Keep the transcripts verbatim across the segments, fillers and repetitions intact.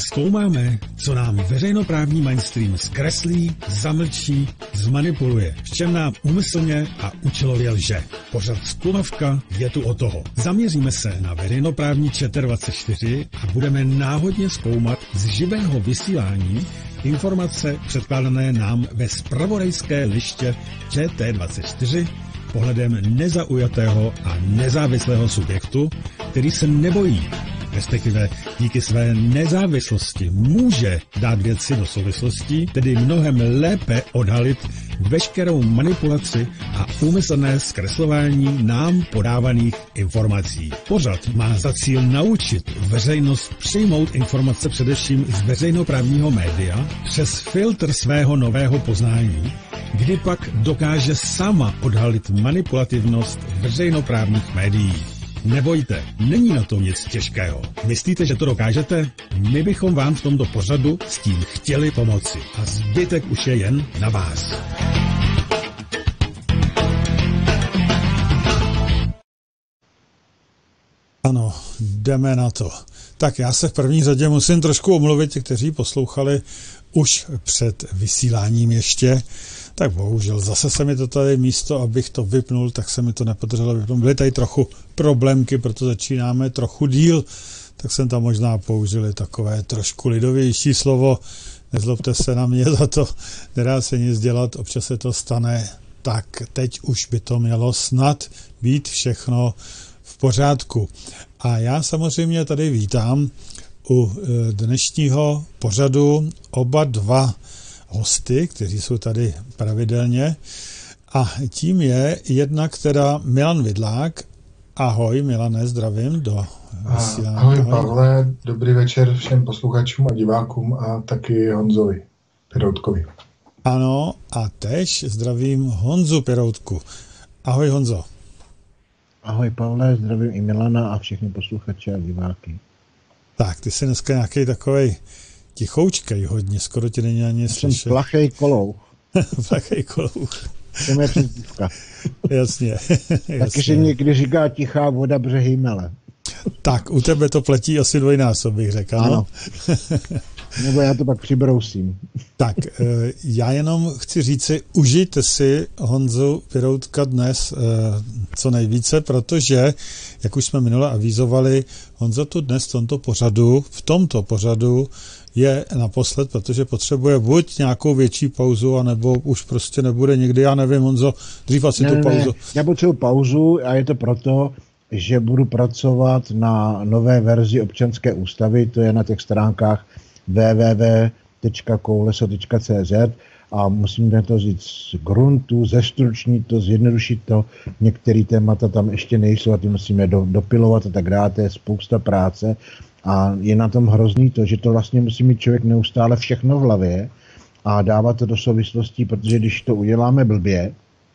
Zkoumáme, co nám veřejnoprávní mainstream zkreslí, zamlčí, zmanipuluje, v čem nám úmyslně a účelově lže. Pořad Zkumavka je tu o toho. Zaměříme se na veřejnoprávní ČT dvacet čtyři a budeme náhodně zkoumat z živého vysílání informace předkládané nám ve zpravodajské liště ČT dvacet čtyři pohledem nezaujatého a nezávislého subjektu, který se nebojí, respektive díky své nezávislosti může dát věci do souvislostí, tedy mnohem lépe odhalit veškerou manipulaci a úmyslné zkreslování nám podávaných informací. Pořad má za cíl naučit veřejnost přijmout informace především z veřejnoprávního média přes filtr svého nového poznání, kdy pak dokáže sama odhalit manipulativnost veřejnoprávních médií. Nebojte, není na tom nic těžkého. Myslíte, že to dokážete? My bychom vám v tomto pořadu s tím chtěli pomoci. A zbytek už je jen na vás. Ano, jdeme na to. Tak já se v první řadě musím trošku omluvit, ti, kteří poslouchali už před vysíláním ještě. Tak bohužel, zase se mi to tady místo, abych to vypnul, tak se mi to nepodařilo vypnout. Byly tady trochu problémky, proto začínáme trochu díl, tak jsem tam možná použili takové trošku lidovější slovo. Nezlobte se na mě za to, nedá se nic dělat, občas se to stane. Tak teď už by to mělo snad být všechno v pořádku. A já samozřejmě tady vítám u dnešního pořadu oba dva hosty, kteří jsou tady pravidelně. A tím je jednak teda Milan Vidlák. Ahoj Milane, zdravím do vysílání. Ahoj Pavle, dobrý večer všem posluchačům a divákům a taky Honzovi Piroutkovi. Ano, a tež zdravím Honzu Piroutku. Ahoj Honzo. Ahoj Pavle, zdravím i Milana a všechny posluchače a diváky. Tak, ty jsi dneska nějaký takovej tichoučkej hodně, skoro ti není ani slyšet. Jsem plachej kolou. Plachej kolou. To je přezdívka. Jasně. Taky se někdy říká tichá voda břehy mele. Tak, u tebe to platí asi dvojnásob, bych řekl. Ano. Nebo já to pak přibrousím. Tak, já jenom chci říci, užijte si Honzu Piroutka dnes co nejvíce, protože, jak už jsme minule avizovali, Honza tu dnes v tomto pořadu, v tomto pořadu je naposled, protože potřebuje buď nějakou větší pauzu, anebo už prostě nebude nikdy, já nevím, Honzo, dřív asi ne, tu ne, pauzu. Já potřebuji pauzu a je to proto, že budu pracovat na nové verzi občanské ústavy, to je na těch stránkách w w w tečka kouleso tečka c z a musím to říct z gruntu, zestručnit to, zjednodušit to, některé témata tam ještě nejsou a ty musíme do, dopilovat a tak dále, to je spousta práce a je na tom hrozný to, že to vlastně musí mít člověk neustále všechno v hlavě a dávat to do souvislostí, protože když to uděláme blbě,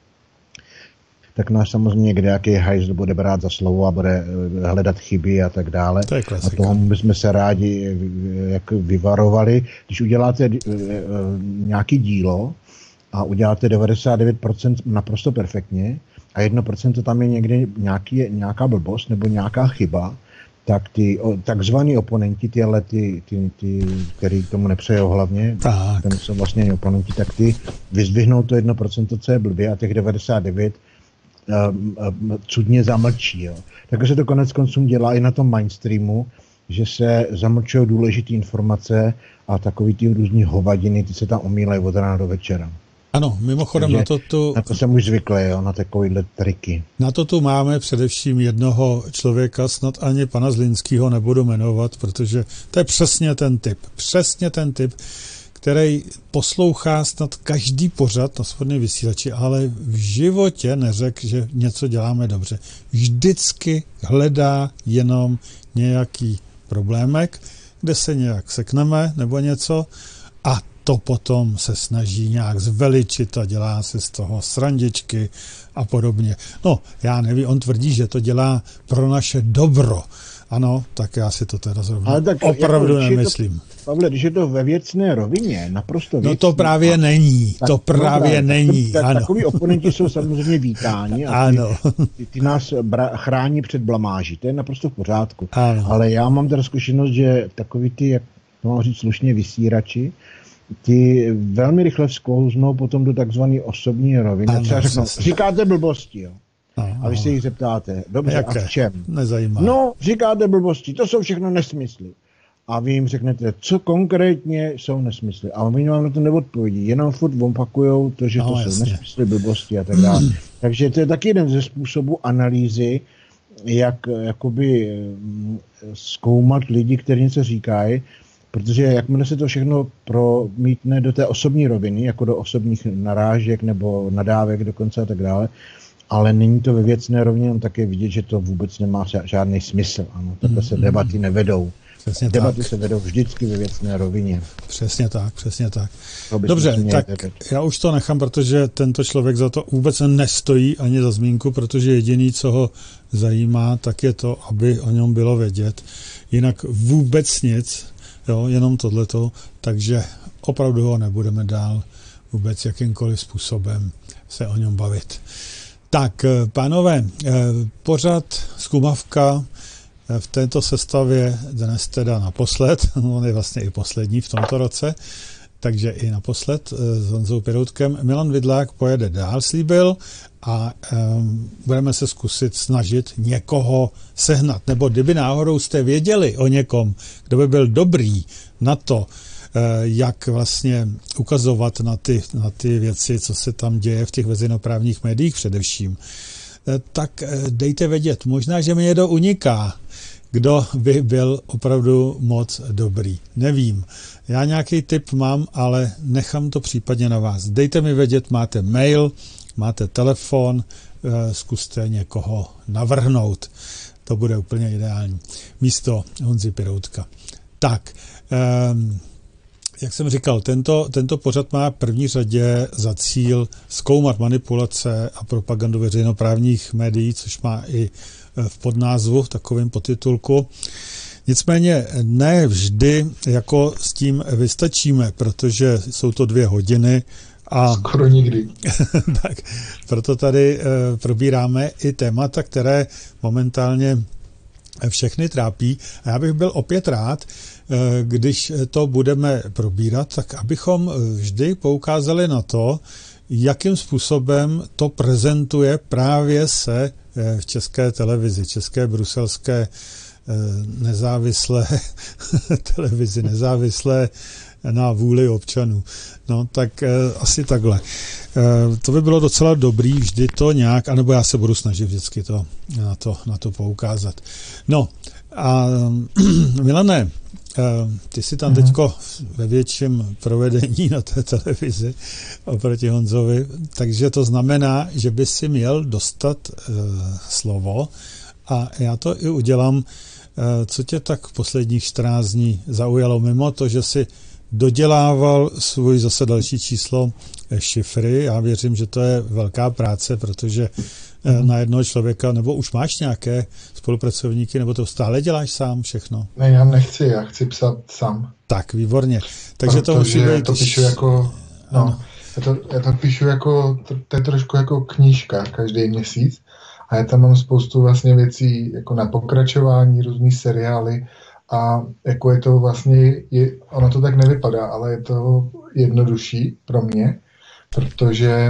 tak nás samozřejmě kde jaký hajzl bude brát za slovo a bude hledat chyby a tak dále. To je a tomu bychom se rádi jak vyvarovali. Když uděláte nějaký dílo a uděláte devadesát devět procent naprosto perfektně a jedno procento tam je někde nějaký, nějaká blbost nebo nějaká chyba, tak ty takzvaní oponenti, tyhle ty, ty, ty který tomu nepřejou hlavně, tak. Tam jsou vlastně oponenti, tak ty vyzdvihnou to jedno procento, co je blbě a těch devadesát devět cudně zamlčí. Jo. Takže se to konec konců dělá i na tom mainstreamu, že se zamlčují důležité informace a takový ty různý hovadiny, ty se tam omílají od rána do večera. Ano, mimochodem Takže na to tu... Na to jsem už zvyklý, jo, na takovýhle triky. Na to tu máme především jednoho člověka, snad ani pana Zlínského nebudu jmenovat, protože to je přesně ten typ. Přesně ten typ, který poslouchá snad každý pořad na Svobodný vysílači, ale v životě neřekl, že něco děláme dobře. Vždycky hledá jenom nějaký problémek, kde se nějak sekneme nebo něco a to potom se snaží nějak zveličit a dělá se z toho srandičky a podobně. No, já nevím, on tvrdí, že to dělá pro naše dobro. Ano, tak já si to teda zrovna tak opravdu jako, nemyslím. To, Pavle, když je to ve věcné rovině, naprosto věcný. No to právě a, není, tak, to právě no, není. Tak, ano. Takový oponenti jsou samozřejmě vítáni a ty, ty, ty nás bra, chrání před blamáží, to je naprosto v pořádku. Ano. Ale já mám teda zkušenost, že takový ty, jak mohou říct slušně vysírači, ti velmi rychle sklouznou potom do takzvané osobní roviny. Ano, třeba řeknou, říkáte blbosti, jo. Ano, A vy se jich zeptáte, dobře, jaké? a v čem? Nezajímá. No, říkáte blbosti, to jsou všechno nesmysly. A vy jim řeknete, co konkrétně jsou nesmysly. A oni vám na to neodpovědí, jenom furt opakujou to, že no, to jasně. jsou nesmysly, blbosti a tak dále. Takže to je taky jeden ze způsobů analýzy, jak jakoby zkoumat lidi, kteří něco říkají, protože jakmile se to všechno promítne do té osobní roviny, jako do osobních narážek nebo nadávek dokonce a tak dále, ale není to ve věcné rovině, on také vidět, že to vůbec nemá žádný smysl. Ano, takhle se debaty nevedou. Přesně Debaty tak. se vedou vždycky ve věcné rovině. Přesně tak, přesně tak. Dobře, tak já už to nechám, protože tento člověk za to vůbec nestojí ani za zmínku, protože jediný, co ho zajímá, tak je to, aby o něm bylo vědět. Jinak vůbec nic, jo, jenom tohleto, takže opravdu ho nebudeme dál vůbec jakýmkoliv způsobem se o něm bavit. Tak, pánové, pořad Zkumavka v této sestavě dnes teda naposled, on je vlastně i poslední v tomto roce, takže i naposled s Honzou Piroutkem. Milan Vidlák pojede dál, slíbil, a um, budeme se zkusit snažit někoho sehnat, nebo kdyby náhodou jste věděli o někom, kdo by byl dobrý na to, jak vlastně ukazovat na ty, na ty věci, co se tam děje v těch veřejnoprávních médiích především, tak dejte vědět. Možná, že mi někdo uniká, kdo by byl opravdu moc dobrý. Nevím. Já nějaký tip mám, ale nechám to případně na vás. Dejte mi vědět, máte mail, máte telefon, zkuste někoho navrhnout. To bude úplně ideální. Místo Honzy Piroutka. Tak, um, jak jsem říkal, tento, tento pořad má v první řadě za cíl zkoumat manipulace a propagandu veřejnoprávních médií, což má i v podnázvu, v takovém podtitulku. Nicméně ne vždy jako s tím vystačíme, protože jsou to dvě hodiny a skoro nikdy. Tak, proto tady e, probíráme i témata, které momentálně všechny trápí. A já bych byl opět rád, když to budeme probírat, tak abychom vždy poukázali na to, jakým způsobem to prezentuje právě se v české televizi, české bruselské nezávislé televizi, nezávislé na vůli občanů. No tak asi takhle. To by bylo docela dobrý vždy to nějak, anebo já se budu snažit vždycky to, na, to, na to poukázat. No a Milane, ty jsi tam teďko ve větším provedení na té televizi oproti Honzovi, takže to znamená, že by si měl dostat uh, slovo a já to i udělám. Uh, co tě tak v posledních čtrnáct dní zaujalo, mimo to, že jsi dodělával svůj zase další číslo šifry? Já věřím, že to je velká práce, protože na jednoho člověka, nebo už máš nějaké spolupracovníky, nebo to stále děláš sám všechno? Ne, já nechci, já chci psát sám. Tak, výborně. Takže protože to musí být... to píšu jako, no, já to, já to píšu jako, to, to je trošku jako knížka každý měsíc a já tam mám spoustu vlastně věcí jako na pokračování, různý seriály a jako je to vlastně, je, ono to tak nevypadá, ale je to jednodušší pro mě, protože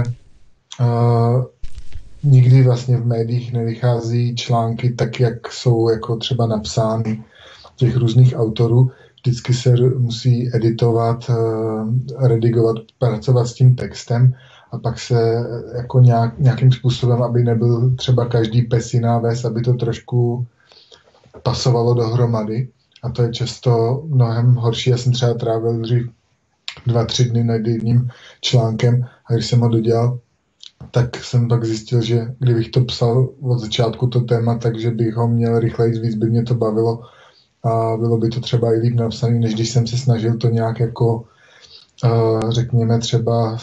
uh, nikdy vlastně v médiích nevychází články tak, jak jsou jako třeba napsány těch různých autorů. Vždycky se musí editovat, redigovat, pracovat s tím textem a pak se jako nějak, nějakým způsobem, aby nebyl třeba každý pes jiná ves, aby to trošku pasovalo dohromady. A to je často mnohem horší. Já jsem třeba trávil dřív dva, tři dny nad jedním článkem a když jsem ho dodělal, tak jsem pak zjistil, že kdybych to psal od začátku to téma, takže bych ho měl rychleji, víc by mě to bavilo a bylo by to třeba i líp napsané, než když jsem se snažil to nějak jako uh, řekněme třeba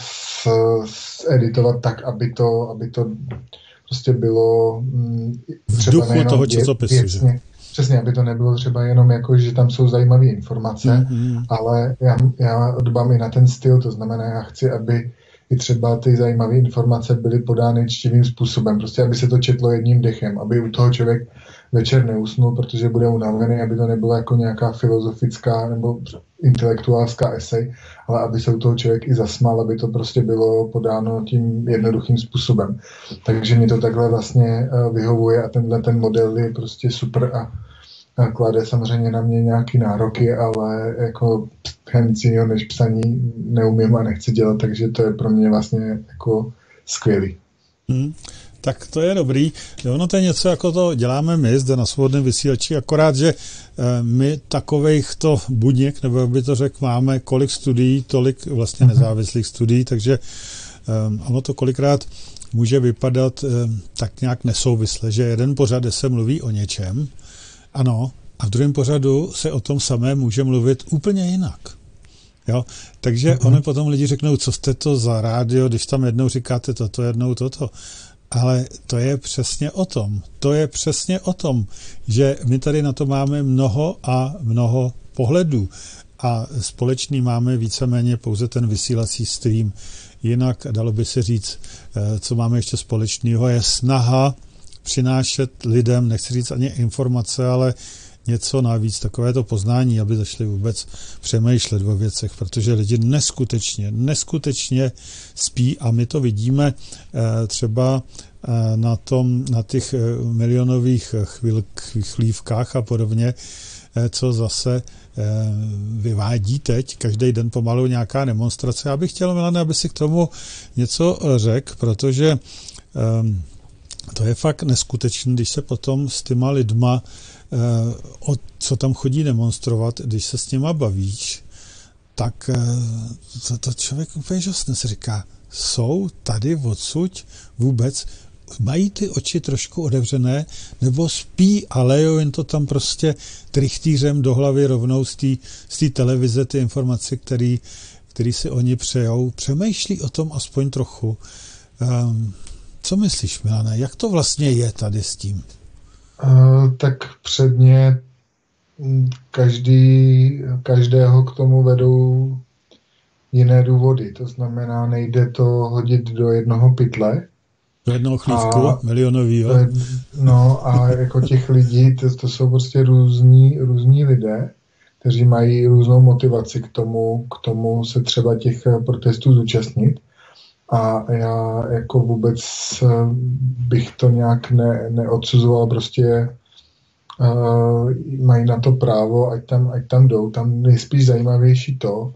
editovat tak, aby to, aby to prostě bylo um, v duchu toho časopisu, věcně, že? Přesně, aby to nebylo třeba jenom jako, že tam jsou zajímavé informace, mm-hmm. ale já, já dbám i na ten styl, to znamená, já chci, aby i třeba ty zajímavé informace byly podány čtivým způsobem, prostě aby se to četlo jedním dechem, aby u toho člověk večer neusnul, protože bude unavený, aby to nebylo jako nějaká filozofická nebo intelektuálská esej, ale aby se u toho člověk i zasmál, aby to prostě bylo podáno tím jednoduchým způsobem. Takže mi to takhle vlastně vyhovuje a tenhle ten model je prostě super a, a klade samozřejmě na mě nějaký nároky, ale jako nic jiného než psaní neumím a nechci dělat, takže to je pro mě vlastně jako skvělý. Hmm. Tak to je dobrý. Ono to je něco, jako to děláme my zde na Svobodném vysílači, akorát, že my takovejchto buněk, nebo jak by to řekl, máme kolik studií, tolik vlastně nezávislých studií, takže ono to kolikrát může vypadat tak nějak nesouvisle, že jeden pořad, kde se mluví o něčem, ano, a v druhém pořadu se o tom samé může mluvit úplně jinak. Jo? Takže mm-hmm. oni potom lidi řeknou, co jste to za rádio, když tam jednou říkáte toto, jednou toto. Ale to je přesně o tom. To je přesně o tom, že my tady na to máme mnoho a mnoho pohledů. A společný máme víceméně pouze ten vysílací stream. Jinak dalo by se říct, co máme ještě společného, je snaha přinášet lidem, nechci říct ani informace, ale něco navíc, takové to poznání, aby začali vůbec přemýšlet o věcech, protože lidi neskutečně, neskutečně spí a my to vidíme třeba na tom, na těch milionových chvíl, chvílívkách a podobně, co zase vyvádí teď, každý den pomalu nějaká demonstrace. Já bych chtěl, Milane, aby si k tomu něco řekl, protože to je fakt neskutečné, když se potom s těma lidma, o co tam chodí demonstrovat, když se s nima bavíš, tak to, to člověk úplně žasne se říká, jsou tady odsud vůbec, mají ty oči trošku otevřené, nebo spí, ale jo, jen to tam prostě trichtýřem do hlavy rovnou z té z té televize, ty informace, který, který si oni přejou, přemýšlí o tom aspoň trochu. Um, co myslíš, Milane, jak to vlastně je tady s tím? Uh, tak předně každý, každého k tomu vedou jiné důvody. To znamená, nejde to hodit do jednoho pytle. Do jednoho chlívku milionovýho. No a jako těch lidí, to, to jsou prostě různí, různí lidé, kteří mají různou motivaci k tomu, k tomu se třeba těch protestů zúčastnit. A já jako vůbec bych to nějak ne, neodsuzoval, prostě uh, mají na to právo, ať tam, ať tam jdou. Tam nejspíš zajímavější to,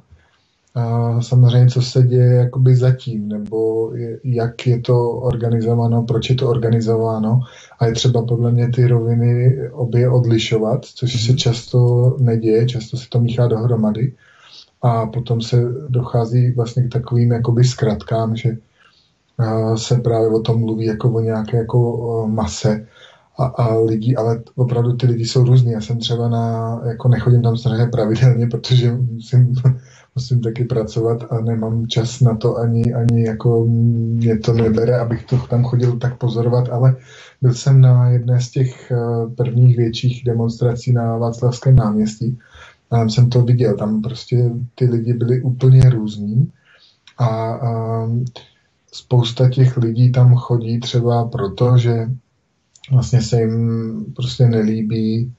uh, samozřejmě, co se děje jakoby zatím, nebo je, jak je to organizováno, proč je to organizováno a je třeba podle mě ty roviny obě odlišovat, což se často neděje, často se to míchá dohromady. A potom se dochází vlastně k takovým jakoby zkratkám, že uh, se právě o tom mluví jako o nějaké jako uh, mase a, a lidí, ale opravdu ty lidi jsou různý. Já jsem třeba na, jako nechodím tam samozřejmě pravidelně, protože musím, musím taky pracovat a nemám čas na to, ani, ani jako mě to nebere, abych to tam chodil tak pozorovat, ale byl jsem na jedné z těch uh, prvních větších demonstrací na Václavském náměstí. A tam jsem to viděl, tam prostě ty lidi byli úplně různí a, a spousta těch lidí tam chodí třeba proto, že vlastně se jim prostě nelíbí,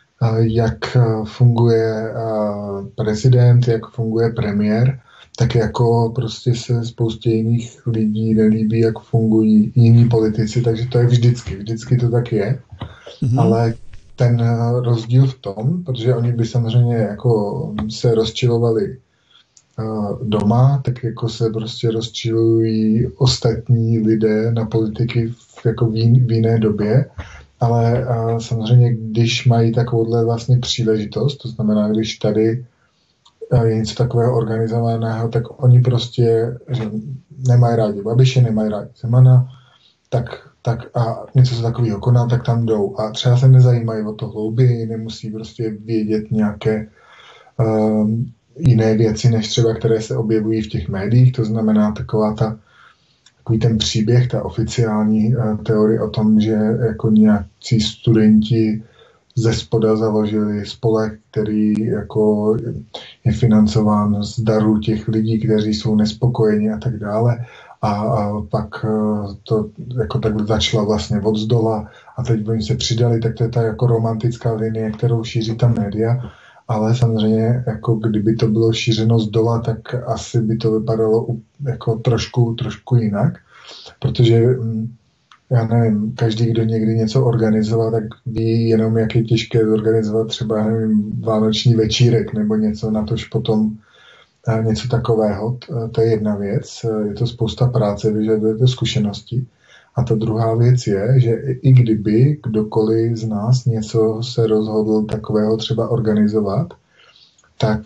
jak funguje prezident, jak funguje premiér, tak jako prostě se spoustě jiných lidí nelíbí, jak fungují jiní politici, takže to je vždycky, vždycky to tak je, mm-hmm. ale ten rozdíl v tom, protože oni by samozřejmě jako se rozčilovali uh, doma, tak jako se prostě rozčilují ostatní lidé na politiky v, jako v, jin, v jiné době, ale uh, samozřejmě, když mají takovouhle vlastně příležitost, to znamená, když tady uh, je něco takového organizovaného, tak oni prostě že nemají rádi Babiše, nemají rádi Zemana, tak tak a něco se takového koná, tak tam jdou. A třeba se nezajímají o to hlouběji, nemusí prostě vědět nějaké um, jiné věci, než třeba, které se objevují v těch médiích. To znamená taková ta, takový ten příběh, ta oficiální uh, teorie o tom, že jako nějací studenti ze spoda založili spolek, který jako je financován z darů těch lidí, kteří jsou nespokojeni a tak dále. A, a pak to jako takhle začalo vlastně od zdola a teď oni se přidali, tak to je ta jako romantická linie, kterou šíří ta média, ale samozřejmě jako kdyby to bylo šířeno z dola, tak asi by to vypadalo jako trošku, trošku jinak, protože já nevím, každý, kdo někdy něco organizoval, tak ví jenom, jak je těžké zorganizovat třeba, nevím, vánoční večírek nebo něco, natož potom něco takového. To je jedna věc, je to spousta práce, vyžaduje to zkušenosti. A ta druhá věc je, že i kdyby kdokoliv z nás něco se rozhodl takového třeba organizovat, tak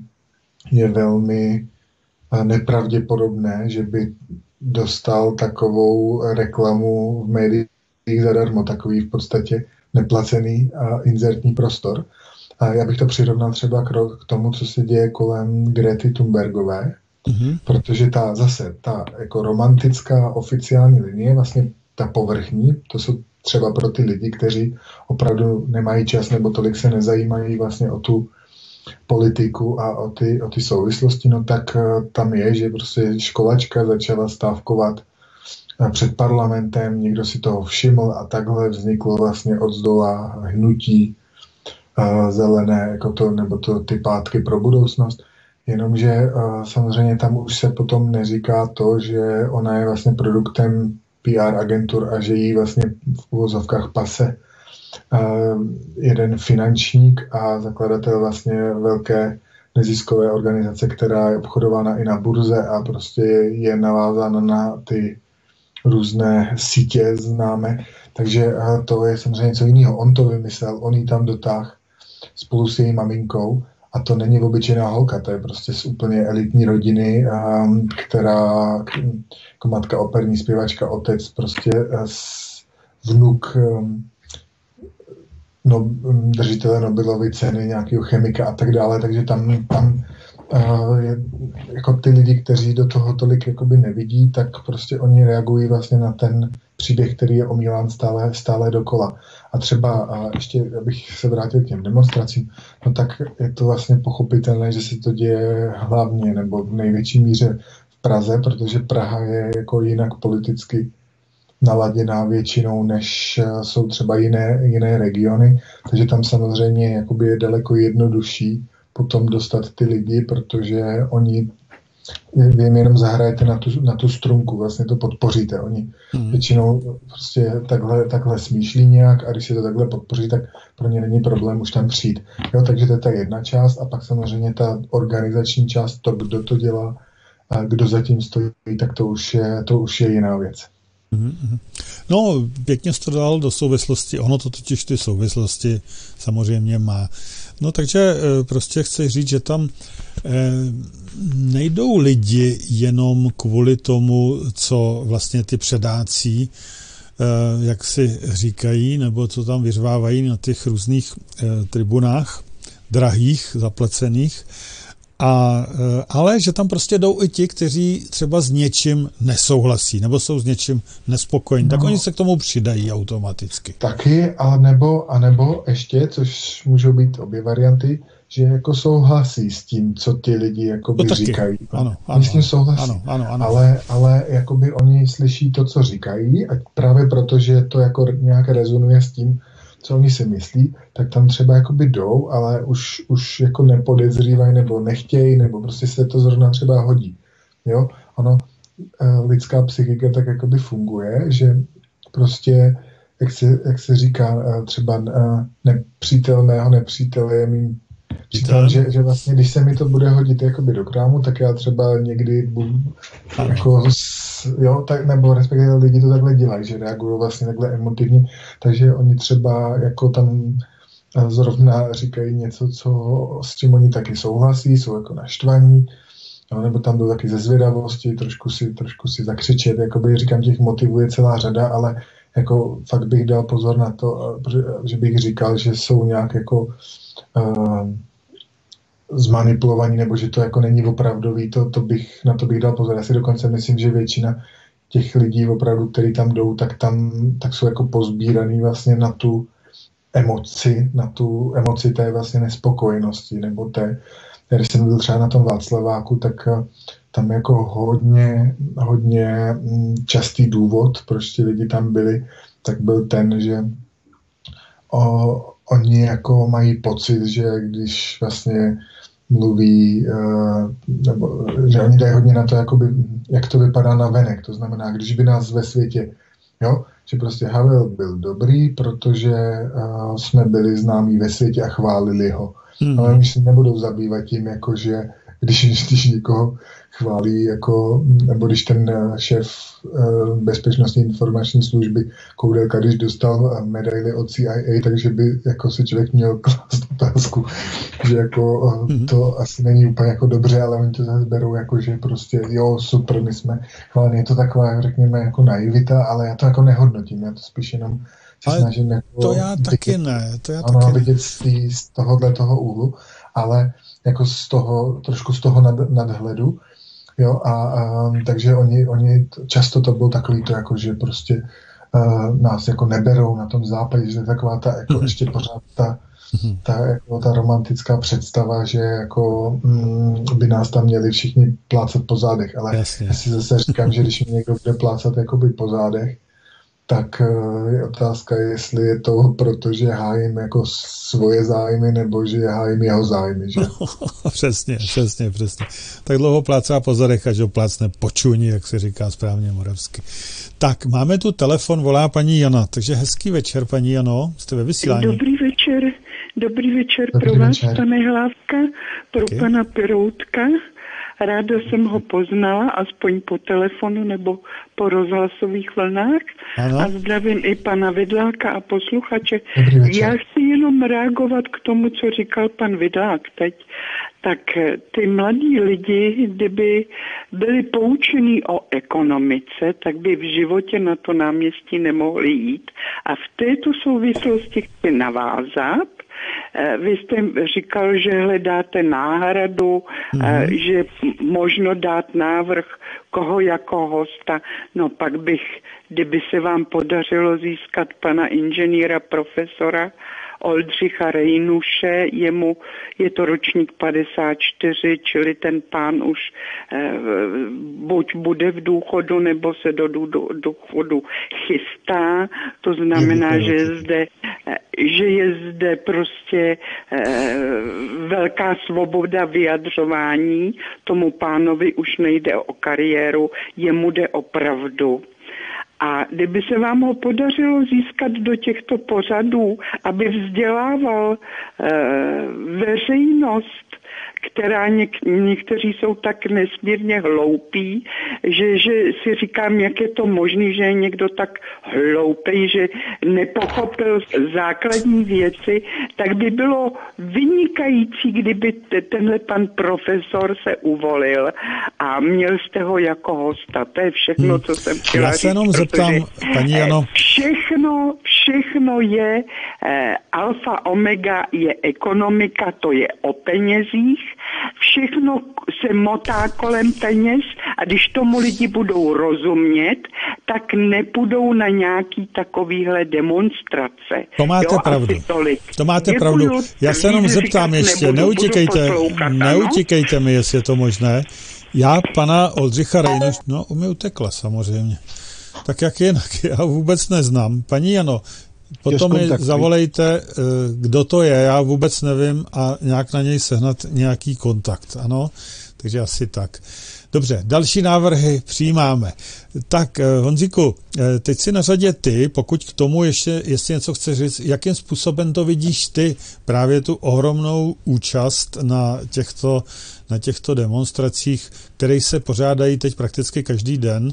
je velmi nepravděpodobné, že by dostal takovou reklamu v médiích zadarmo, takový v podstatě neplacený a inzertní prostor. A já bych to přirovnal třeba k tomu, co se děje kolem Grety Thunbergové, mm-hmm. protože ta zase, ta jako romantická oficiální linie, vlastně ta povrchní, to jsou třeba pro ty lidi, kteří opravdu nemají čas nebo tolik se nezajímají vlastně o tu politiku a o ty, o ty souvislosti, no tak tam je, že prostě školačka začala stávkovat před parlamentem, někdo si toho všiml a takhle vzniklo vlastně od zdola hnutí uh, zelené, jako to, nebo to ty pátky pro budoucnost. Jenomže uh, samozřejmě tam už se potom neříká to, že ona je vlastně produktem P R agentur a že jí vlastně v uvozovkách pase Uh, jeden finančník a zakladatel vlastně velké neziskové organizace, která je obchodována i na burze a prostě je navázána na ty různé sítě známe. Takže uh, to je samozřejmě něco jiného. On to vymyslel, on ji tam dotáhl spolu s její maminkou a to není obyčejná holka, to je prostě z úplně elitní rodiny, um, která jako matka operní zpěvačka, otec prostě uh, vnuk um, no, držitele Nobelovy ceny, nějakého chemika a tak dále, takže tam, tam uh, je, jako ty lidi, kteří do toho tolik jakoby nevidí, tak prostě oni reagují vlastně na ten příběh, který je omílán stále, stále dokola. A třeba, uh, ještě abych se vrátil k těm demonstracím, no tak je to vlastně pochopitelné, že se to děje hlavně nebo v největší míře v Praze, protože Praha je jako jinak politicky naladěná většinou, než jsou třeba jiné, jiné regiony, takže tam samozřejmě jakoby je daleko jednodušší potom dostat ty lidi, protože oni, vy jim jenom zahrajete na tu, na tu strunku, vlastně to podpoříte. Oni hmm. většinou prostě takhle, takhle smýšlí nějak a když se to takhle podpoří, tak pro ně není problém už tam přijít. Jo, takže to je ta jedna část a pak samozřejmě ta organizační část, to, kdo to dělá, a kdo zatím stojí, tak to už je, to už je jiná věc. No, pěkně jsi to dal do souvislosti, ono to totiž ty souvislosti samozřejmě má. No takže prostě chci říct, že tam nejdou lidi jenom kvůli tomu, co vlastně ty předácí, jak si říkají, nebo co tam vyřvávají na těch různých tribunách, drahých, zaplacených, A, ale že tam prostě jdou i ti, kteří třeba s něčím nesouhlasí nebo jsou s něčím nespokojení, no, tak oni se k tomu přidají automaticky. Taky, a nebo, a nebo ještě, což můžou být obě varianty, že jako souhlasí s tím, co ty lidi jakoby no říkají. Ano, ano, oni s tím souhlasí, ano, ano, ano. ale, ale jakoby oni slyší to, co říkají a právě proto, že to jako nějak rezonuje s tím, co oni si myslí, tak tam třeba jakoby jdou, ale už, už jako nepodezřívají nebo nechtějí, nebo prostě se to zrovna třeba hodí. Jo? Ono, lidská psychika tak jakoby funguje, že prostě, jak se, jak se říká, třeba nepřítelného nepřítele je mým přítel, že, že vlastně, když se mi to bude hodit jakoby do krámu, tak já třeba někdy budu jako, jo, tak, nebo respektive lidi to takhle dělají, že reagují vlastně takhle emotivně, takže oni třeba jako tam zrovna říkají něco, co, s čím oni taky souhlasí, jsou jako naštvaní, no, nebo tam byl taky ze zvědavosti, trošku si, trošku si zakřičet, jakoby říkám, těch motivů je celá řada, ale jako fakt bych dal pozor na to, že bych říkal, že jsou nějak jako uh, zmanipulovaní, nebo že to jako není opravdový, to, to bych, na to bych dal pozor. Já si dokonce myslím, že většina těch lidí opravdu, kteří tam jdou, tak tam tak jsou jako pozbíraný vlastně na tu emoci, na tu emoci té vlastně nespokojenosti, nebo té, když jsem byl třeba na tom Václaváku, tak tam jako hodně, hodně častý důvod, proč ti lidi tam byli, tak byl ten, že o, oni jako mají pocit, že když vlastně mluví, nebo že oni dají hodně na to, jakoby, jak to vypadá na venek. To znamená, když by nás ve světě, jo, že prostě Havel byl dobrý, protože uh, jsme byli známí ve světě a chválili ho. Hmm. Ale oni se nebudou zabývat tím, jako že když, když někoho chválí, jako, nebo když ten šéf uh, bezpečnostní informační služby Koudelka, když dostal medaili od C I A, takže by jako si člověk měl klást otázku, že jako uh, to asi není úplně jako dobře, ale oni to zase berou jako, že prostě jo, super, my jsme chválení. Je to taková, řekněme, jako naivita, ale já to jako nehodnotím, já to spíš jenom se ale snažím jako to já vidět, taky ne, to já ano, taky vidět z, tý, z tohohle toho úhlu, ale jako z toho, trošku z toho nad, nadhledu, jo, a, a takže oni, oni, často to bylo takový to, jako, že prostě uh, nás jako neberou na tom západě, že taková ta, jako ještě pořád ta, ta, jako ta romantická představa, že jako mm, by nás tam měli všichni plácat po zádech, ale Jasně. já si zase říkám, že když mi někdo bude plácat jakoby po zádech, tak je otázka, jestli je to proto, že hájím jako svoje zájmy, nebo že hájím jeho zájmy, že? Přesně, přesně, přesně. Tak dlouho plácá po zadech, až ho plácne po čůni, jak se říká správně moravsky. Tak, máme tu telefon, volá paní Jana, takže hezký večer, paní Jano, jste ve vysílání. Dobrý večer, dobrý večer dobrý pro vás, večer. pane Hlávka, pro Taky. pana Peroutka. Ráda jsem ho poznala, aspoň po telefonu nebo po rozhlasových vlnách. Ano. A zdravím i pana Vidláka a posluchače. Dobrý večer. Já chci jenom reagovat k tomu, co říkal pan Vidlák teď. Tak ty mladí lidi, kdyby byli poučení o ekonomice, tak by v životě na to náměstí nemohli jít. A v této souvislosti chci navázat. Vy jste říkal, že hledáte náhradu, mm-hmm. že možno dát návrh koho jako hosta. No pak bych, kdyby se vám podařilo získat pana inženýra profesora Oldřicha Rejnuše, jemu je to ročník padesát čtyři, čili ten pán už eh, buď bude v důchodu, nebo se do, do, do důchodu chystá. To znamená, že je zde, že je zde prostě eh, velká svoboda vyjadřování. Tomu pánovi už nejde o kariéru, jemu jde o pravdu. A kdyby se vám ho podařilo získat do těchto pořadů, aby vzdělával e, veřejnost, která něk- někteří jsou tak nesmírně hloupí, že, že si říkám, jak je to možné, že je někdo tak hloupý, že nepochopil základní věci, tak by bylo vynikající, kdyby t- tenhle pan profesor se uvolil a měl jste ho jako hosta. To je všechno, hmm. co jsem chtěla Já se jenom zeptám, paní Jano. Všechno, všechno je, eh, alfa omega je ekonomika, to je o penězích, všechno se motá kolem peněz a když tomu lidi budou rozumět, tak nepůjdou na nějaký takovýhle demonstrace. To máte jo, pravdu. To máte Děkuju, pravdu. Já se jenom zeptám ještě, nebudu, neutíkejte, neutíkejte mi, jestli je to možné. Já pana Oldřicha Rejnuš, no, u mě utekla samozřejmě. Tak jak jinak, já vůbec neznám. Paní Jano, potom mi zavolejte, kdo to je, já vůbec nevím a nějak na něj sehnat nějaký kontakt, ano? Takže asi tak. Dobře, další návrhy přijímáme. Tak, Honzíku, teď si na řadě ty, pokud k tomu ještě, jestli něco chceš říct, jakým způsobem to vidíš ty, právě tu ohromnou účast na těchto, na těchto demonstracích, které se pořádají teď prakticky každý den,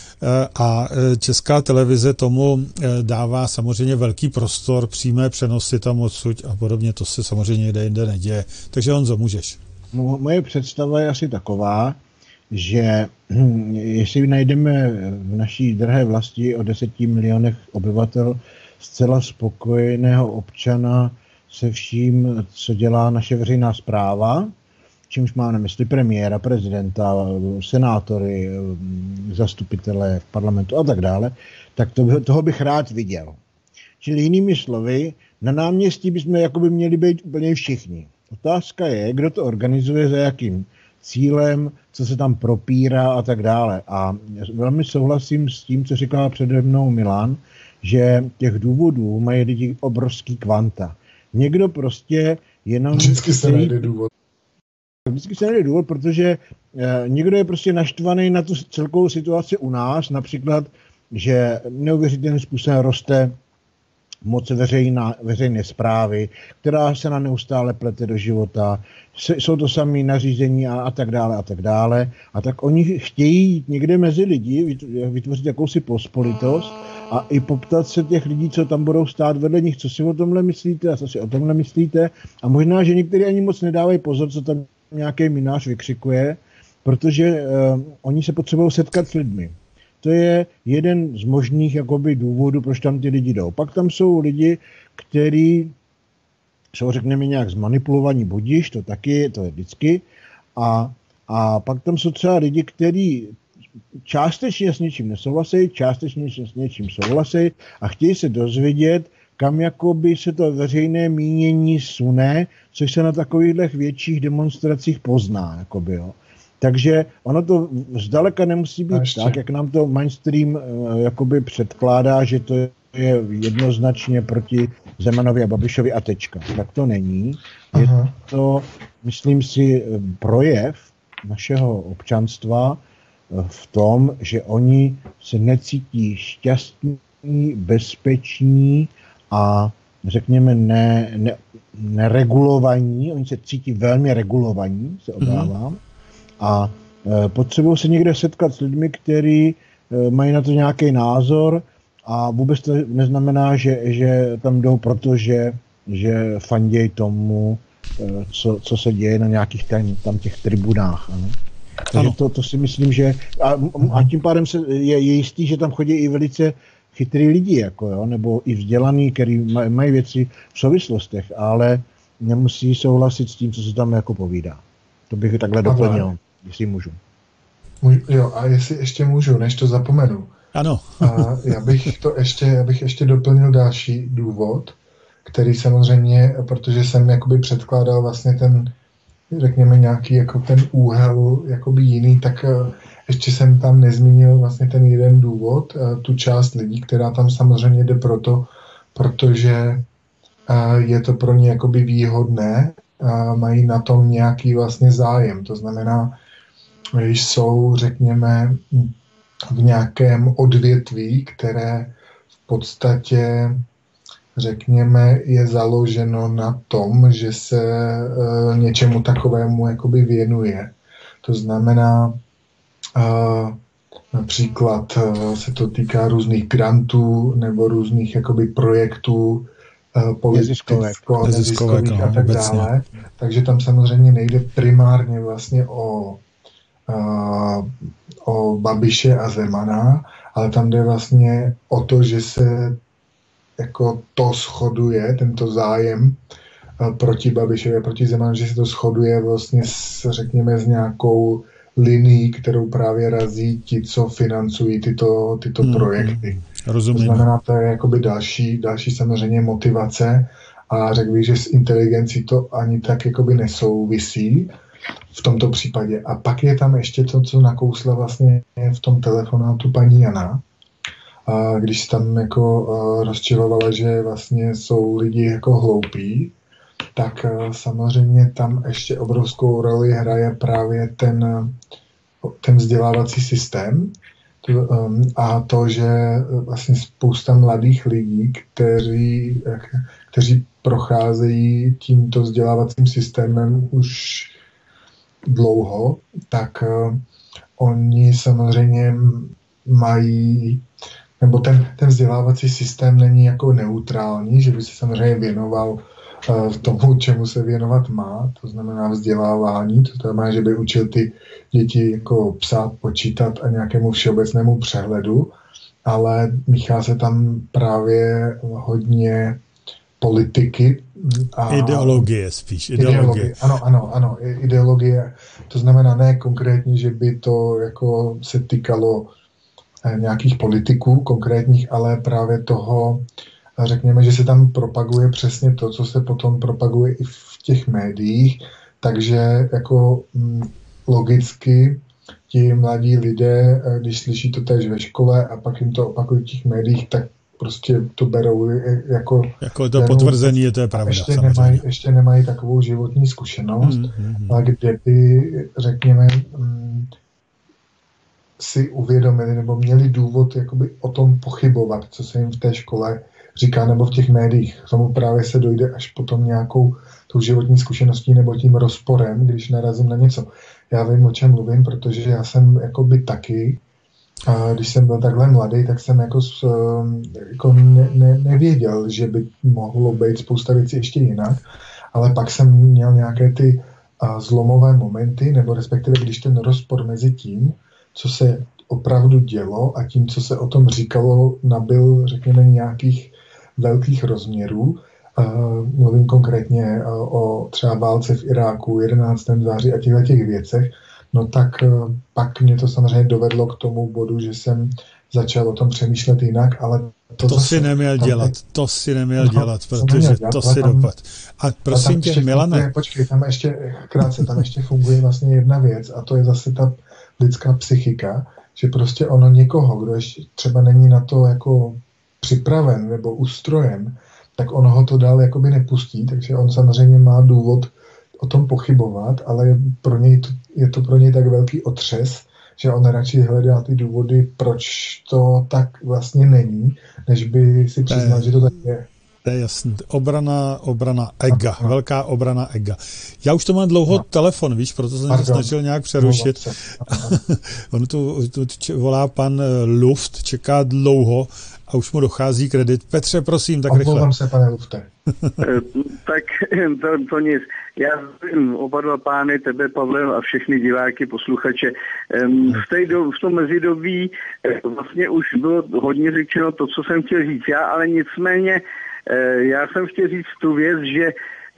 a Česká televize tomu dává samozřejmě velký prostor, přímé přenosy tam odsud a podobně, to se samozřejmě jde jinde neděje. Takže Honzo, můžeš. Moje představa je asi taková, že jestli najdeme v naší drahé vlasti o deseti milionech obyvatel zcela spokojeného občana se vším, co dělá naše veřejná správa, čímž má na mysli premiéra, prezidenta, senátory, zastupitele v parlamentu a tak dále, tak to, toho bych rád viděl. Čili jinými slovy, na náměstí bychom jakoby měli být úplně všichni. Otázka je, kdo to organizuje, za jakým cílem, co se tam propírá a tak dále. A velmi souhlasím s tím, co říkal přede mnou Milan, že těch důvodů mají lidi obrovský kvanta. Někdo prostě jenom... Vždycky se najde důvod. Vždycky se najde důvod, protože eh, někdo je prostě naštvaný na tu celkovou situaci u nás, například, že neuvěřitelným způsobem roste moc veřejná, veřejné správy, která se na neustále plete do života, jsou to samé nařízení a, a tak dále a tak dále. A tak oni chtějí jít někde mezi lidi, vytvořit jakousi pospolitost a i poptat se těch lidí, co tam budou stát vedle nich, co si o tomhle myslíte a co si o tomhle myslíte. A možná, že někteří ani moc nedávají pozor, co tam nějaký minář vykřikuje, protože uh, oni se potřebují setkat s lidmi. To je jeden z možných jakoby, důvodů, proč tam ty lidi jdou. Pak tam jsou lidi, kteří jsou, řekněme, nějak zmanipulovaní budiš, to taky, to je vždycky. A, a pak tam jsou třeba lidi, kteří částečně s něčím nesouhlasí, částečně s něčím souhlasí a chtějí se dozvědět, kam jakoby se to veřejné mínění sune, což se na takovýchhle větších demonstracích pozná. Jakoby, jo. Takže ono to zdaleka nemusí být tak, jak nám to mainstream uh, jakoby předkládá, že to je jednoznačně proti Zemanovi a Babišovi a tečka. Tak to není. Je Aha. to, myslím si, projev našeho občanstva v tom, že oni se necítí šťastní, bezpeční a řekněme ne, ne, neregulovaní. Oni se cítí velmi regulovaní, se obávám. Mm. A e, potřebují se někde setkat s lidmi, kteří e, mají na to nějaký názor a vůbec to neznamená, že, že tam jdou proto, že, že fandějí tomu, e, co, co se děje na nějakých tam, tam těch tribunách. Ano. Takže to, to si myslím, že a, a tím pádem se je, je jistý, že tam chodí i velice chytrý lidi, jako jo, nebo i vzdělaný, který maj, mají věci v souvislostech, ale nemusí souhlasit s tím, co se tam jako povídá. To bych takhle doplnil, jestli můžu. Můj, jo, a jestli ještě můžu, než to zapomenu. Ano. A já bych to ještě, já bych ještě doplnil další důvod, který samozřejmě, protože jsem jakoby předkládal vlastně ten, řekněme nějaký jako ten úhel jakoby jiný, tak ještě jsem tam nezmínil vlastně ten jeden důvod, tu část lidí, která tam samozřejmě jde proto, protože je to pro ně jakoby výhodné, mají na tom nějaký vlastně zájem. To znamená, když jsou, řekněme, v nějakém odvětví, které v podstatě, řekněme, je založeno na tom, že se e, něčemu takovému jakoby věnuje. To znamená, e, například e, se to týká různých grantů nebo různých jakoby projektů, politicko-neziskových no, a tak obecně. Dále. Takže tam samozřejmě nejde primárně vlastně o, uh, o Babiše a Zemana, ale tam jde vlastně o to, že se jako to shoduje, tento zájem uh, proti Babišovi a proti Zemanu, že se to shoduje vlastně s, řekněme, s nějakou linií, kterou právě razí ti, co financují tyto, tyto hmm, projekty. Rozumím. To znamená, to je jakoby další, další samozřejmě motivace a řekl bych, že s inteligencí to ani tak jakoby nesouvisí v tomto případě. A pak je tam ještě to, co nakousla vlastně v tom telefonátu paní Jana, a když tam jako uh, rozčilovala, že vlastně jsou lidi jako hloupí, tak uh, samozřejmě tam ještě obrovskou roli hraje právě ten, ten vzdělávací systém, a to, že vlastně spousta mladých lidí, kteří, kteří procházejí tímto vzdělávacím systémem už dlouho, tak uh, oni samozřejmě mají, nebo ten, ten vzdělávací systém není jako neutrální, že by se samozřejmě věnoval uh, tomu, čemu se věnovat má, to znamená vzdělávání, to znamená, že by učil ty děti jako psát, počítat a nějakému všeobecnému přehledu, ale míchá se tam právě hodně politiky. A ideologie spíš. Ideologie. ideologie. Ano, ano, ano, ideologie. To znamená ne konkrétně, že by to jako se týkalo nějakých politiků konkrétních, ale právě toho, a řekněme, že se tam propaguje přesně to, co se potom propaguje i v těch médiích, takže jako hm, logicky ti mladí lidé, když slyší to též ve škole a pak jim to opakují v těch médiích, tak prostě to berou jako... Jako to potvrzení je, to je pravda. Ještě nemají, ještě nemají takovou životní zkušenost, mm, mm, ale kde by, řekněme, hm, si uvědomili nebo měli důvod jakoby o tom pochybovat, co se jim v té škole říká nebo v těch médiích. K tomu právě se dojde až potom nějakou tou životní zkušeností nebo tím rozporem, když narazím na něco. Já vím, o čem mluvím, protože já jsem jakoby taky, a když jsem byl takhle mladý, tak jsem jako, jako ne, ne, nevěděl, že by mohlo být spousta věcí ještě jinak, ale pak jsem měl nějaké ty a, zlomové momenty, nebo respektive když ten rozpor mezi tím, co se opravdu dělo a tím, co se o tom říkalo, nabyl, řekněme, nějakých velkých rozměrů. Uh, mluvím konkrétně uh, o třeba válce v Iráku, jedenáctého září a těchto těch věcech, no tak uh, pak mě to samozřejmě dovedlo k tomu bodu, že jsem začal o tom přemýšlet jinak, ale to, to zase, si neměl dělat, je, to si neměl no, dělat, protože dělat, to si dopad. A prosím tě, Milane. Funguje, počkej, tam ještě, krátce, tam ještě funguje vlastně jedna věc a to je zase ta lidská psychika, že prostě ono někoho, kdo ještě třeba není na to jako připraven nebo ustrojen, tak ono ho to dál jakoby nepustí, takže on samozřejmě má důvod o tom pochybovat, ale pro něj to, je to pro něj tak velký otřes, že on radši hledá ty důvody, proč to tak vlastně není, než by si přiznal, že to tak je. To je jasný. Obrana, obrana ega. Aha. Velká obrana ega. Já už to mám dlouho no. telefon, víš, proto jsem se snažil nějak přerušit. On tu, tu, tu volá pan Luft, čeká dlouho a už mu dochází kredit. Petře, prosím, tak rychle. Omlouvám se, pane Lufte. Tak to, to nic. Já zvím oba dva pány, tebe, Pavle, a všechny diváky, posluchače. V, té do, v tom mezidobí vlastně už bylo hodně řečeno to, co jsem chtěl říct. Já ale nicméně já jsem chtěl říct tu věc, že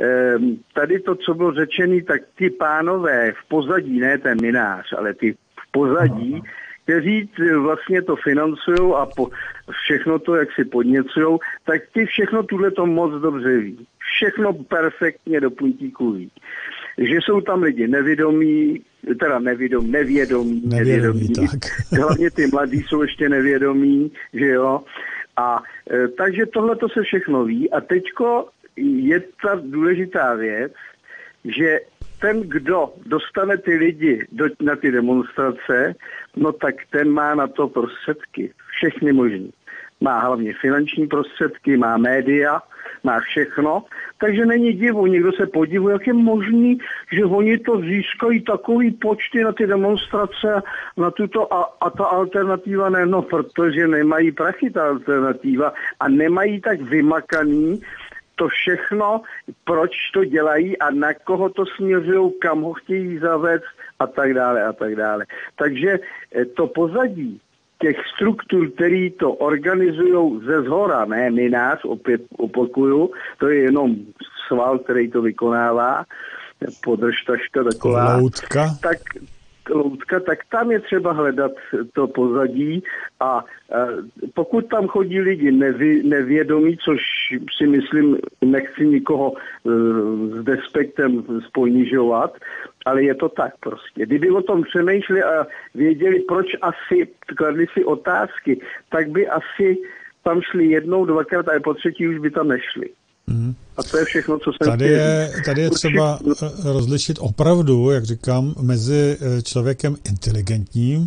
tady to, co bylo řečené, tak ty pánové v pozadí, ne ten minář, ale ty v pozadí, kteří vlastně to financují a po, všechno to, jak si podněcujou, tak ty všechno tuhle to moc dobře ví. Všechno perfektně do puntíku ví. Že jsou tam lidi nevědomí, teda nevědomí, nevědomí, nevědomí, nevědomí. Tak. Hlavně ty mladí jsou ještě nevědomí, že jo. A e, takže tohle to se všechno ví a teďko je ta důležitá věc, že ten, kdo dostane ty lidi do, na ty demonstrace, no tak ten má na to prostředky, všechny možný. Má hlavně finanční prostředky, má média, má všechno, takže není divu, někdo se podívuje, jak je možný, že oni to získají takový počty na ty demonstrace, na tuto a, a ta alternativa ne, no protože nemají prachy ta alternativa a nemají tak vymakaný to všechno, proč to dělají a na koho to směřují, kam ho chtějí zavést a tak dále a tak dále. Takže to pozadí těch struktur, který to organizují ze zhora, ne my nás, opět opakuju, to je jenom sval, který to vykonává, podržtaška taková. Loutka. Tak, loutka, tak tam je třeba hledat to pozadí a, a pokud tam chodí lidi nevy, nevědomí, což si myslím, nechci nikoho uh, s despektem sponižovat, ale je to tak prostě. Kdyby o tom přemýšleli a věděli, proč asi, kladli si otázky, tak by asi tam šli jednou, dvakrát a po třetí už by tam nešli. Mm. A to je všechno, co jsem tady je, tady je třeba rozlišit opravdu, jak říkám, mezi člověkem inteligentním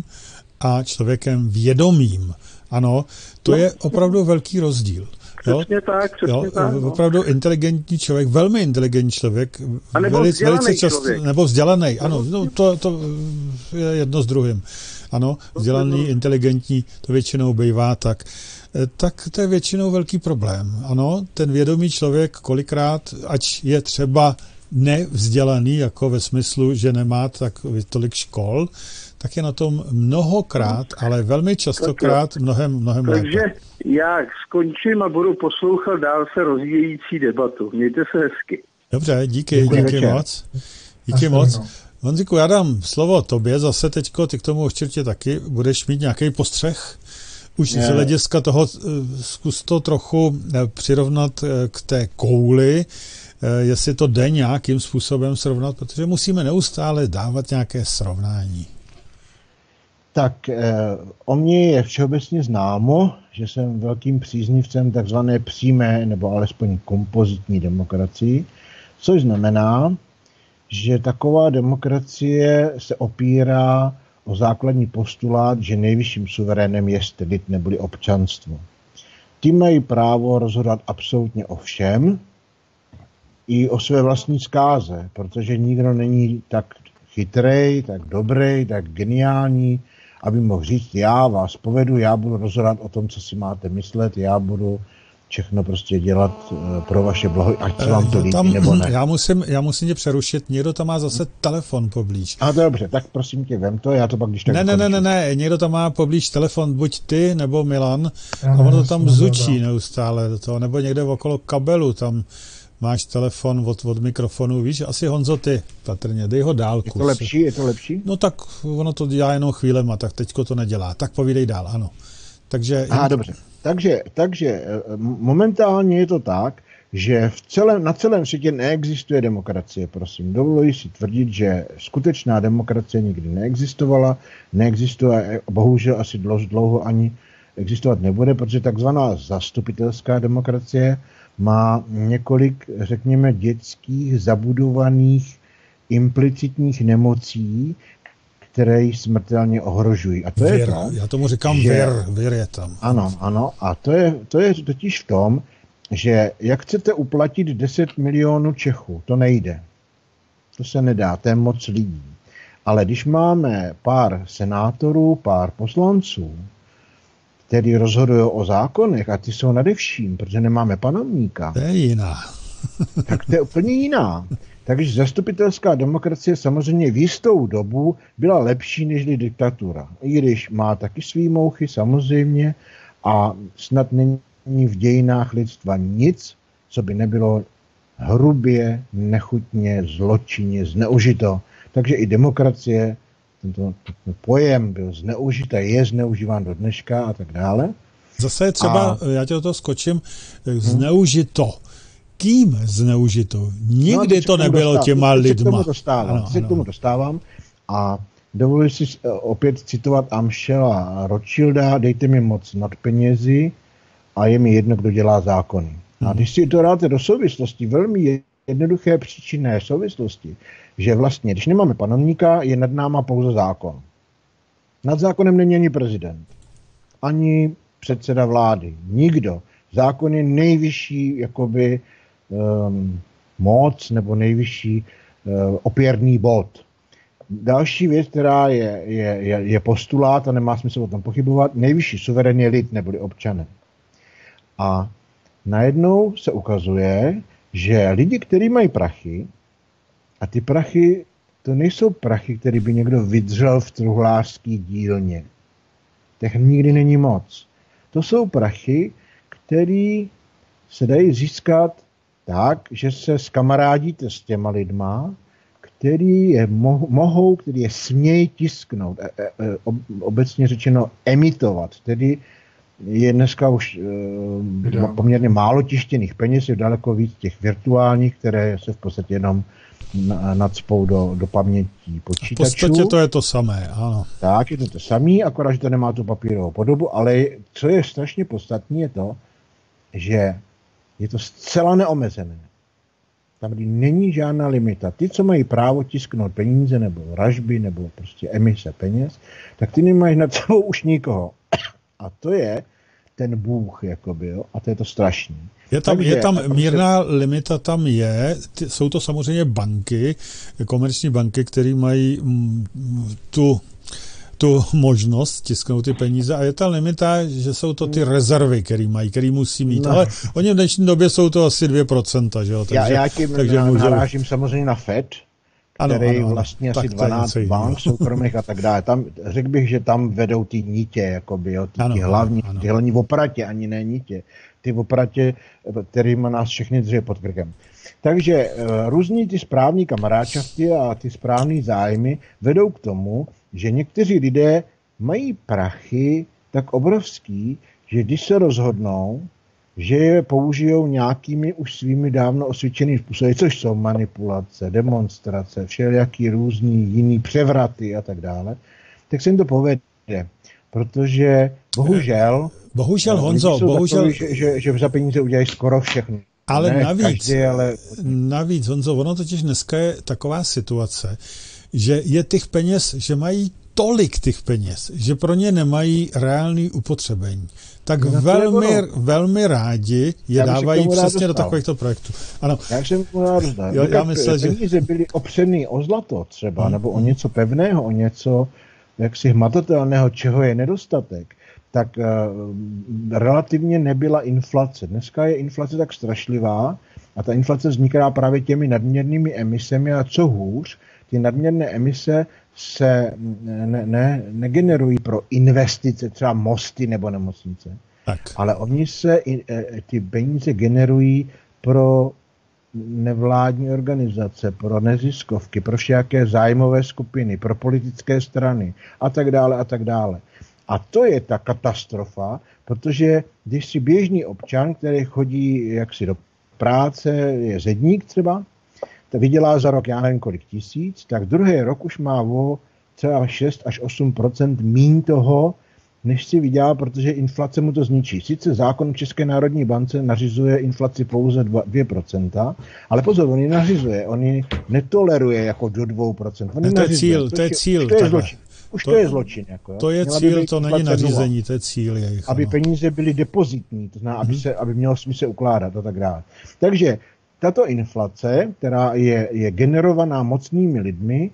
a člověkem vědomým. Ano, to no. je opravdu velký rozdíl. Přesně jo? tak, přesně jo? tak. No. Opravdu inteligentní člověk, velmi inteligentní člověk, a nebo velice, velice často, člověk. nebo vzdělaný, ano, no, to, to je jedno s druhým. Ano, vzdělaný, inteligentní, to většinou bývá tak. Tak to je většinou velký problém. Ano, ten vědomý člověk kolikrát, ať je třeba nevzdělaný, jako ve smyslu, že nemá tak tolik škol, tak je na tom mnohokrát, ale velmi častokrát mnohem, mnohem lépe. Takže já skončím a budu poslouchat dál se rozvíjející debatu. Mějte se hezky. Dobře, díky, díky, díky moc. Díky moc. Honziku, já dám slovo tobě zase teďko, ty k tomu určitě taky budeš mít nějaký postřeh. už z hlediska toho, zkus to trochu přirovnat k té kouli, jestli to jde nějakým způsobem srovnat, protože musíme neustále dávat nějaké srovnání. Tak eh, o mně je všeobecně známo, že jsem velkým příznivcem takzvané přímé nebo alespoň kompozitní demokracii, což znamená, že taková demokracie se opírá o základní postulát, že nejvyšším suverénem je lid neboli občanstvo. Ty mají právo rozhodovat absolutně o všem, i o své vlastní zkáze, protože nikdo není tak chytrej, tak dobrý, tak geniální, aby mohl říct, já vás povedu, já budu rozhodovat o tom, co si máte myslet, já budu všechno prostě dělat pro vaše blaho, ať se vám to líbí, tam, nebo ne. Já musím, já musím tě přerušit, někdo tam má zase telefon poblíž. A dobře, tak prosím tě, vem to, já to pak když tak Ne, ne, ne, ne, ne, někdo tam má poblíž telefon, buď ty, nebo Milan, já a ono to tam zučí neustále do toho, nebo někde okolo kabelu, tam máš telefon od, od mikrofonu, víš, asi Honzo ty, patrně, dej ho dál. Je to lepší, je to lepší? No tak ono to dělá jenom chvílema, tak teďko to nedělá, tak povídej dál, ano. Takže... Aha, dobře. Takže, takže momentálně je to tak, že v celém, na celém světě neexistuje demokracie, prosím. Dovoluji si tvrdit, že skutečná demokracie nikdy neexistovala, neexistuje, bohužel asi dlouho, dlouho ani existovat nebude, protože takzvaná zastupitelská demokracie má několik, řekněme, dětských, zabudovaných, implicitních nemocí, které ji smrtelně ohrožují. A to vir, je to, já tomu říkám že, vir, vir je tam. Ano, ano. A to je, to je totiž v tom, že jak chcete uplatit deset milionů Čechů, to nejde. To se nedá, to je moc lidí. Ale když máme pár senátorů, pár poslanců, kteří rozhodují o zákonech a ty jsou nadevším, protože nemáme panovníka. To je jiná. Tak to je úplně jiná. Takže zastupitelská demokracie samozřejmě v jistou dobu byla lepší než diktatura. I když má taky svý mouchy samozřejmě a snad není v dějinách lidstva nic, co by nebylo hrubě, nechutně, zločinně zneužito. Takže i demokracie, tento pojem byl zneužit a je zneužíván do dneška a tak dále. Zase je třeba, a... já tě do toho skočím, zneužito. Kým zneužito? Nikdy no, to nebylo dostávám. těma lidma. Se k tomu dostávám. Ano, se k tomu dostávám a dovoluji si opět citovat Amschela Rothschilda, dejte mi moc nad penězi a je mi jedno, kdo dělá zákony. Hmm. A když si to dáte do souvislosti, velmi jednoduché příčinné souvislosti, že vlastně, když nemáme panovníka, je nad náma pouze zákon. Nad zákonem není ani prezident, ani předseda vlády, nikdo. Zákon je nejvyšší jakoby um, moc nebo nejvyšší uh, opěrný bod. Další věc, která je, je, je, je postulát a nemá smysl o tom pochybovat, nejvyšší suverén je lid neboli občané. A najednou se ukazuje, že lidi, kteří mají prachy, a ty prachy, to nejsou prachy, které by někdo vydřel v truhlářský dílně. Těch nikdy není moc. To jsou prachy, který se dají získat tak, že se skamarádíte s těma lidma, který je mo- mohou, který je smějí tisknout, e- e- obecně řečeno emitovat. Tedy je dneska už e, poměrně málo tištěných peněz, je daleko víc těch virtuálních, které se v podstatě jenom nadspou do, do paměti počítačů. V podstatě to je to samé, ano. Tak, je to to samé, akorát, že to nemá tu papírovou podobu, ale co je strašně podstatné, je to, že je to zcela neomezené. Tam není žádná limita. Ty, co mají právo tisknout peníze, nebo ražby, nebo prostě emise peněz, tak ty nemají nad sebou už nikoho. A to je ten Bůh, jakoby, jo? A to je to strašný. Je tam, Takže, je tam mírná limita, tam je, ty, jsou to samozřejmě banky, komerční banky, které mají m, tu, tu možnost tisknout ty peníze a je ta limita, že jsou to ty rezervy, které mají, které musí mít, no. Ale oni v dnešní době jsou to asi dvě procenta, že jo? Takže, já, já tím takže na, můžou... narážím samozřejmě na Fed, který ano, ano, vlastně asi dvanáct bank soukromých a tak dále. Tam, řekl bych, že tam vedou ty nitě, jakoby, jo, ty, ano, ty hlavní, ano. ty hlavní opratě, ani ne nitě. Ty opratě, kterýma nás všechny drží pod krkem. Takže různí ty správní kamaráčavky a ty správní zájmy vedou k tomu, že někteří lidé mají prachy tak obrovský, že když se rozhodnou, že je použijou nějakými už svými dávno osvědčenými způsoby, což jsou manipulace, demonstrace, všelijaký různý jiný převraty a tak dále, tak se jim to povede. Protože bohužel... Bohužel, Honzo, bohužel... Takový, že, že, že za peníze udělají skoro všechno. Ale ne, navíc, každý, ale... navíc, Honzo, ono totiž dneska je taková situace, že je těch peněz, že mají tolik těch peněz, že pro ně nemají reálný upotřebení. Tak no, velmi, velmi rádi je já dávají přesně do takovýchto projektů. Ano. Já jsem mu rád dostal. Jo, já myslel, peníze že... byly opřený o zlato třeba, hmm. nebo o něco pevného, o něco jaksi hmatatelného, čeho je nedostatek, tak uh, relativně nebyla inflace. Dneska je inflace tak strašlivá a ta inflace vzniká právě těmi nadměrnými emisemi a co hůř, ty nadměrné emise se ne, ne, negenerují pro investice, třeba mosty nebo nemocnice, tak. Ale oni se, ty peníze generují pro nevládní organizace, pro neziskovky, pro všelijaké zájmové skupiny, pro politické strany a tak dále a tak dále. A to je ta katastrofa, protože když si běžný občan, který chodí jaksi do práce, je zedník třeba, to vydělá za rok, já nevím kolik tisíc, tak druhý rok už má o třeba šest až osm procent míň toho, než si vydělá, protože inflace mu to zničí. Sice zákon České národní bance nařizuje inflaci pouze dvě procenta, ale pozor, on ji nařizuje, on ji netoleruje jako do dvou procent. To je cíl, to je cíl. To je zločin. Už to, to je zločin. Jako, to je cíl, to není nařízení, to je cíl. Jejich, aby peníze byly depozitní, to znamená, aby, se, aby mělo smysl ukládat a tak dále. Takže tato inflace, která je, je generovaná mocnými lidmi,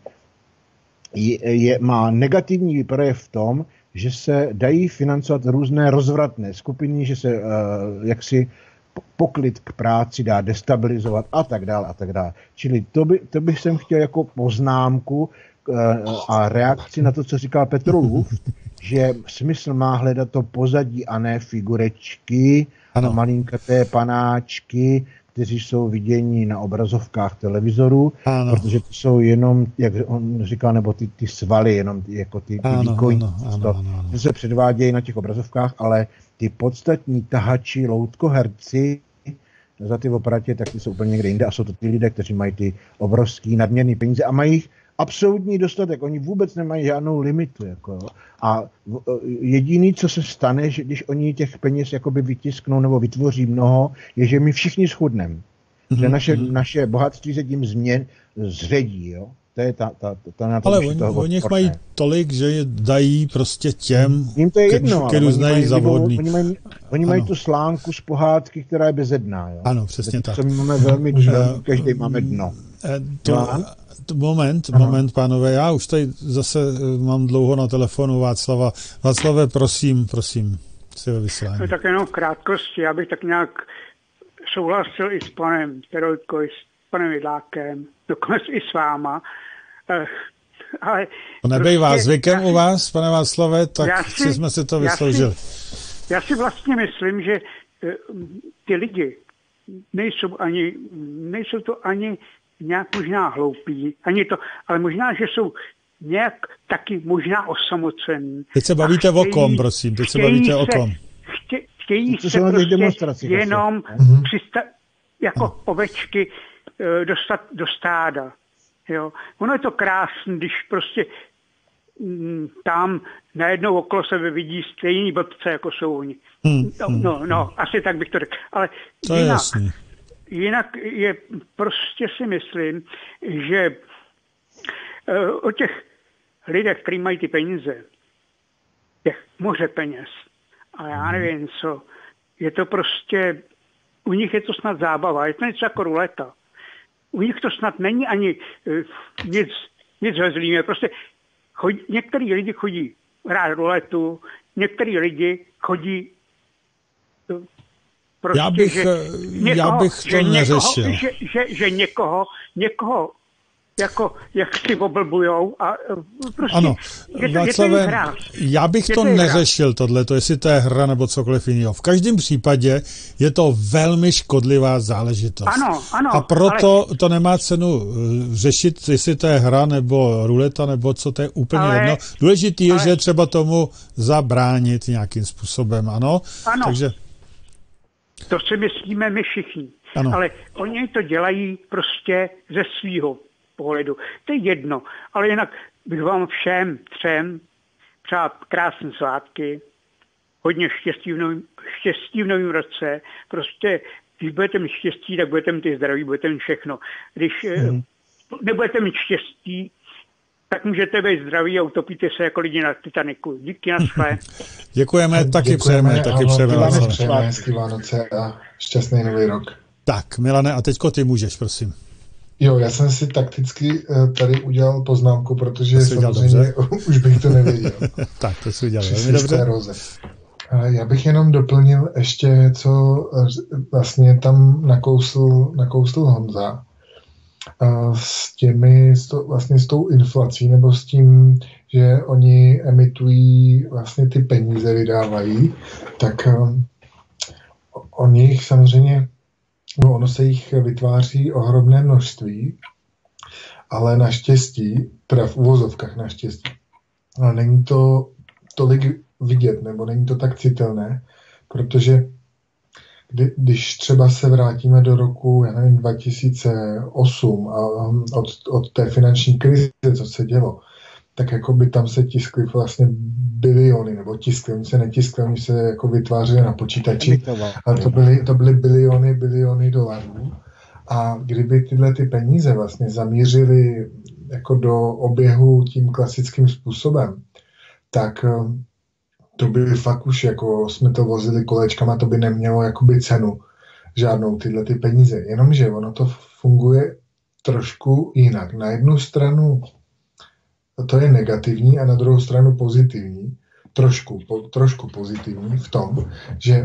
je, je, má negativní projev v tom, že se dají financovat různé rozvratné skupiny, že se uh, jaksi poklid k práci dá destabilizovat a tak dále a tak dále. Čili to, by, to bych jsem chtěl jako poznámku uh, a reakci na to, co říkal Petr Luft, že smysl má hledat to pozadí a ne figurečky ano. a malinkaté panáčky, kteří jsou viděni na obrazovkách televizorů, ano. protože to jsou jenom, jak on říkal, nebo ty, ty svaly, jenom ty, jako ty, ty výkojní. To se předvádějí na těch obrazovkách, ale ty podstatní tahači, loutkoherci za ty operatě, tak ty jsou úplně někde jinde a jsou to ty lidé, kteří mají ty obrovský nadměrný peníze a mají jich absolutní dostatek. Oni vůbec nemají žádnou limitu. Jako. A jediný, co se stane, že když oni těch peněz jakoby vytisknou nebo vytvoří mnoho, je, že my všichni schudneme. Mm-hmm. Že naše, naše bohatství se tím změn zředí. Jo? To je ta, ta, ta, ta Ale oni, oni mají tolik, že je dají prostě těm, jim to je jedno, který uznají za vhodný. Oni mají, oni mají tu slánku z pohádky, která je bezedná. Jo? Ano, přesně tak. Co my máme velmi dno, každý máme dno. To, no, Moment, Aha. moment, pánové, já už tady zase mám dlouho na telefonu Václava. Václave, prosím, prosím, si ve vysílání. No, tak jenom v krátkosti, já bych tak nějak souhlasil i s panem Perojkou, i s panem Vidlákem, dokonce i s váma. Eh, ale to nebejvá prostě, zvykem u vás, pane Václave, tak si, jsme si to vysloužili. Já si, já si vlastně myslím, že eh, ty lidi nejsou ani, nejsou to ani nějak možná hloupí, ani to, ale možná, že jsou nějak taky možná osamocení. Teď se bavíte chtějí, o kom, prosím, teď se bavíte se, o kom. Chtě, chtějí se prostě jenom přista- jako no. ovečky dostat do stáda. Jo. Ono je to krásné, když prostě m, tam najednou okolo sebe vidí stejný blbce, jako jsou oni. Hmm. No, no, no, asi tak bych to řekl. Ale to je jasný. Jinak je prostě si myslím, že o těch lidech, kteří mají ty peníze, těch moře peněz, a já nevím co, je to prostě, u nich je to snad zábava, je to něco jako ruleta. U nich to snad není ani nic, nic vezlíme, prostě chodí, některý lidi chodí hrát ruletu, některý lidi chodí Prostě, já bych, že někoho, já bych to že neřešil. Někoho, že, že, že někoho, někoho jako, jak si oblbujou a prostě, ano, je, Václave, je to hra. Já bych je to, to neřešil, tohleto, jestli to je hra nebo cokoliv jiného. V každém případě je to velmi škodlivá záležitost. Ano, ano. A proto ale... to nemá cenu řešit, jestli to je hra nebo ruleta, nebo co, to je úplně ale... jedno. Důležitý je, ale... že třeba tomu zabránit nějakým způsobem, ano? Ano. Takže... To si myslíme my všichni. Ano. Ale oni to dělají prostě ze svýho pohledu. To je jedno. Ale jinak bych vám všem třem přát krásné svátky, hodně štěstí v novém, štěstí v novém roce. Prostě, když budete mít štěstí, tak budete mít i zdraví, budete mít všechno. Když hmm. nebudete mít štěstí, tak můžete být zdraví a utopíte se jako lidi na Titaniku. Díky, naschle. Děkujeme, taky přejeme, taky přejeme. Přejeme hezký Vánoce a šťastný nový rok. Tak, Milane, a teďko ty můžeš, prosím. Jo, já jsem si takticky tady udělal poznámku, protože samozřejmě už bych to nevěděl. Tak, to si udělal velmi dobře. Já bych jenom doplnil ještě, co vlastně tam nakousl, nakousl Honza. S těmi, s to, vlastně s tou inflací, nebo s tím, že oni emitují, vlastně ty peníze vydávají, tak um, oni jich samozřejmě, no ono se jich vytváří ohromné množství, ale naštěstí, teda v uvozovkách naštěstí, ale není to tolik vidět, nebo není to tak citelné, protože Kdy, když třeba se vrátíme do roku, já nevím, dva tisíce osm a od, od té finanční krize, co se dělo, tak jako by tam se tiskly vlastně biliony, nebo tiskly, oni se netiskly, oni se jako vytvářely na počítači, ale to byly, to byly biliony, biliony dolarů. A kdyby tyhle ty peníze vlastně zamířily jako do oběhu tím klasickým způsobem, tak to by fakt už, jako jsme to vozili kolečkama, to by nemělo jakoby cenu žádnou tyhle ty peníze. Jenomže ono to funguje trošku jinak. Na jednu stranu to je negativní a na druhou stranu pozitivní. Trošku, po, trošku pozitivní v tom, že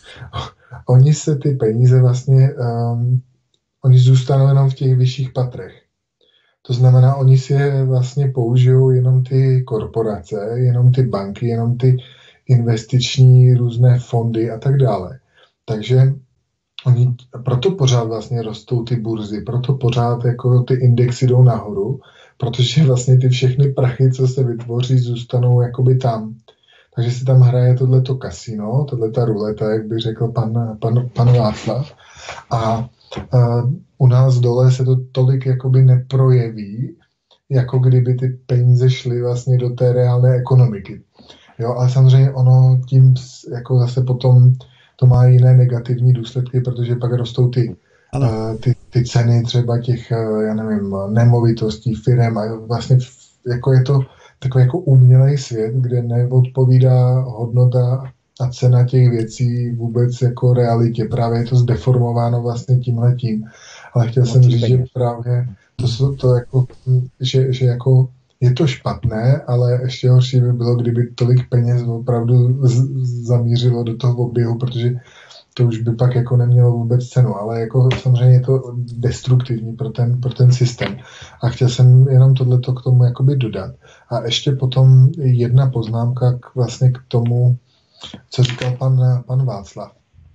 oni se ty peníze vlastně, um, oni zůstanou jenom v těch vyšších patrech. To znamená, oni si je vlastně použijou jenom ty korporace, jenom ty banky, jenom ty investiční různé fondy a tak dále. Takže oni, proto pořád vlastně rostou ty burzy, proto pořád jako ty indexy jdou nahoru, protože vlastně ty všechny prachy, co se vytvoří, zůstanou jakoby tam. Takže se tam hraje tohleto kasino, tohleta ruleta, jak by řekl pan, pan, pan Václav. A uh, u nás dole se to tolik jakoby neprojeví, jako kdyby ty peníze šly vlastně do té reálné ekonomiky. Jo, ale samozřejmě ono tím jako zase potom to má jiné negativní důsledky, protože pak rostou ty, uh, ty, ty ceny třeba těch, uh, já nevím, nemovitostí, firem a vlastně jako je to takový jako umělej svět, kde neodpovídá hodnota a cena těch věcí vůbec jako realitě. Právě je to zdeformováno vlastně tímhletím. Ale chtěl jsem říct, že právě to, to jako, že, že jako je to špatné, ale ještě horší by bylo, kdyby tolik peněz opravdu z, zamířilo do toho oběhu, protože to už by pak jako nemělo vůbec cenu, ale jako samozřejmě je to destruktivní pro ten, pro ten systém. A chtěl jsem jenom tohleto k tomu jakoby dodat. A ještě potom jedna poznámka k, vlastně k tomu, co říkal pan, pan Václav.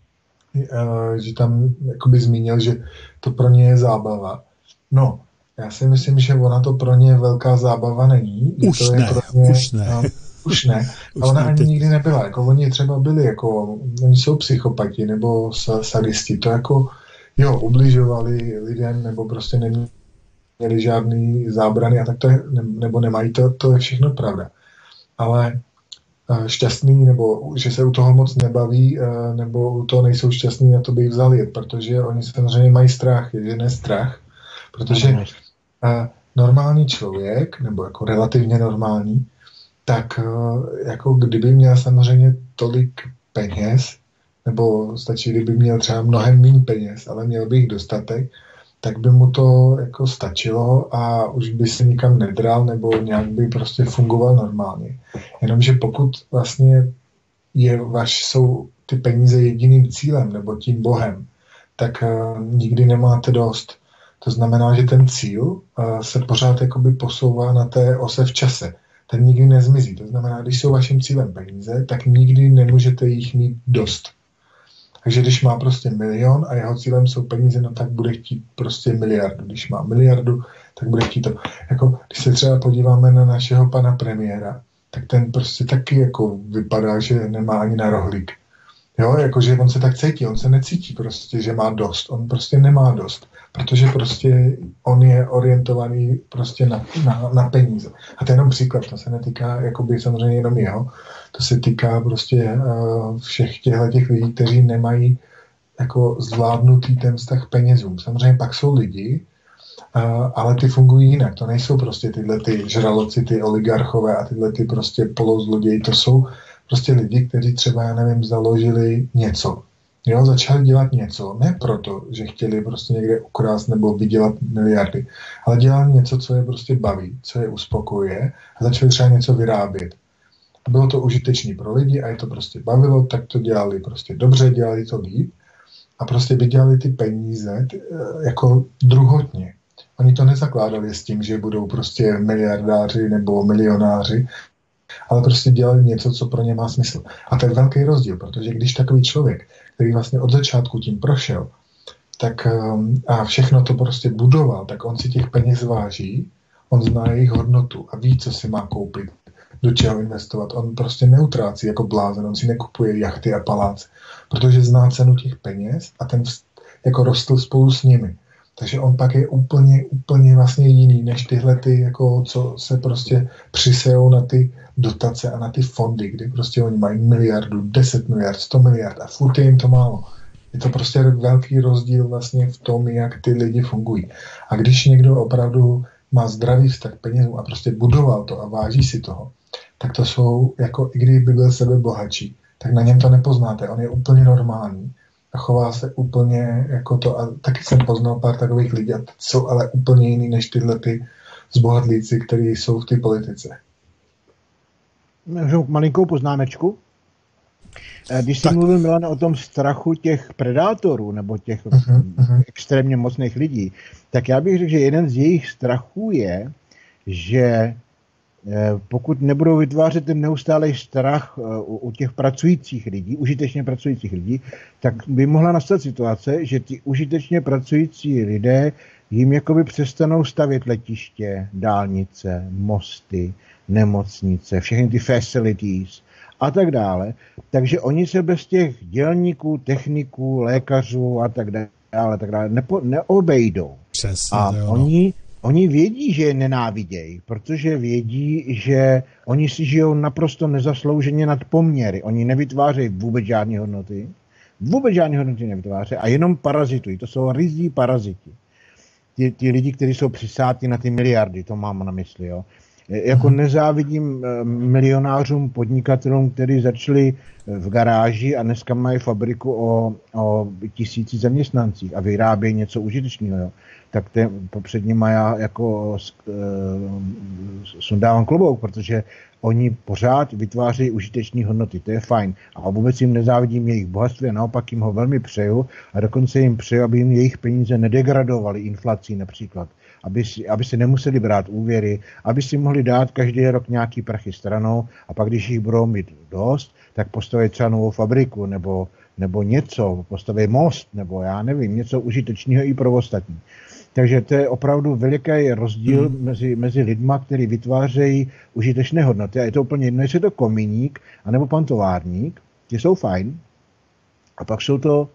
Že tam jakoby zmínil, že to pro ně je zábava. No, já si myslím, že ona to pro ně velká zábava není. Už to ne, je pro ně, už ne. No, už ne. A ona ani nikdy nebyla. Jako oni třeba byli, jako, oni jsou psychopati nebo sadisti. To jako, jo, ubližovali lidem nebo prostě neměli žádný zábrany a tak to je, nebo nemají, to, to je všechno pravda. Ale šťastný, nebo že se u toho moc nebaví, nebo u toho nejsou šťastní, na to by vzal jet, protože oni samozřejmě mají strach, je ne strach, protože normální člověk, nebo jako relativně normální, tak jako kdyby měl samozřejmě tolik peněz, nebo stačí, kdyby měl třeba mnohem méně peněz, ale měl by jich dostatek, tak by mu to jako stačilo a už by se nikam nedral nebo nějak by prostě fungoval normálně. Jenomže pokud vlastně je vaš, jsou ty peníze jediným cílem nebo tím bohem, tak uh, nikdy nemáte dost. To znamená, že ten cíl uh, se pořád jakoby posouvá na té ose v čase. Ten nikdy nezmizí. To znamená, když jsou vaším cílem peníze, tak nikdy nemůžete jich mít dost. Takže když má prostě milion a jeho cílem jsou peníze, no tak bude chtít prostě miliardu. Když má miliardu, tak bude chtít to. Jako, když se třeba podíváme na našeho pana premiéra, tak ten prostě taky jako vypadá, že nemá ani na rohlík. Jo, jakože on se tak cítí, on se necítí prostě, že má dost. On prostě nemá dost, protože prostě on je orientovaný prostě na, na, na peníze. A to je jenom příklad, to se netýká jakoby samozřejmě jenom jeho, to se týká prostě uh, všech těchto těch lidí, kteří nemají jako zvládnutý ten vztah penězům. Samozřejmě pak jsou lidi, uh, ale ty fungují jinak. To nejsou prostě tyhle ty žraloci, ty oligarchové a tyhle ty prostě polouzloději, to jsou prostě lidi, kteří třeba, já nevím, založili něco. Jo, začali dělat něco, ne proto, že chtěli prostě někde ukrást nebo vydělat miliardy, ale dělali něco, co je prostě baví, co je uspokojuje a začali třeba něco vyrábět. Bylo to užitečné pro lidi a je to prostě bavilo, tak to dělali prostě dobře, dělali to líp a prostě vydělali ty peníze ty, jako druhotně. Oni to nezakládali s tím, že budou prostě miliardáři nebo milionáři, ale prostě dělali něco, co pro ně má smysl. A to je velký rozdíl, protože když takový člověk, který vlastně od začátku tím prošel, tak um, a všechno to prostě budoval, tak on si těch peněz váží, on zná jejich hodnotu a ví, co si má koupit, do čeho investovat. On prostě neutrácí jako blázen, on si nekupuje jachty a palác, protože zná cenu těch peněz a ten jako rostl spolu s nimi. Takže on pak je úplně, úplně vlastně jiný, než tyhle ty, jako, co se prostě přisejou na ty dotace a na ty fondy, kdy prostě oni mají miliardu, deset miliard, sto miliard a furt je jim to málo. Je to prostě velký rozdíl vlastně v tom, jak ty lidi fungují. A když někdo opravdu má zdravý vztah k penězům a prostě budoval to a váží si toho, tak to jsou, jako i kdyby byl sebe bohatší, tak na něm to nepoznáte. On je úplně normální a chová se úplně jako to. A taky jsem poznal pár takových lidí a jsou ale úplně jiný než tyhle ty zbohatlíci, kteří jsou v té politice. Můžu malinkou poznámečku? Když jsi mluvil, Milan, o tom strachu těch predátorů nebo těch uh-huh, uh-huh. extrémně mocných lidí, tak já bych řekl, že jeden z jejich strachů je, že pokud nebudou vytvářet ten neustálý strach u těch pracujících lidí, užitečně pracujících lidí, tak by mohla nastat situace, že ty užitečně pracující lidé jim jakoby přestanou stavět letiště, dálnice, mosty, nemocnice, všechny ty facilities a tak dále. Takže oni se bez těch dělníků, techniků, lékařů a tak dále, tak dále nepo, neobejdou. Přesně, a oni, oni vědí, že je nenávidějí, protože vědí, že oni si žijou naprosto nezaslouženě nad poměry. Oni nevytvářejí vůbec žádné hodnoty, vůbec žádné hodnoty nevytvářejí a jenom parazitují. To jsou ryzí paraziti. Ti, ti lidi, kteří jsou přisáti na ty miliardy, to mám na mysli, jo. Jako nezávidím milionářům, podnikatelům, kteří začali v garáži a dneska mají fabriku o, o tisíci zaměstnancích a vyrábějí něco užitečného. Jo. Tak te, před nimi já jako sundávám klobouk, protože oni pořád vytvářejí užitečné hodnoty, to je fajn. A vůbec jim nezávidím jejich bohatství a naopak jim ho velmi přeju a dokonce jim přeju, aby jim jejich peníze nedegradovaly inflací například. Aby si, aby si nemuseli brát úvěry, aby si mohli dát každý rok nějaký prachy stranou a pak, když jich budou mít dost, tak postaví třeba novou fabriku nebo, nebo něco, postaví most, nebo já nevím, něco užitečného i pro ostatní. Takže to je opravdu veliký rozdíl hmm. mezi, mezi lidma, kteří vytvářejí užitečné hodnoty. A je to úplně jedno, jestli je to komíník, anebo pan továrník, ty jsou fajn. A pak jsou to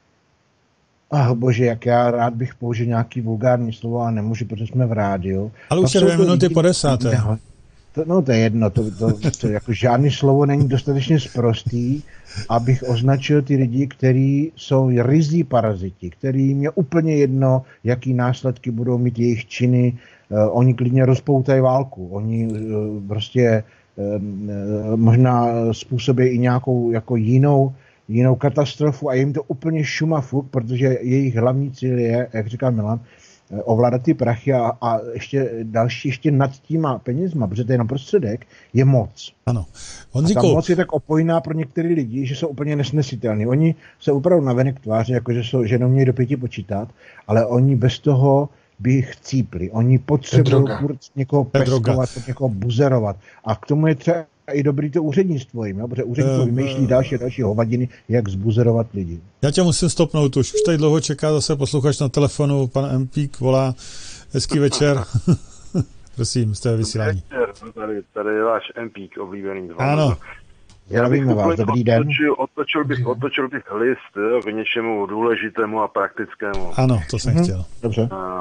Ach bože, jak já rád bych použil nějaký vulgární slovo a nemůžu, protože jsme v rádiu. Ale už je dvě minuty po desáté. No, to, no to je jedno, to, to, to jako žádný slovo není dostatečně sprostý, abych označil ty lidi, kteří jsou ryzí paraziti, kterým je úplně jedno, jaký následky budou mít jejich činy. Uh, oni klidně rozpoutají válku, oni uh, prostě uh, možná způsobí i nějakou jako jinou jinou katastrofu a jim to úplně šuma fuk, protože jejich hlavní cíl je, jak říkal Milan, ovládat ty prachy a, a ještě další, ještě nad těma penězma, protože to je jenom prostředek, je moc. Ano. Honzíku, a ta moc je tak opojná pro některé lidi, že jsou úplně nesnesitelní. Oni se opravdu navenek tváří, jako že, jsou, že neumějí do pěti počítat, ale oni bez toho by chcípli. Oni potřebují někoho peskovat, někoho buzerovat. A k tomu je třeba i dobrý to úřednictvo jim, jo? Protože úřednictvo uh, vymýšlí další a další hovadiny, jak zbuzerovat lidi. Já tě musím stopnout už. Už tady dlouho čeká zase posluchač na telefonu, pan Empík volá. Hezký večer. Prosím, jste ve vysílání. Tady, tady je váš Empík oblíbený. Ano. Já bych vás, dobrý den. Otočil, otočil, bych, otočil bych list jo, k něčemu důležitému a praktickému. Ano, to jsem hmm. chtěl. Dobře. A,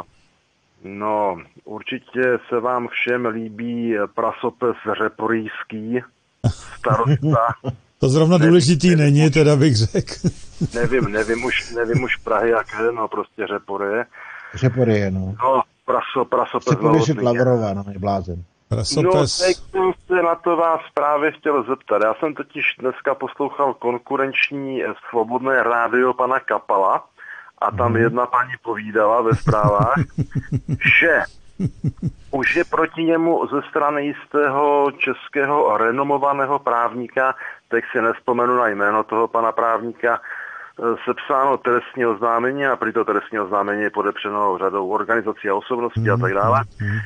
no, určitě se vám všem líbí prasopes řeporyjský, starosta. To zrovna nevím, důležitý nevím, není, teda bych řekl. Nevím, nevím už, nevím už Prahy jaké, no prostě Řeporyje. Řeporyje, no. No, praso, prasopes Řeporyje Lavrová, no, je blázen. Prasopes. No, teď jsem se na to vás právě chtěl zeptat. Já jsem totiž dneska poslouchal konkurenční svobodné rádio pana Kapala a tam hmm. jedna paní povídala ve zprávách, že už je proti němu ze strany jistého českého renomovaného právníka, teď si nespomenu na jméno toho pana právníka, sepsáno trestní oznámení a prý to trestní oznámení je podepřeno řadou organizací a osobností a tak dále.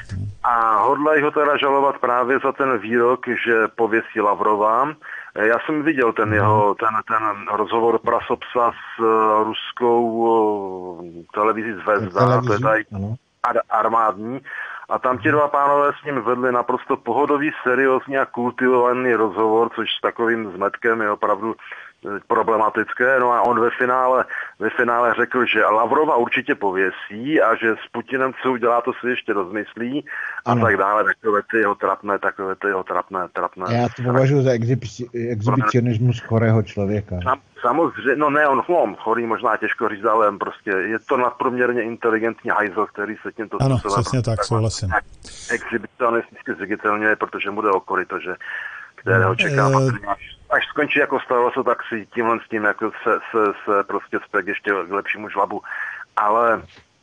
A hodlají ho teda žalovat právě za ten výrok, že pověsí Lavrova. Já jsem viděl ten jeho, ten, ten rozhovor Prasopsa s ruskou televizí Zvezda, to je tady armádní. A tam ti dva pánové s ním vedli naprosto pohodový, seriózní a kultivovaný rozhovor, což s takovým zmetkem je opravdu problematické. No a on ve finále, ve finále řekl, že Lavrova určitě pověsí a že s Putinem, co udělá, to si ještě rozmyslí a ano. tak dále. Takové ty jeho trapné, takové ty jeho trapné, trapné. Já to považuji za exhibici- exhibicionismus chorého člověka. Sam, samozřejmě, no ne, on chlom, chorý možná těžko říct, ale prostě je to nadprůměrně inteligentní hajzl, který se tímto ano, způsobem... Ano, přesně tak, souhlasím. Exhibicionisticky zviditelňuje, protože mu jde o koryto, že kterého čeká uh, až, až skončí jako starosta, tak si tímhle s tím jako se, se, se prostě spěk ještě k lepšímu žlabu. Ale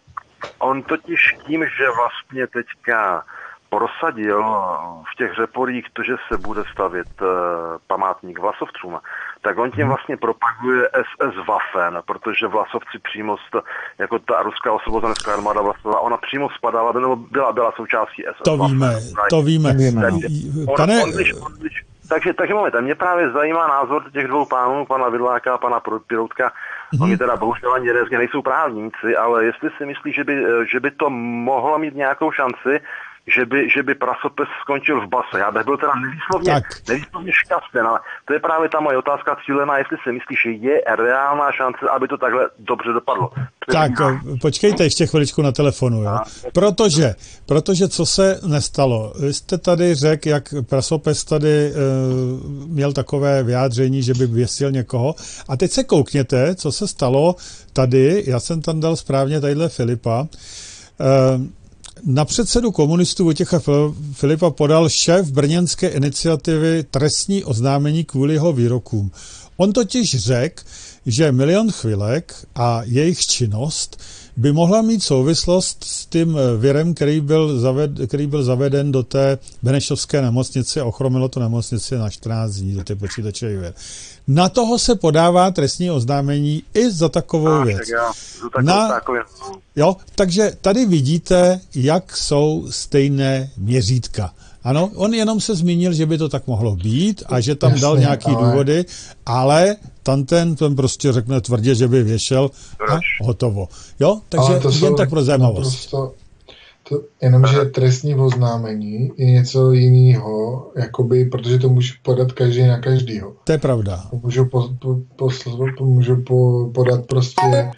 on totiž tím, že vlastně teďka prosadil v těch Řeporích to, že se bude stavět uh, památník Vlasovcům, tak on tím vlastně propaguje S S Waffen, protože Vlasovci přímo, st, jako ta ruská osvobozenecká armáda Vlasova, ona přímo spadala, nebo byla, byla součástí S S to Waffen. Víme, to víme, to víme. Pane... On, on, on, on, takže, takže moment, mě právě zajímá názor těch dvou pánů, pana Vidláka a pana Piroutka. Mm-hmm. Oni teda bohužel ani rezně nejsou právníci, ale jestli si myslí, že by, že by to mohlo mít nějakou šanci, že by, že by Prasopes skončil v base. Já bych byl teda nevýslovně, nevýslovně šťastný, ale to je právě ta moje otázka cílená, jestli si myslíš, že je reálná šance, aby to takhle dobře dopadlo. Tak, počkejte ještě chviličku na telefonu, jo? Protože, protože co se nestalo? Vy jste tady řekl, jak Prasopes tady uh, měl takové vyjádření, že by věsil někoho. A teď se koukněte, co se stalo tady, já jsem tam dal správně tadyhle Filipa, uh, na předsedu komunistů Vojtěcha Filipa podal šéf brněnské iniciativy trestní oznámení kvůli jeho výrokům. On totiž řekl, že Milion chvilek a jejich činnost by mohla mít souvislost s tím virem, který byl, zaved, který byl zaveden do té benešovské nemocnice a ochromilo to nemocnici na čtrnáct dní do té počítačové vir. Na toho se podává trestní oznámení i za takovou a, věc. Já, na, takový... jo, takže tady vidíte, jak jsou stejné měřítka. Ano, on jenom se zmínil, že by to tak mohlo být a že tam Jasně, dal nějaký ale... důvody, ale tam ten, ten prostě řekne tvrdě, že by věšel a hotovo. Jo, takže jen tak pro zajímavost. Naprosto, to, jenomže trestní oznámení je něco jiného, jakoby, protože to může podat každý na každýho. To je pravda. Můžu, po, po, po, můžu po, podat prostě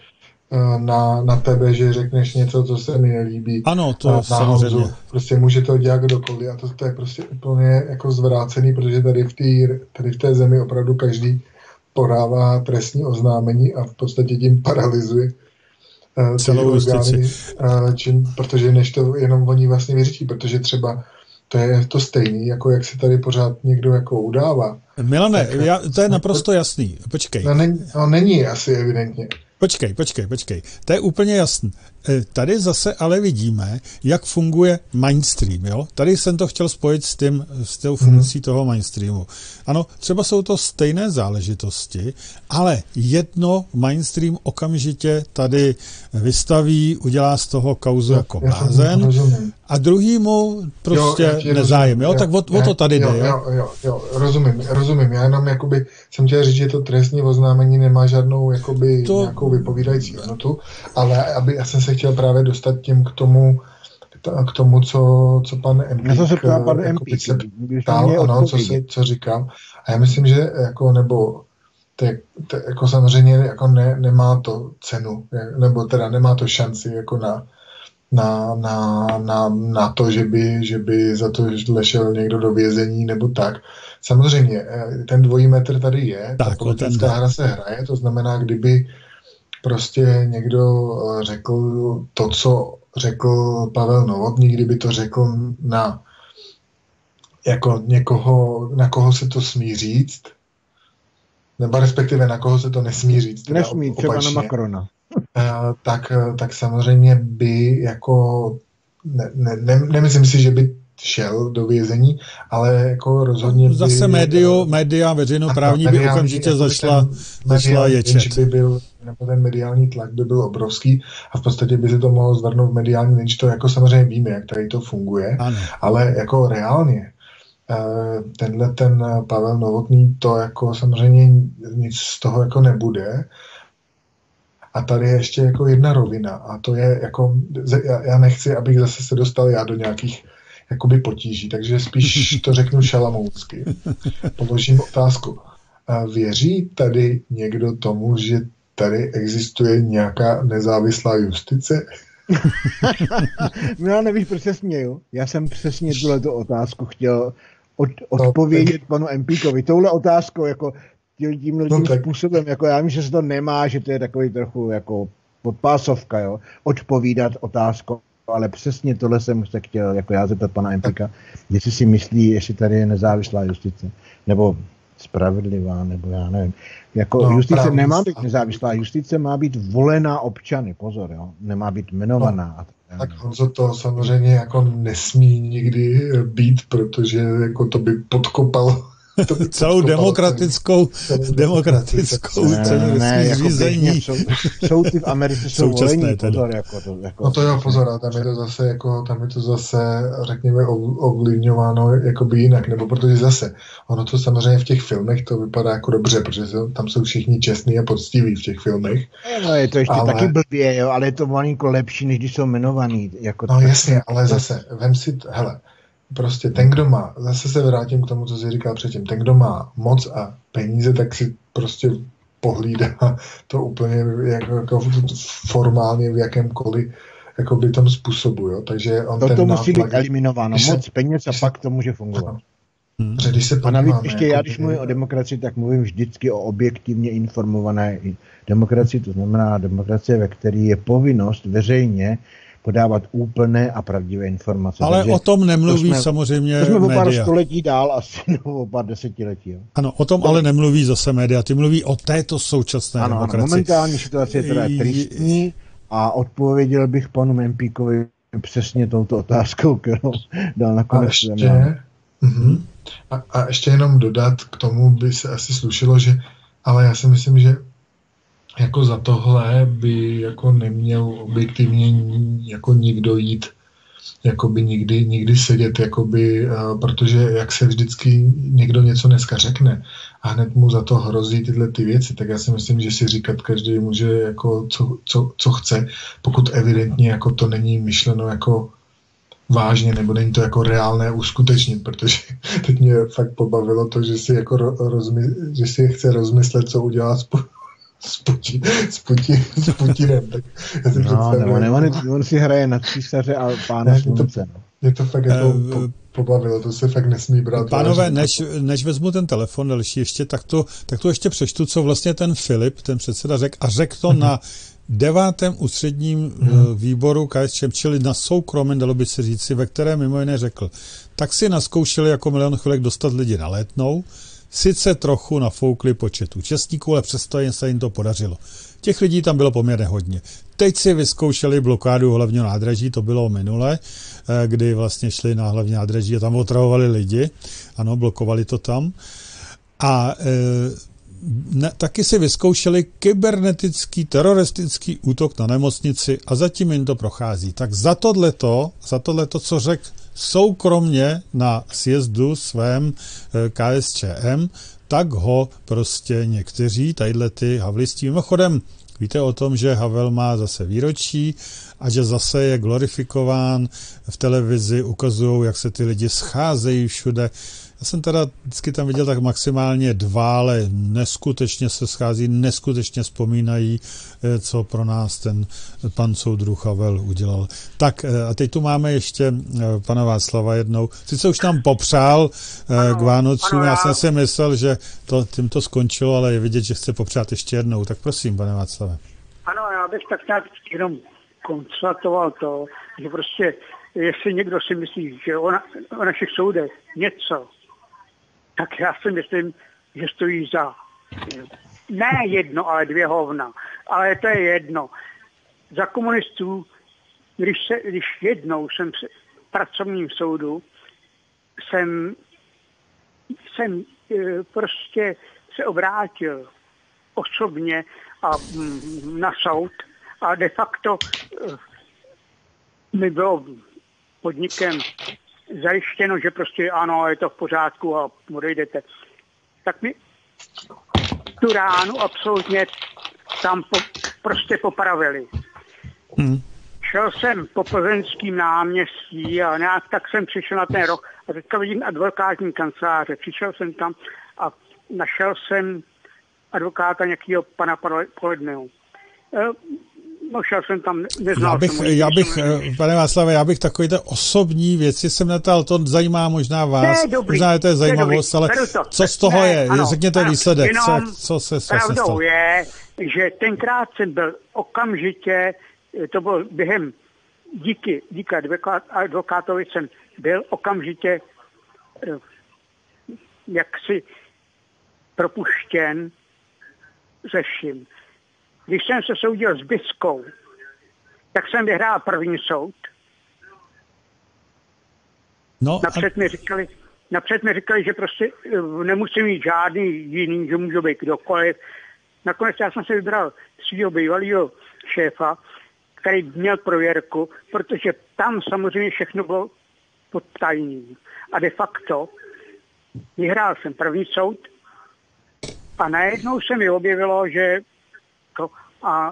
na, na tebe, že řekneš něco, co se mi nelíbí. Ano, to je samozřejmě. Honzu. Prostě může to dělat kdokoliv a to, to je prostě úplně jako zvrácený, protože tady v, tý, tady v té zemi opravdu každý podává trestní oznámení a v podstatě tím paralyzuje uh, celou orgány, uh, čím, protože než to jenom oni vlastně vyřečí, protože třeba to je to stejný, jako jak se tady pořád někdo jako udává. Milane, tak, já, to je naprosto jasný. Počkej. No, není, no není asi evidentně. Počkej, počkej, počkej. To je úplně jasný. Tady zase ale vidíme, jak funguje mainstream. Jo? Tady jsem to chtěl spojit s, tím, s tou funkcí hmm. toho mainstreamu. Ano, třeba jsou to stejné záležitosti, ale jedno mainstream okamžitě tady vystaví, udělá z toho kauzu jo, jako blázen a druhýmu prostě jo, nezájem. Jo? Jo, tak o, o to tady jo, jde. Jo? Jo, jo, jo, rozumím, rozumím. Já jenom jakoby jsem chtěl říct, že to trestní oznámení nemá žádnou jakoby to... nějakou vypovídající hodnotu, ale aby, já jsem se chtěl právě dostat tím k tomu, k tomu, co, co pan Empík se ptá, pan Empík, se ptal, ano, co, se, co říkal. A já myslím, že jako, nebo te, te, jako samozřejmě jako ne, nemá to cenu, nebo teda nemá to šanci jako na, na, na, na, na to, že by, že by za to šel někdo do vězení nebo tak. Samozřejmě, ten dvojí metr tady je, tak, ta politická hra se hraje, to znamená, kdyby prostě někdo řekl to, co řekl Pavel Novotný, kdyby to řekl na jako někoho, na koho se to smí říct, nebo respektive na koho se to nesmí říct. Nesmí, třeba na Macrona. Tak, tak samozřejmě by jako ne, ne, ne, nemyslím si, že by šel do vězení, ale jako rozhodně zase by... médio, média veřejnoprávní by okamžitě zašla, zašla ječet. By byl, nebo ten mediální tlak by byl obrovský a v podstatě by se to mohlo zvrhnout v mediální lynč, to jako samozřejmě víme, jak tady to funguje, ano. Ale jako reálně tenhle ten Pavel Novotný, to jako samozřejmě nic z toho jako nebude. A tady je ještě jako jedna rovina a to je jako, já nechci, abych zase se dostal já do nějakých jakoby potíží, takže spíš to řeknu šalamounsky. Položím otázku. Věří tady někdo tomu, že tady existuje nějaká nezávislá justice? No, nevíš, proč se směju. Já jsem přesně tuto otázku chtěl od, odpovědět panu Empíkovi. Touhle otázkou, jako tímhle tím no, způsobem, jako já vím, že se to nemá, že to je takový trochu jako podpásovka, jo, odpovídat otázkou, ale přesně tohle jsem se chtěl, jako já zeptat pana Empíka, jestli si myslí, jestli tady je nezávislá justice, nebo spravedlivá, nebo já nevím. Jako no, justice právě nemá být nezávislá, justice má být volená občany, pozor, jo, nemá být jmenovaná. No, tak Honzo, to samozřejmě jako nesmí nikdy být, protože jako to by podkopalo celou demokratickou, demokratickou řízení. Jsou ty v Americe jsou volení, pozor, jako to. Jako, no to jo, pozor, a tam je to zase, jako, tam je to zase, řekněme, ovlivňováno jakoby jinak, nebo protože zase, ono to samozřejmě v těch filmech to vypadá jako dobře, protože tam jsou všichni čestní a poctiví v těch filmech. No je to ještě ale... taky blbě, jo, ale je to malinko lepší, než když jsou jmenovaný. Jako no jasně, ale zase, vem si, hele, prostě ten, kdo má, zase se vrátím k tomu, co jsi říkal předtím, ten, kdo má moc a peníze, tak si prostě pohlídá to úplně jako, jako formálně v jakémkoliv jakoby tom způsobu, jo, takže on to ten musí být eliminováno, moc se, peněz a pak to může fungovat. Hmm. Když se a navíc ještě jako já, když mluvím o demokracii, tak mluvím vždycky o objektivně informované demokracii, to znamená demokracie, ve které je povinnost veřejně podávat úplné a pravdivé informace. Ale takže o tom nemluví to jsme, samozřejmě to jsme média. o pár století dál asi, nebo o pár desetiletí. Jo. Ano, o tom to... ale nemluví zase média. Ty mluví o této současné ano, demokracii. Ano, momentální situace je teda tristní a odpověděl bych panu Empíkovi přesně touto otázkou, kterou dal nakonec. A ještě, mm-hmm. a, a ještě jenom dodat k tomu by se asi slušilo, že ale já si myslím, že jako za tohle by jako neměl objektivně jako nikdo jít jakoby nikdy, nikdy sedět, jakoby, uh, protože jak se vždycky někdo něco dneska řekne a hned mu za to hrozí tyhle ty věci, tak já si myslím, že si říkat každý může jako co, co, co chce, pokud evidentně jako to není myšleno jako vážně, nebo není to jako reálné uskutečnit, protože teď mě fakt pobavilo to, že si jako rozmy, že si chce rozmyslet, co udělá spolu s, Putin, s, Putin, s Putinem. Tak já si no, no, ne, on, on si hraje na císaře a pána slunce. Mě to fakt jako po, pobavilo, to se fakt nesmí brát. Pánové, než, než vezmu ten telefon další ještě, tak to, tak to ještě přečtu, co vlastně ten Filip, ten předseda řekl, a řekl to na devátém ústředním hmm. výboru K S Č M, čili na soukromém, dalo by se říci, ve které mimo jiné řekl, tak si naskoušeli jako Milion chvilek dostat lidi na Letnou, sice trochu nafoukli počet účastníků, ale přesto jen se jim to podařilo. Těch lidí tam bylo poměrně hodně. Teď si vyzkoušeli blokádu hlavního nádraží, to bylo minule, kdy vlastně šli na hlavní nádraží a tam otravovali lidi, ano, blokovali to tam. A e, ne, taky si vyzkoušeli kybernetický teroristický útok na nemocnici a zatím jim to prochází. Tak za tohleto, za tohleto, co řekl soukromně na sjezdu svém K S Č M, tak ho prostě někteří, tadyhle ty havlistí. Mimochodem, víte o tom, že Havel má zase výročí a že zase je glorifikován v televizi, ukazují, jak se ty lidi scházejí všude. Já jsem teda vždycky tam viděl tak maximálně dva, ale neskutečně se schází, neskutečně vzpomínají, co pro nás ten pan soudruh Havel udělal. Tak a teď tu máme ještě pana Václava jednou. Sice už tam popřál ano, k Vánocům, já jsem si myslel, že to tím to skončilo, ale je vidět, že chce popřát ještě jednou. Tak prosím, pane Václave. Ano, já bych tak nějak jenom konstatoval to, že prostě, jestli někdo si myslí, že o, na, o našich soudech něco, tak já si myslím, že stojí za ne jedno, ale dvě hovna. Ale to je jedno. Za komunistů, když, se, když jednou jsem v pracovním soudu, jsem, jsem prostě se obrátil osobně a na soud a de facto mi bylo podnikem zajištěno, že prostě ano, je to v pořádku a odejdete. Tak mi tu ránu absolutně tam po, prostě popravili. Hmm. Šel jsem po plzeňským náměstí a nějak tak jsem přišel na ten roh a teďka vidím advokátní kanceláře. Přišel jsem tam a našel jsem advokáta nějakého pana Poledného. No, šel jsem tam, neznal já bych, jsem. Já bych, jsem... pane Václave, já bych takovýhle osobní věci jsem netal, to zajímá možná vás, ne, dobrý, možná je to je zajímavost, ale to. co z toho ne, je? Ano, řekněte ano, výsledek, co, co se pravdou stalo? je, že tenkrát jsem byl okamžitě, to bylo během, díky, díky advokátovi jsem byl okamžitě jaksi propuštěn ze vším. Když jsem se soudil s Biskou, tak jsem vyhrál první soud. No, napřed, a... mi říkali, napřed mi říkali, že prostě nemusím mít žádný jiný, že můžu být kdokoliv. Nakonec já jsem si vybral svého bývalého šéfa, který měl prověrku, protože tam samozřejmě všechno bylo pod tajný. A de facto vyhrál jsem první soud a najednou se mi objevilo, že to a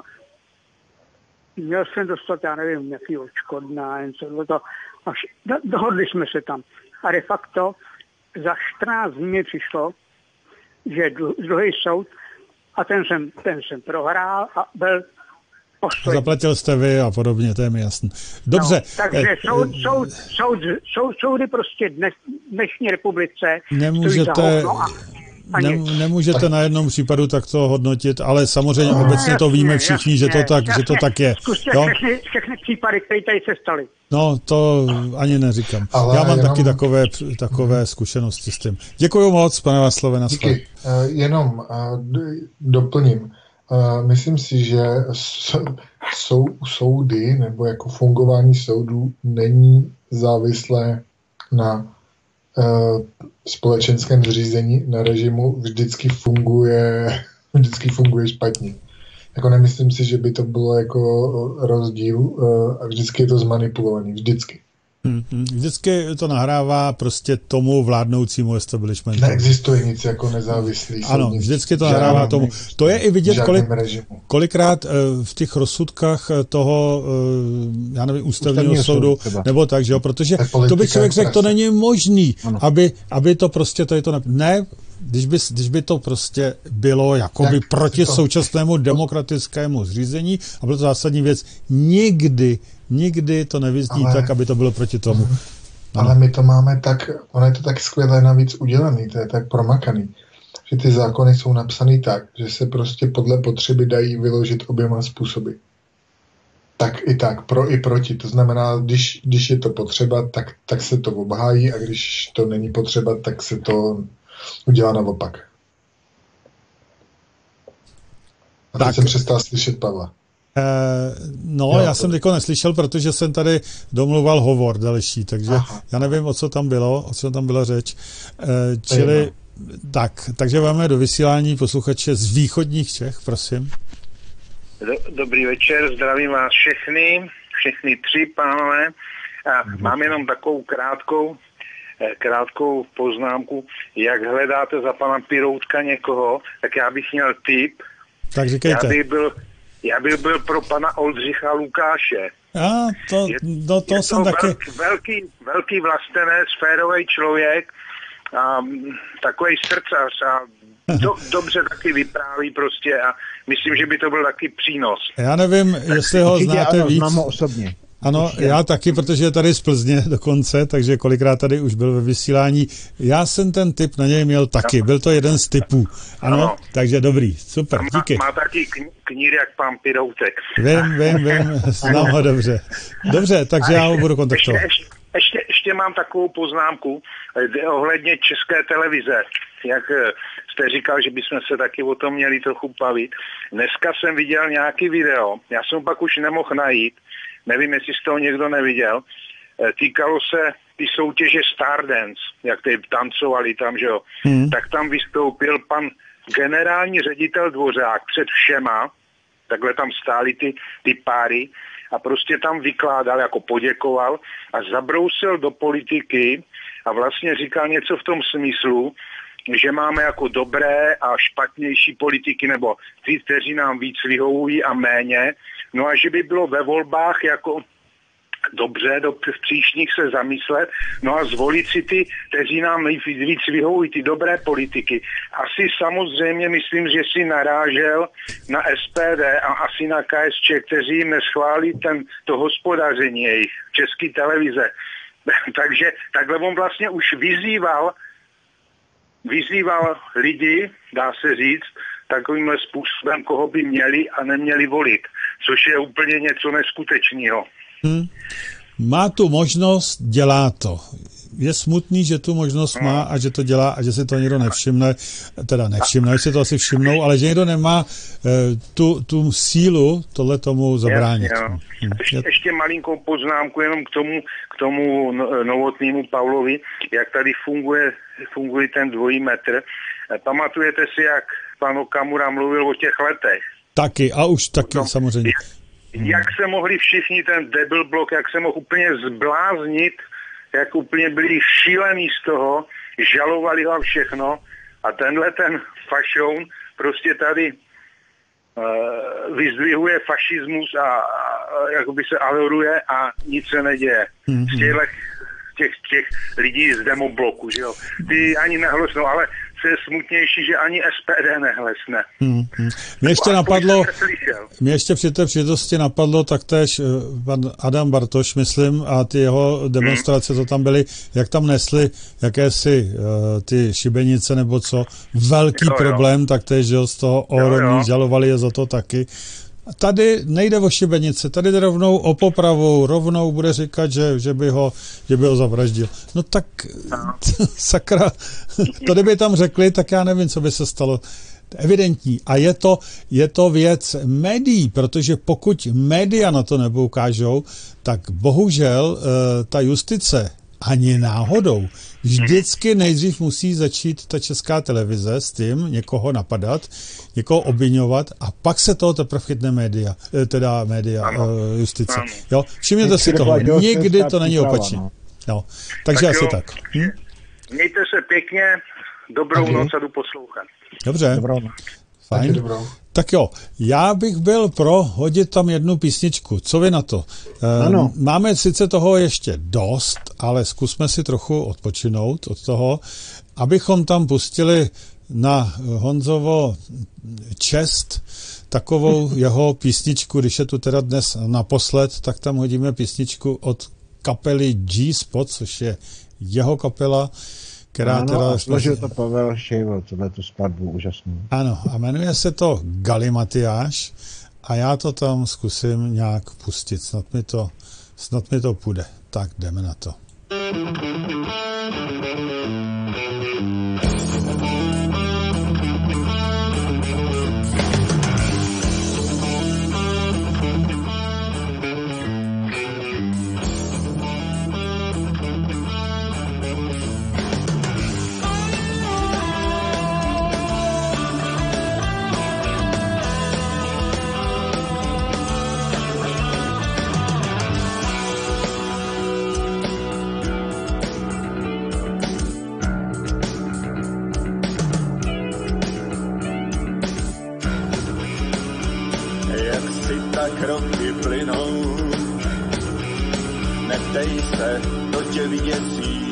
měl jsem dostat, já nevím, nějaký odškodná, něco to. A do, dohodli jsme se tam. A de facto za čtrnáct dní mi přišlo, že druhý soud a ten jsem, ten jsem prohrál a byl poslední. Zaplatil jste vy a podobně, to je mi jasný. Dobře. No, takže soud, soud, soud, soud, soudy prostě dnes, dnešní republice nemůžete, ne, nemůžete na jednom případu takto hodnotit, ale samozřejmě no, obecně jasně, to víme všichni, jasně, že, to tak, jasně. že to tak je. Zkuste všechny, všechny případy, které tady se staly. No, to ani neříkám. Ale já mám jenom... taky takové, takové zkušenosti s tím. Děkuju moc, pane Václave, na shledanou. Uh, jenom uh, doplním. Uh, myslím si, že sou, soudy nebo jako fungování soudů není závislé na uh, společenském zřízení, na režimu, vždycky funguje, vždycky funguje špatně. Jako nemyslím si, že by to bylo jako rozdíl uh, a vždycky je to zmanipulovaný, vždycky. Vždycky to nahrává prostě tomu vládnoucímu establishmentu. Neexistuje nic jako nezávislý. Ano, vždycky to nahrává tomu. To je i vidět, kolik, kolikrát v těch rozsudkách toho, já nevím, ústavního soudu, třeba. Nebo tak, že jo, protože to by člověk řekl, to není možný, aby, aby to prostě tady to ne... ne Když by, když by to prostě bylo jakoby tak, proti to... současnému demokratickému zřízení a byla to zásadní věc, nikdy, nikdy to nevyzní ale... tak, aby to bylo proti tomu. Mm. Ale my to máme tak, ono je to tak skvěle navíc udělaný, to je tak promakaný, že ty zákony jsou napsaný tak, že se prostě podle potřeby dají vyložit oběma způsoby. Tak i tak, pro i proti. To znamená, když, když je to potřeba, tak, tak se to obhájí a když to není potřeba, tak se to udělá naopak. A teď jsem přestal slyšet Pavla. Eh, no, jo, já to... jsem teďko neslyšel, protože jsem tady domluval hovor další, takže Aha. já nevím, o co tam bylo, o co tam byla řeč. Eh, čili, Ejno. tak, takže máme do vysílání posluchače z východních Čech, prosím. Dobrý večer, zdravím vás všechny, všechny tři pánové. A mám jenom takovou krátkou, krátkou poznámku, jak hledáte za pana Piroutka někoho, tak já bych měl tip. Tak říkejte. Já bych byl, já bych byl pro pana Oldřicha Lukáše. A to, je, no, to je jsem to taky... Velký, velký, velký vlastenec, férový člověk, a takovej srdcař a do, dobře taky vypráví prostě a myslím, že by to byl taky přínos. Já nevím, tak jestli ho znáte ano, víc. Znám ho osobně. Ano, Určitě. Já taky, protože je tady z Plzně dokonce, takže kolikrát tady už byl ve vysílání. Já jsem ten tip na něj měl taky, byl to jeden z typů. Ano, ano. Takže dobrý, super, má, díky. Má taky kn- knír jak pan Piroutek. Vím, vím, vím, znám ho dobře. Dobře, takže já ho budu kontaktovat. Ještě, ještě, ještě, ještě mám takovou poznámku ohledně České televize. Jak jste říkal, že bychom se taky o tom měli trochu bavit. Dneska jsem viděl nějaký video, já jsem pak už nemohl najít, nevím, jestli z toho někdo neviděl, týkalo se ty soutěže Stardance, jak ty tancovali tam, že jo. Hmm. Tak tam vystoupil pan generální ředitel Dvořák před všema, takhle tam stály ty, ty páry a prostě tam vykládal, jako poděkoval a zabrousil do politiky a vlastně říkal něco v tom smyslu, že máme jako dobré a špatnější politiky, nebo ty, kteří nám víc vyhovují a méně. No a že by bylo ve volbách jako dobře do příštích se zamyslet, no a zvolit si ty, kteří nám víc vyhovují, ty dobré politiky. Asi samozřejmě myslím, že si narážel na S P D a asi na K S Č, kteří jim neschválí ten, to hospodaření jejich, České televize. Takže takhle on vlastně už vyzýval vyzýval lidi, dá se říct, takovýmhle způsobem, koho by měli a neměli volit, což je úplně něco neskutečného. Hmm. Má tu možnost, dělá to. Je smutný, že tu možnost má a že to dělá a že si to někdo nevšimne, teda nevšimne, si to asi všimnou, ale že někdo nemá uh, tu, tu sílu tohle tomu zabránit. Jasně, no. ještě, ještě malinkou poznámku jenom k tomu, k tomu Novotnému Pavlovi, jak tady funguje, funguje ten dvojí metr. Pamatujete si, jak pan Okamura mluvil o těch letech? Taky, a už taky no, samozřejmě. Jak, jak se mohli všichni, ten debil blok, jak se mohl úplně zbláznit, jak úplně byli šílení z toho, žalovali ho všechno a tenhle ten fašoun prostě tady uh, vyzdvihuje fašismus a, a jakoby se aloruje a nic se neděje. Mm-hmm. Z těchto těch, těch lidí z demobloku, že jo. Ty ani nehlesnou, ale co je smutnější, že ani S P D nehlesne. Hmm, hmm. Mě ještě napadlo, mě ještě při té příležitosti napadlo taktéž pan Adam Bartoš, myslím, a ty jeho demonstrace, hmm. to tam byly, jak tam nesli jakési uh, ty šibenice nebo co, velký jo, problém, jo. taktéž, že z toho ohromný, žalovali je za to taky. Tady nejde o šibenice, tady rovnou o popravu, rovnou bude říkat, že, že, by, ho, že by ho zavraždil. No tak, no. sakra, to kdyby tam řekli, tak já nevím, co by se stalo. Evidentní. A je to, je to věc médií, protože pokud média na to nepoukážou, tak bohužel ta justice ani náhodou vždycky nejdřív musí začít ta Česká televize s tím někoho napadat, někoho obviňovat a pak se toho teprve chytne média, teda média, ano. justice. Ano. Jo, všimněte si toho, nikdy to není opačně. Jo, takže tak asi jo. tak. Hm? Mějte se pěkně, dobrou okay. noc a jdu poslouchat. Dobře, dobrou. Fajn. Dobrou. Tak jo, já bych byl pro hodit tam jednu písničku. Co vy na to? Ano. Máme sice toho ještě dost, ale zkusme si trochu odpočinout od toho, abychom tam pustili na Honzovo čest takovou jeho písničku, když je tu teda dnes naposled, tak tam hodíme písničku od kapely G-Spot, což je jeho kapela, která ano, teda... a složil to Pavel Šejvo, tohle tu skladbu úžasnou. Ano, a jmenuje se to Galimatiáš a já to tam zkusím nějak pustit, snad mi to, snad mi to půjde. Tak jdeme na to. kroky plynou. Neptej se, to tě vyděsí.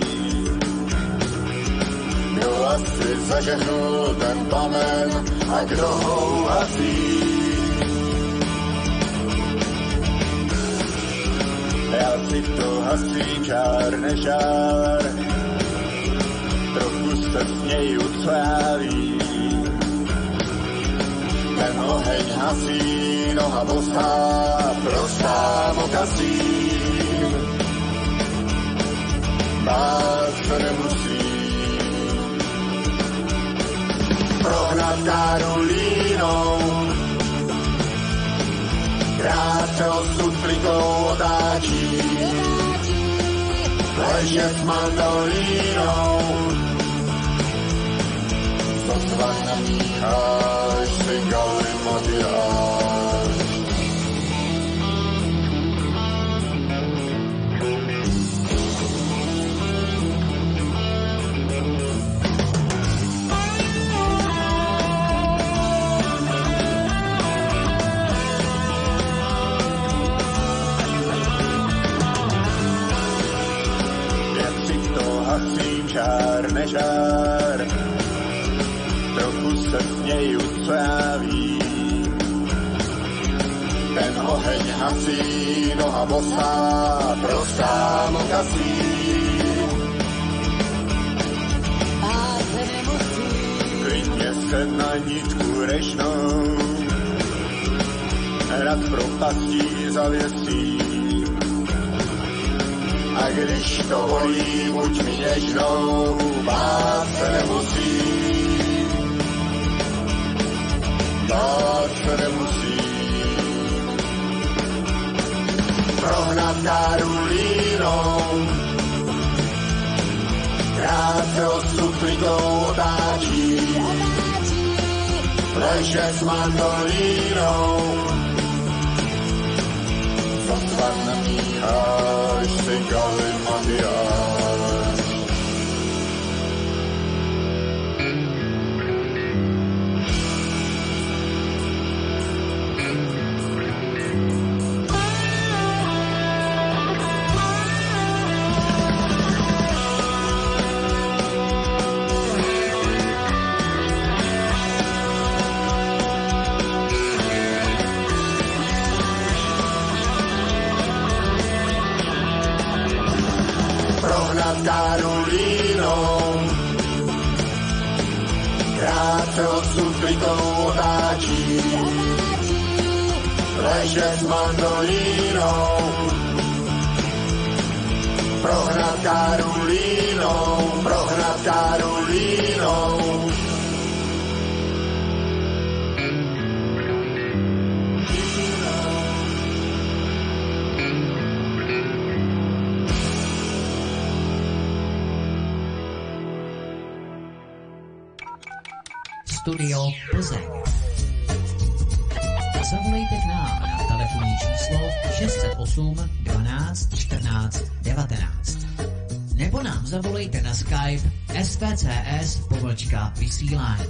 Kdo asi zažehnul ten plamen a kdo ho hasí. Já si to hasím žár nežár, trochu se směju, co já vím. Ten oheň hasí, noha bosá, prostá mokasím. Bát se nemusím, prohnat Karolínou. Krátce osud plikou otáčí, ležet s mandolínou. Sotva namícháš si galimatiáš. Hasím žár nežár, trochu se směju, co já vím. Ten oheň hasí, noha bosá, prostá mokasí. Klidně se na nitku rešnou, nad propastí zavěsí. A když to bolí, buď mi něžnou, bát se nemusí. Bát se nemusí. Prohnat Karolínou, krátce osud klikou otáčí, leže s mandolínou. Sotva namícháš si galimatiáš. Karolínou, krátce odsud klikou otáčí, leže s mandolínou. Prohnat Karolínou, prohnat Karolínou. Studio Plzeň. Zavolejte k nám na telefonní číslo šest set osm dvanáct čtrnáct devatenáct. Nebo nám zavolejte na Skype S V C S pomlčka vysílání.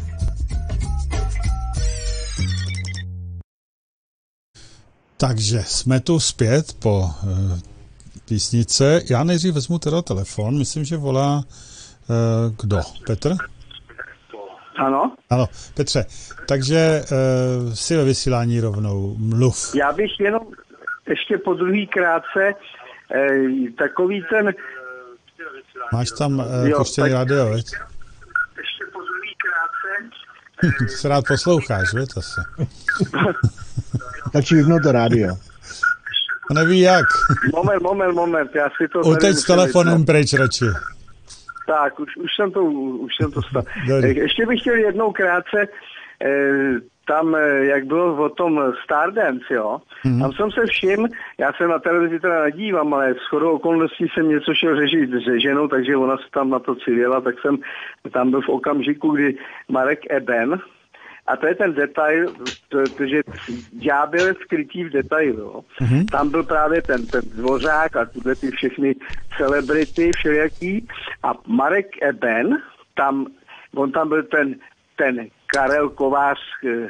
Takže jsme tu zpět po uh, písnice. Já nejdřív vezmu teda telefon, myslím, že volá uh, kdo? Petr? Ano. Ano, Petře, takže uh, si ve vysílání rovnou mluv. Já bych jenom ještě po druhý krátce eh, takový ten... Máš tam uh, puštěný tak... radio, veď? Ještě po druhý krátce... Se rád posloucháš, veď asi. Tak či vypnout to rádio. Neví jak. Moment, moment, moment, já si to... Uteď s telefonem pryč radši. Tak, už, už jsem to, už jsem to stal. Ještě bych chtěl jednou krátce, eh, tam, jak bylo o tom Stardance, jo, mm-hmm. tam jsem se všiml, já se na televizi teda nedívám, ale shodou okolností jsem něco šel řešit se ženou, takže ona se tam na to civěla, tak jsem tam byl v okamžiku, kdy Marek Eben, a to je ten detail, že ďábel je skrytý v detailu. Jo. Mm-hmm. Tam byl právě ten, ten Dvořák a tyhle ty všechny celebrity všelijaký. A Marek Eben, tam, on tam byl ten, ten Karel Kovář,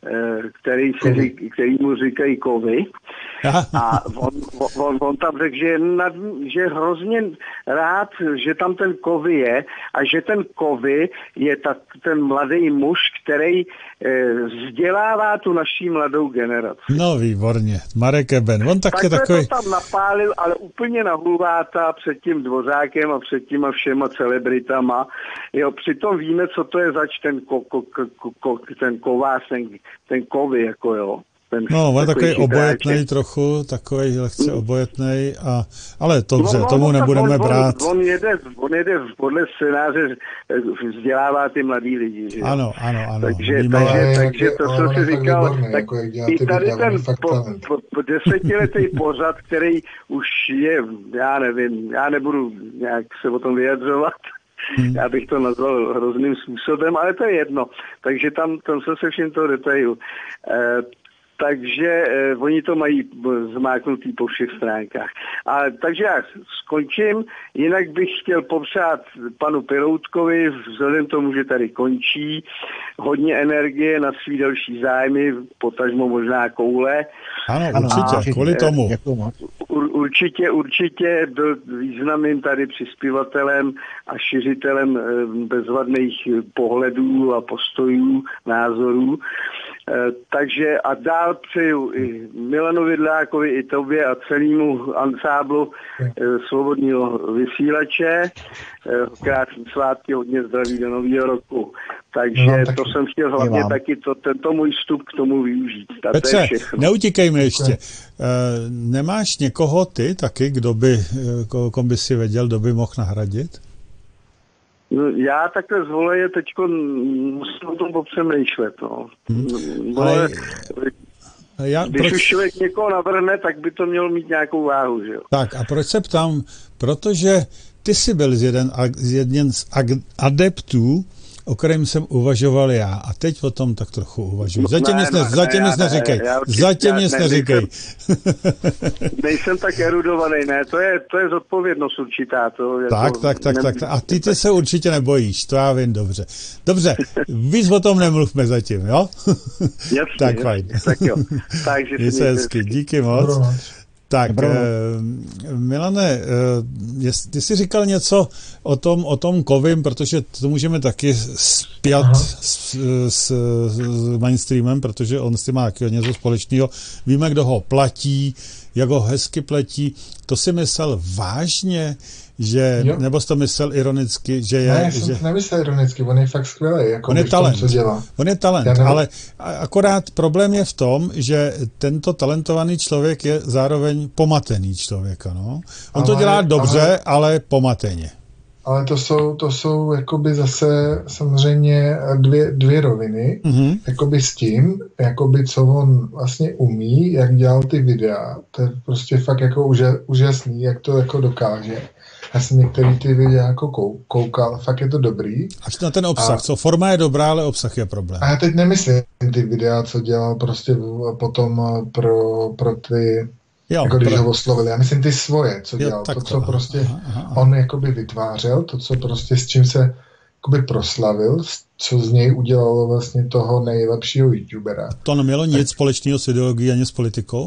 který, si řík, který mu říkají kovy. A on, on, on tam řekl, že, nad, že je hrozně rád, že tam ten kovy je a že ten kovy je ta, ten mladý muž, který e, vzdělává tu naší mladou generaci. No výborně, Marek Eben, on tak tak je takový... to tam napálil, ale úplně na hulváta před tím Dvořákem a před těma všema celebritama. Jo, přitom víme, co to je zač ten, ko, ko, ko, ko, ten kovář, ten, ten kovy, jako jo. Ten, no, on je takový obojetnej trochu, takový lehce hmm. obojetnej, a, ale dobře, no, tomu nebudeme on, brát. On, on, jede, on jede podle scénáře, vzdělává ty mladý lidi, že jo? Ano, ano, ano. Takže, takže, takže to, co jsi říkal, výborný, tak jako i tady ten po, po, po desetiletý pořad, který už je, já nevím, já nebudu nějak se o tom vyjadřovat, Hmm. Já bych to nazval hrozným způsobem, ale to je jedno. Takže tam, tam se se všem toho detailu. E, takže e, oni to mají zmáknutý po všech stránkách. A, takže já skončím. Jinak bych chtěl popřát panu Peroutkovi, vzhledem tomu, že tady končí, hodně energie na svý další zájmy, potažmo možná koule. Ano, určitě, a, kvůli tomu. Ur, určitě, určitě byl významným tady přispěvatelem a šiřitelem bezvadných pohledů a postojů, názorů. Takže a dál přeju i Milanu Vidlákovi, i tobě a celému ansáblu Svobodného vysílače. Krásný svátky, hodně zdraví do nového roku. Takže no, tak to jsem chtěl hlavně vám. taky to, tento můj vstup k tomu využít. A Petře, neutíkejme ještě. E, nemáš někoho ty taky, kdo by, koho by si věděl, kdo by mohl nahradit? No, já takhle z voleje teďko musím o tom popřemýšlet. No. Hmm. Ale, já, když proč... už člověk někoho navrhne, tak by to mělo mít nějakou váhu. Že jo? Tak a proč se ptám? Protože ty jsi byl z jeden, z jeden z adeptů, o kterém jsem uvažoval já. A teď o tom tak trochu uvažuji. Zatím nic ne, ne, ne, neříkej. Zatím nic neříkej. Nejsem, nejsem tak erudovaný, ne. To je, to je zodpovědnost určitá. To je tak, to, tak, tak, tak. A ty, ty se určitě nebojíš. To já vím dobře. Dobře, víc o tom nemluvme zatím, jo? Jasně, tak jasně, fajn. Tak jo. Takže Měj se hezky. Díky moc. Tak, eh, Milane, eh, jest, ty jsi říkal něco o tom, o tom kovim, protože to můžeme taky spjat s, s, s mainstreamem, protože on s tím má něco společného. Víme, kdo ho platí, jak ho hezky pletí. To si myslel vážně, že, jo. nebo jsi to myslel ironicky, že je... Ne, já jsem že... to nemyslel ironicky, on je fakt skvělý, jako on je talent, tom, co dělá. On je talent, nevím... ale akorát problém je v tom, že tento talentovaný člověk je zároveň pomatený člověk, no. On ale, to dělá dobře, ale, ale pomateně. Ale to jsou, to jsou jakoby zase samozřejmě dvě, dvě roviny, mm-hmm. jakoby s tím, jakoby co on vlastně umí, jak dělal ty videa, to je prostě fakt jako úžasný, jak to jako dokáže. Já jsem některý ty videa jako koukal, fakt je to dobrý. Až na ten obsah, a, co forma je dobrá, ale obsah je problém. A já teď nemyslím ty videa, co dělal prostě potom pro, pro ty, jo, jako když pro... ho oslovili. Já myslím ty svoje, co jo, dělal. To, co to, prostě aha, aha. on jakoby vytvářel, to, co prostě s čím se jakoby proslavil, co z něj udělalo vlastně toho nejlepšího youtubera. To nemělo nic tak... společného s ideologií ani s politikou?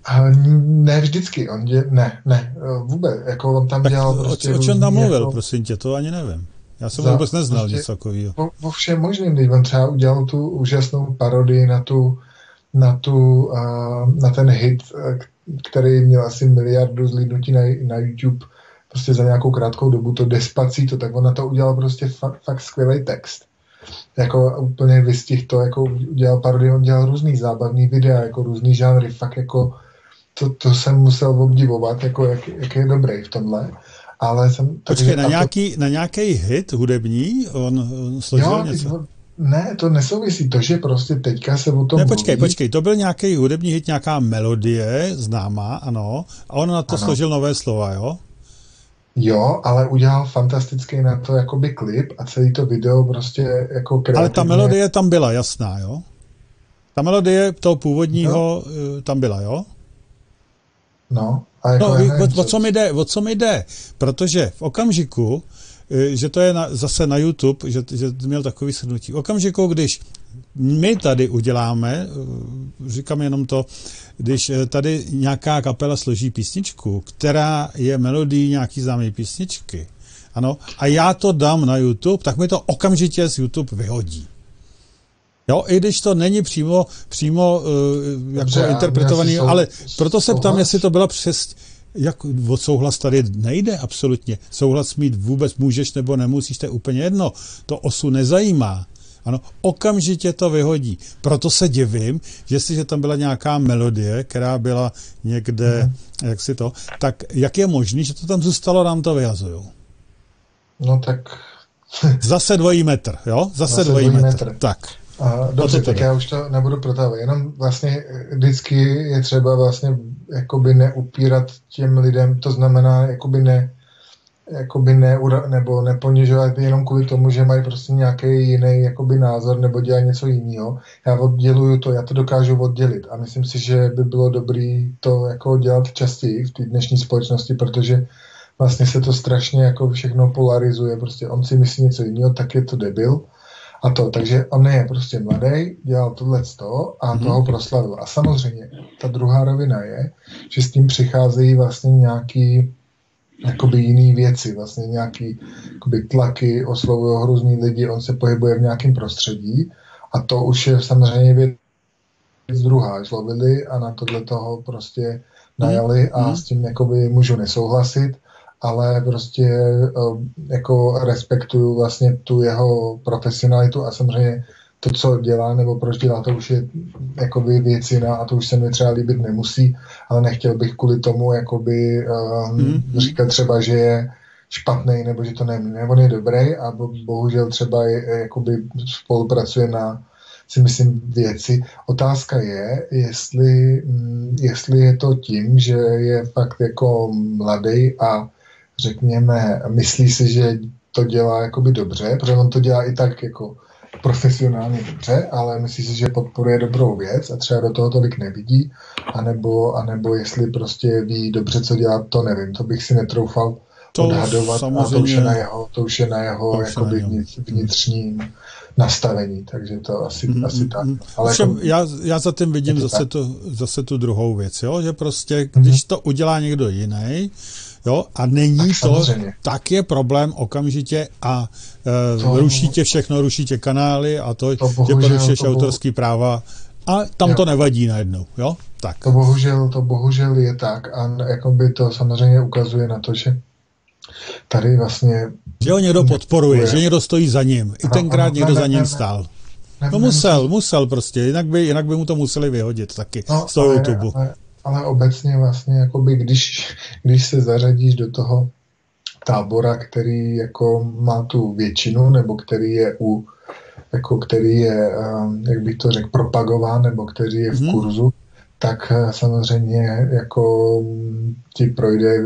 Ne vždycky, on dě, ne, ne, vůbec, jako on tam tak dělal prostě... O, o čem tam mluvil, jako, prosím tě, to ani nevím. Já jsem za, vůbec neznal prostě nic takového. Vo, vo všem možným, když on třeba udělal tu úžasnou parodii na tu, na tu, uh, na ten hit, který měl asi miliardu zlídnutí na, na YouTube, prostě za nějakou krátkou dobu, to Despacito, tak on na to udělal prostě fakt, fakt skvělý text. Jako úplně vystih to, jako udělal parodii, on dělal různý zábavný videa, jako různý žánry, fakt jako to, to jsem musel obdivovat, jako jak, jak je dobrý v tomhle. Ale jsem... Počkej, na, to... nějaký, na nějaký hit hudební on, on složil jo, něco? Ne, to nesouvisí. To, že prostě teďka se o tom Ne, počkej, mluví. počkej, to byl nějaký hudební hit, nějaká melodie známá, ano, a on na to ano. složil nové slova, jo? Jo, ale udělal fantastický na to jakoby klip a celý to video prostě jako kreativně. Ale ta melodie tam byla jasná, jo? Ta melodie toho původního no. tam byla, jo? No, a jako no, nevím, o, o, co mi jde, o co mi jde? Protože v okamžiku, že to je na, zase na YouTube, že, že měl takový shrnutí, v okamžiku, když my tady uděláme, říkám jenom to, když tady nějaká kapela složí písničku, která je melodií nějaký známé písničky, ano, a já to dám na YouTube, tak mi to okamžitě z YouTube vyhodí. Jo, i když to není přímo, přímo uh, jako Dobře, interpretovaný, sou, ale proto se ptám, jestli to byla přes, jak o souhlas tady nejde absolutně. Souhlas mít vůbec můžeš nebo nemusíš, to je úplně jedno. To osu nezajímá. Ano, okamžitě to vyhodí. Proto se divím, že jestliže tam byla nějaká melodie, která byla někde, hmm. jak si to, tak jak je možný, že to tam zůstalo, nám to vyhazujou? No tak... Zase dvojí metr, jo? Zase, Zase dvojí, dvojí metr. metr. Tak. A, dobře, tak já už to nebudu protahovat. Jenom vlastně vždycky je třeba vlastně jakoby neupírat těm lidem, to znamená jakoby ne, jakoby ne, nebo neponižovat jenom kvůli tomu, že mají prostě nějaký jiný jakoby názor nebo dělají něco jiného. Já odděluju to, já to dokážu oddělit a myslím si, že by bylo dobrý to jako dělat častěji v té dnešní společnosti, protože vlastně se to strašně jako všechno polarizuje. Prostě on si myslí něco jiného, tak je to debil. A to, takže on je prostě mladý, dělal tohleto a toho proslavil. A samozřejmě ta druhá rovina je, že s tím přicházejí vlastně nějaký jakoby jiný věci, vlastně nějaký jakoby tlaky, oslovují hrůzný lidi, on se pohybuje v nějakém prostředí a to už je samozřejmě věc druhá. Zlovili a na tohle toho prostě najali a s tím jakoby můžu nesouhlasit, ale prostě jako respektuju vlastně tu jeho profesionalitu a samozřejmě to, co dělá nebo proč dělá, to už je jakoby věc jiná a to už se mi třeba líbit nemusí, ale nechtěl bych kvůli tomu jakoby um, mm. říkat třeba, že je špatný nebo že to nemí. On je dobrý a bohužel třeba je, jakoby spolupracuje na, si myslím, věci. Otázka je, jestli, jestli je to tím, že je fakt jako mladý a řekněme, myslí si, že to dělá jakoby dobře, protože on to dělá i tak jako profesionálně dobře, ale myslí si, že podporuje dobrou věc a třeba do toho tolik nevidí, anebo, anebo jestli prostě ví dobře, co dělá, to nevím, to bych si netroufal to odhadovat a to už je na jeho, to už je na jeho jakoby vnitř, vnitřním nastavení, takže to asi, mm, asi tak. Ale Všem, jako, já, já za tím vidím zase tu, zase tu druhou věc, jo? Že prostě, když mm. to udělá někdo jiný, jo, a není tak to, samozřejmě. Tak je problém okamžitě a e, to, ruší tě všechno, ruší tě kanály a to, to bohužel, že porušuješ to autorský práva a tam jo. To nevadí najednou, jo? Tak. To bohužel, to bohužel je tak a jakoby to samozřejmě ukazuje na to, že tady vlastně... Že ho někdo podporuje, je, že někdo stojí za ním. I tenkrát no, někdo ne, za ním ne, stál. Ne, no musel, ne, musel prostě, jinak by, jinak by mu to museli vyhodit taky no, z toho ale, YouTube. Ale, ale obecně vlastně, jakoby, když, když se zařadíš do toho tábora, který jako má tu většinu, nebo který je u, jako který je, jak bych to řekl, propagován, nebo který je v hmm. kurzu, tak samozřejmě jako ti projde...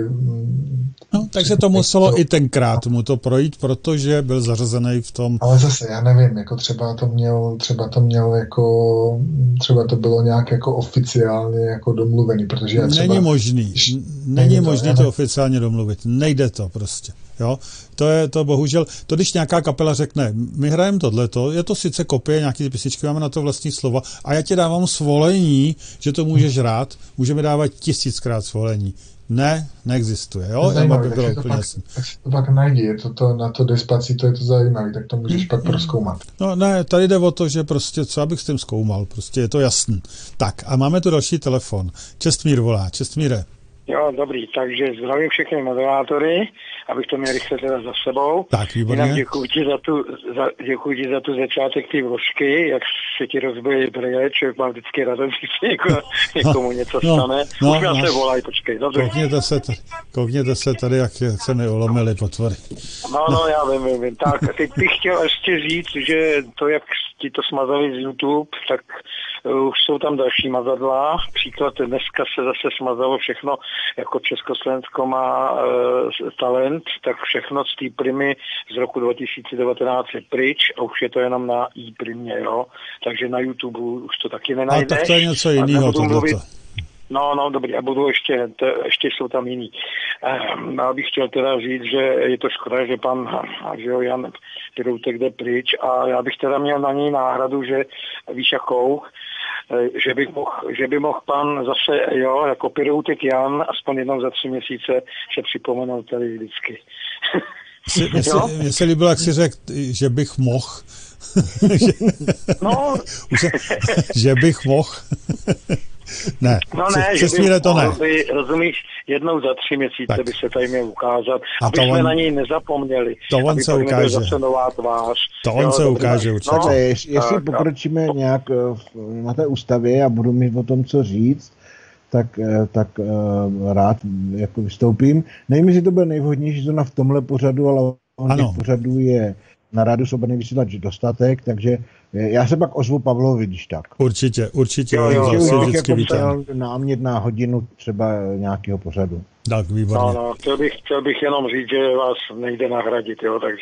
No, takže to muselo to, i tenkrát mu to projít, protože byl zařazený v tom... Ale zase, já nevím, jako třeba to měl, třeba to měl jako, třeba to bylo nějak jako oficiálně jako domluvený, protože já třeba... Není možný, není to, možný to ne... oficiálně domluvit, nejde to prostě, jo. To je to bohužel, to když nějaká kapela řekne, my hrajeme tohleto, je to sice kopie nějaký písničky, máme na to vlastní slova a já ti dávám svolení, že to můžeš hrát, můžeme dávat tisíckrát svolení. Ne, neexistuje, jo? Zajímavý, tak, to pak, tak se to pak najdi, je to, to na to Despacito, je to zajímavý, tak to můžeš mm, pak mm. prozkoumat. No ne, tady jde o to, že prostě, co abych s tím zkoumal, prostě je to jasný. Tak a máme tu další telefon. Čestmír volá, Čestmíre. Jo, dobrý, takže zdravím všechny moderátory, abych to měl rychle teda za sebou. Tak, výborně. Jinak děkuji ti za tu, za, děkuji ti za tu začátek té vložky, jak se ti rozbije brýle, člověk má vždycky radost, když se někomu, někomu něco no, stane. No, už no, se volají, počkej, dobře. Koukněte se, tady, koukněte se tady, jak se mi ulomily potvory. No, no, já vím, vím, vím. Tak, teď bych chtěl ještě říct, že to, jak ti to smazali z YouTube, tak už jsou tam další mazadla. Příklad, dneska se zase smazalo všechno, jako Československo má e, talent, tak všechno z té primy z roku dva tisíce devatenáct je pryč a už je to jenom na i-primě, jo. Takže na YouTube už to taky nenajdeš. A tak to je něco jiného tohleto. No, no, dobrý, a budu ještě, to, ještě jsou tam jiný. Já bych chtěl teda říct, že je to škoda, že pan že jo, Jan Piroutek jde pryč a já bych teda měl na něj náhradu, že víš jakou, že by mohl, že by mohl pan zase, jo, jako Piroutek Jan, aspoň jednou za tři měsíce se připomenout tady vždycky. Mně se líbilo, jak jsi řekl, že bych mohl. že, no. že bych mohl. Ne, no ne, přes že by to ne. By, rozumíš, jednou za tři měsíce tak. By se tady měl ukázat, a aby jsme on, na něj nezapomněli. To on se ukáže. Zase nová tvář. To on jo, se ukáže určitě. No, jestli tak, pokročíme tak. nějak na té ústavě a budu mít o tom co říct, tak, tak uh, rád jako vystoupím. Nevím, jestli to bude nejvhodnější zóna v tomhle pořadu, ale on těch pořadů je na Rádiu Svobodný vysílač dostatek, takže já se pak ozvu Pavlovi, když tak. Určitě, určitě. Jo, jo, jo, vždycky vítám. Námět na hodinu třeba nějakého pořadu. Tak, výborně. No, no, chtěl bych, chtěl bych jenom říct, že vás nejde nahradit, jo, takže...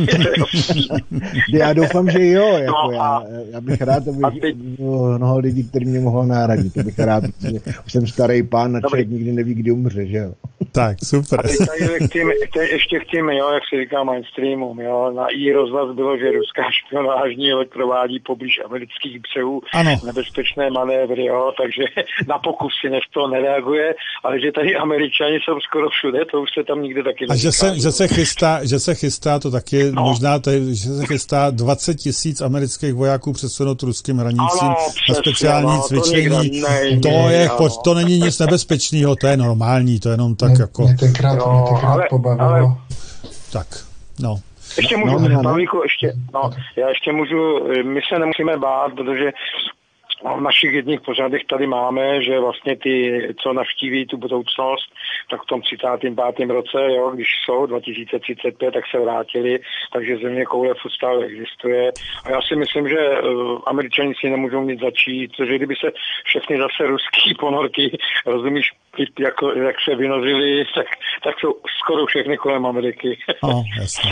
já doufám, že jo, jako no, já, já bych rád, aby teď... mnoho lidí, který mě mohlo nahradit, to bych rád, protože už jsem starý pán a člověk nikdy neví, kdy umře, že jo. Tak, super. A teď tady chtím, teď ještě chcím, jo, jak se říká mainstreamu, jo, na i rozhlas bylo, že ruská špionážní loď provádí poblíž amerických břehů nebezpečné manévry, jo, takže na pokusy než to nereaguje, ale že tady Američani jsou skoro všude, to už se tam nikde taky neříká. A že se, že se chystá, že se chystá, to taky no. možná, tady, že se chystá dvacet tisíc amerických vojáků přesunout ruským hranicím ano, na speciální no, cvičení. To, nejde, to, je, ano. to není nic nebezpečného, to je normální, to je jenom tak mě, jako... Mě tenkrát, no, mě tenkrát ale, pobavilo. Ale... Tak, no. Ještě můžu, no, Pavlíku, ještě, no, já ještě můžu, my se nemusíme bát, protože v našich jedních pořadech tady máme, že vlastně ty, co navštíví tu budoucnost, tak v tom třicátém pátém roce, jo, když jsou dva tisíce třicet pět, tak se vrátili, takže země koule furt stále existuje. A já si myslím, že uh, Američani si nemůžou nic začít, protože kdyby se všechny zase ruský ponorky, rozumíš, jako, jak se vynořili, tak, tak jsou skoro všechny kolem Ameriky. No, jasně.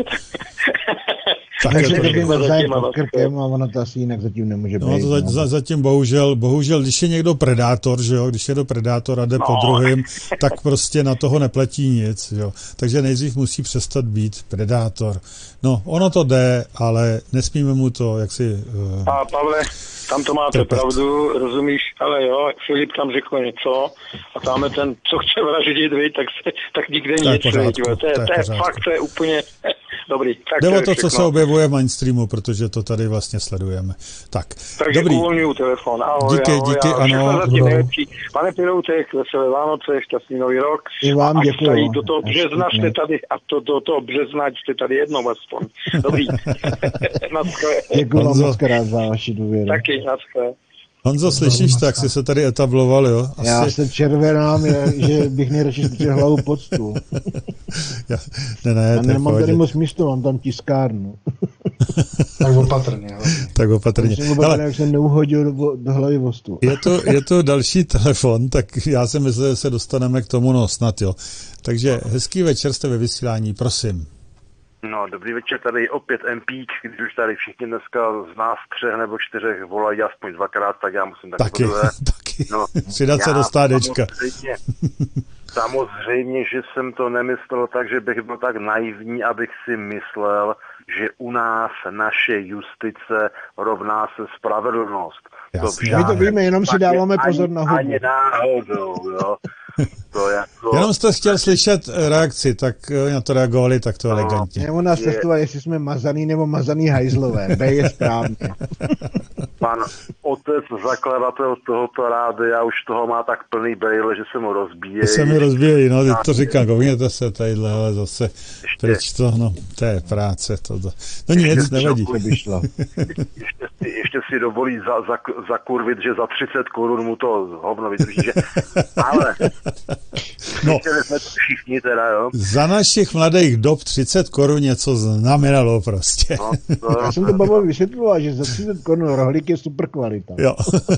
Takže to by zájem pod krkem a ono to asi jinak zatím nemůže být. No, to za, za, zatím bohužel, bohužel, když je někdo predátor, že jo, když je to predátor a jde no. po druhým, tak prostě na toho neplatí nic, jo. Takže nejdřív musí přestat být predátor. No, ono to jde, ale nesmíme mu to, jak si... Uh, a Pavle, tam to máte trpet. Pravdu, rozumíš, ale jo, Filip tam řekl něco a tam je ten, co chce vraždit, vy, tak, se, tak nikde nic, to je, to je, to je fakt, to je úplně dobrý. Tak jde o to, co se objevuje v mainstreamu, protože to tady vlastně sledujeme. Tak, takže dobrý. uvolňuju telefon. Ahoj, díky, ahoj, díky, ahoj, ano. Zatím nejlepší. Pane Piroutek, veselé Vánoce, šťastný nový rok. I vám děkuji. Do toho března jste tady, a to, do toho března jste tady jednou aspoň. Dobrý. Děkuji vám moc krát za vaši důvěru. Taky, naschle. Honzo, slyšíš, tak si se tady etabloval, jo? Asi... Já se červenám, že bych nejradši spíčil hlavu pod stůl. Já, ne, ne, a nemám tady moc místo, mám tam tiskárnu. Tak opatrně. Tak opatrně. Jsem opatrně, jak jsem neuhodil do, do hlavy o stůl. Je to, je to další telefon, tak já si myslím, že se dostaneme k tomu, no snad jo. Takže hezký večer, jste ve vysílání, prosím. No, dobrý večer, tady opět Empík, když už tady všichni dneska z nás třech nebo čtyřech volají aspoň dvakrát, tak já musím taky taky, podle. taky. No, přidat se do stádečka. Samozřejmě, samozřejmě, že jsem to nemyslel tak, že bych byl tak naivní, abych si myslel, že u nás naše justice rovná se spravedlnost. Jasně. To my to víme, jenom si dáváme pozor na hubu. Ani náhodou, jo. To jako... Jenom jste chtěl slyšet reakci, tak na to reagovali takto no, elegantně. Nebo nás testoval, jestli jsme mazaný nebo mazaný hajzlové. B je správně. Pan otec, zakladatel tohoto rádia, už toho má tak plný brejle, že se mu rozbíjejí. To se mi rozbíjejí, no, teď to říkám, koukněte se tadyhle, ale zase, pryč to, no, to je práce, to, to. No nic, nevadí. Ještě si, ještě si dovolí za, za, zakurvit, že za třicet korun mu to hovno vydrží, že... Ale... No, všichni teda, jo. Za našich mladých dob třicet korun něco znamenalo prostě. No, to, já jsem to Babo vysvětloval, že za třicet korun rohlík je super kvalita. Jo.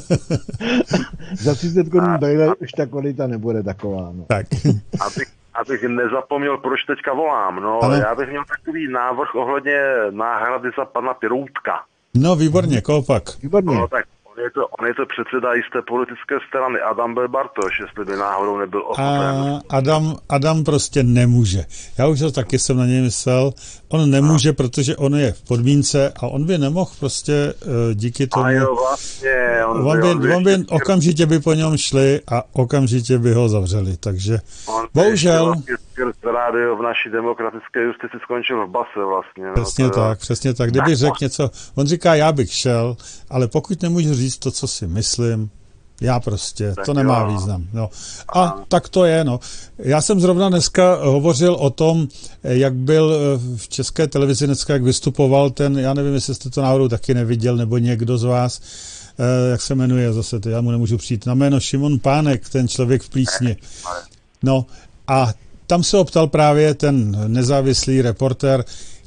Za třicet korun dojle už ta kvalita nebude taková. No. Tak. Abych, abych nezapomněl, proč teďka volám. No, ale... já bych měl takový návrh ohledně náhrady za pana Piroutka. No, výborně, koho pak? Výborně. No, tak On je, to, on je to předseda jisté politické strany, Adam B. Bartoš, jestli by náhodou nebyl ochoten. A Adam, Adam prostě nemůže. Já už to taky jsem na něj myslel. On nemůže, protože on je v podmínce a on by nemohl prostě díky tomu... A jo, vlastně. On, on by, on by, on by on by okamžitě by po něm šli a okamžitě by ho zavřeli, takže on bohužel... skrz rádio v naší demokratické justici skončil v base vlastně. Přesně no, tak, přesně tak. Kdyby řekl něco, on říká, já bych šel, ale pokud nemůžu říct to, co si myslím, já prostě, tak to nemá jo. význam. No. A Aha. tak to je, no. Já jsem zrovna dneska hovořil o tom, jak byl v České televizi dneska, jak vystupoval ten, já nevím, jestli jste to náhodou taky neviděl, nebo někdo z vás, jak se jmenuje zase, to já mu nemůžu přijít na jméno, Šimon Pánek, ten člověk v Plísni. No a tam se optal právě ten nezávislý reportér,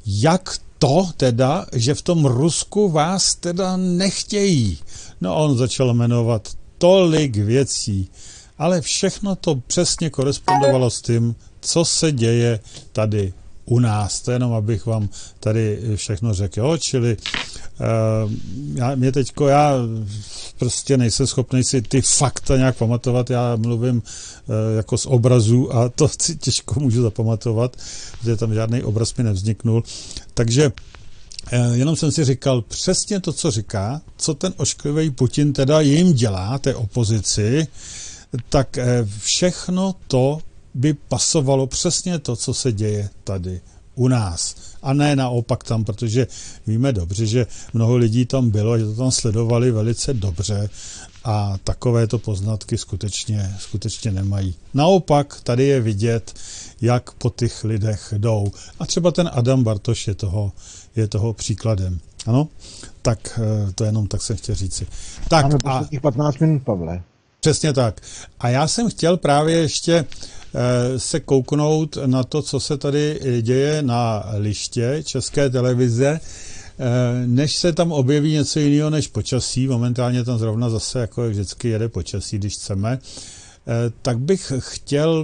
jak to teda, že v tom Rusku vás teda nechtějí. No a on začal jmenovat tolik věcí, ale všechno to přesně korespondovalo s tím, co se děje tady u nás. To jenom, abych vám tady všechno řekl. Jo? Čili uh, já, mě teďko, já prostě nejsem schopný si ty fakta nějak pamatovat. Já mluvím uh, jako z obrazů a to si těžko můžu zapamatovat, protože tam žádný obraz mi nevzniknul. Takže uh, jenom jsem si říkal přesně to, co říká, co ten ošklivý Putin teda jim dělá, té opozici, tak uh, všechno to by pasovalo přesně to, co se děje tady u nás. A ne naopak tam, protože víme dobře, že mnoho lidí tam bylo, že to tam sledovali velice dobře a takovéto poznatky skutečně, skutečně nemají. Naopak tady je vidět, jak po těch lidech jdou. A třeba ten Adam Bartoš je toho, je toho příkladem. Ano? Tak to jenom tak jsem chtěl říci. Tak máme a posledních patnáct minut, Pavle. Přesně tak. A já jsem chtěl právě ještě se kouknout na to, co se tady děje na liště České televize, než se tam objeví něco jiného než počasí. Momentálně tam zrovna zase jako vždycky jede počasí, když chceme. Tak bych chtěl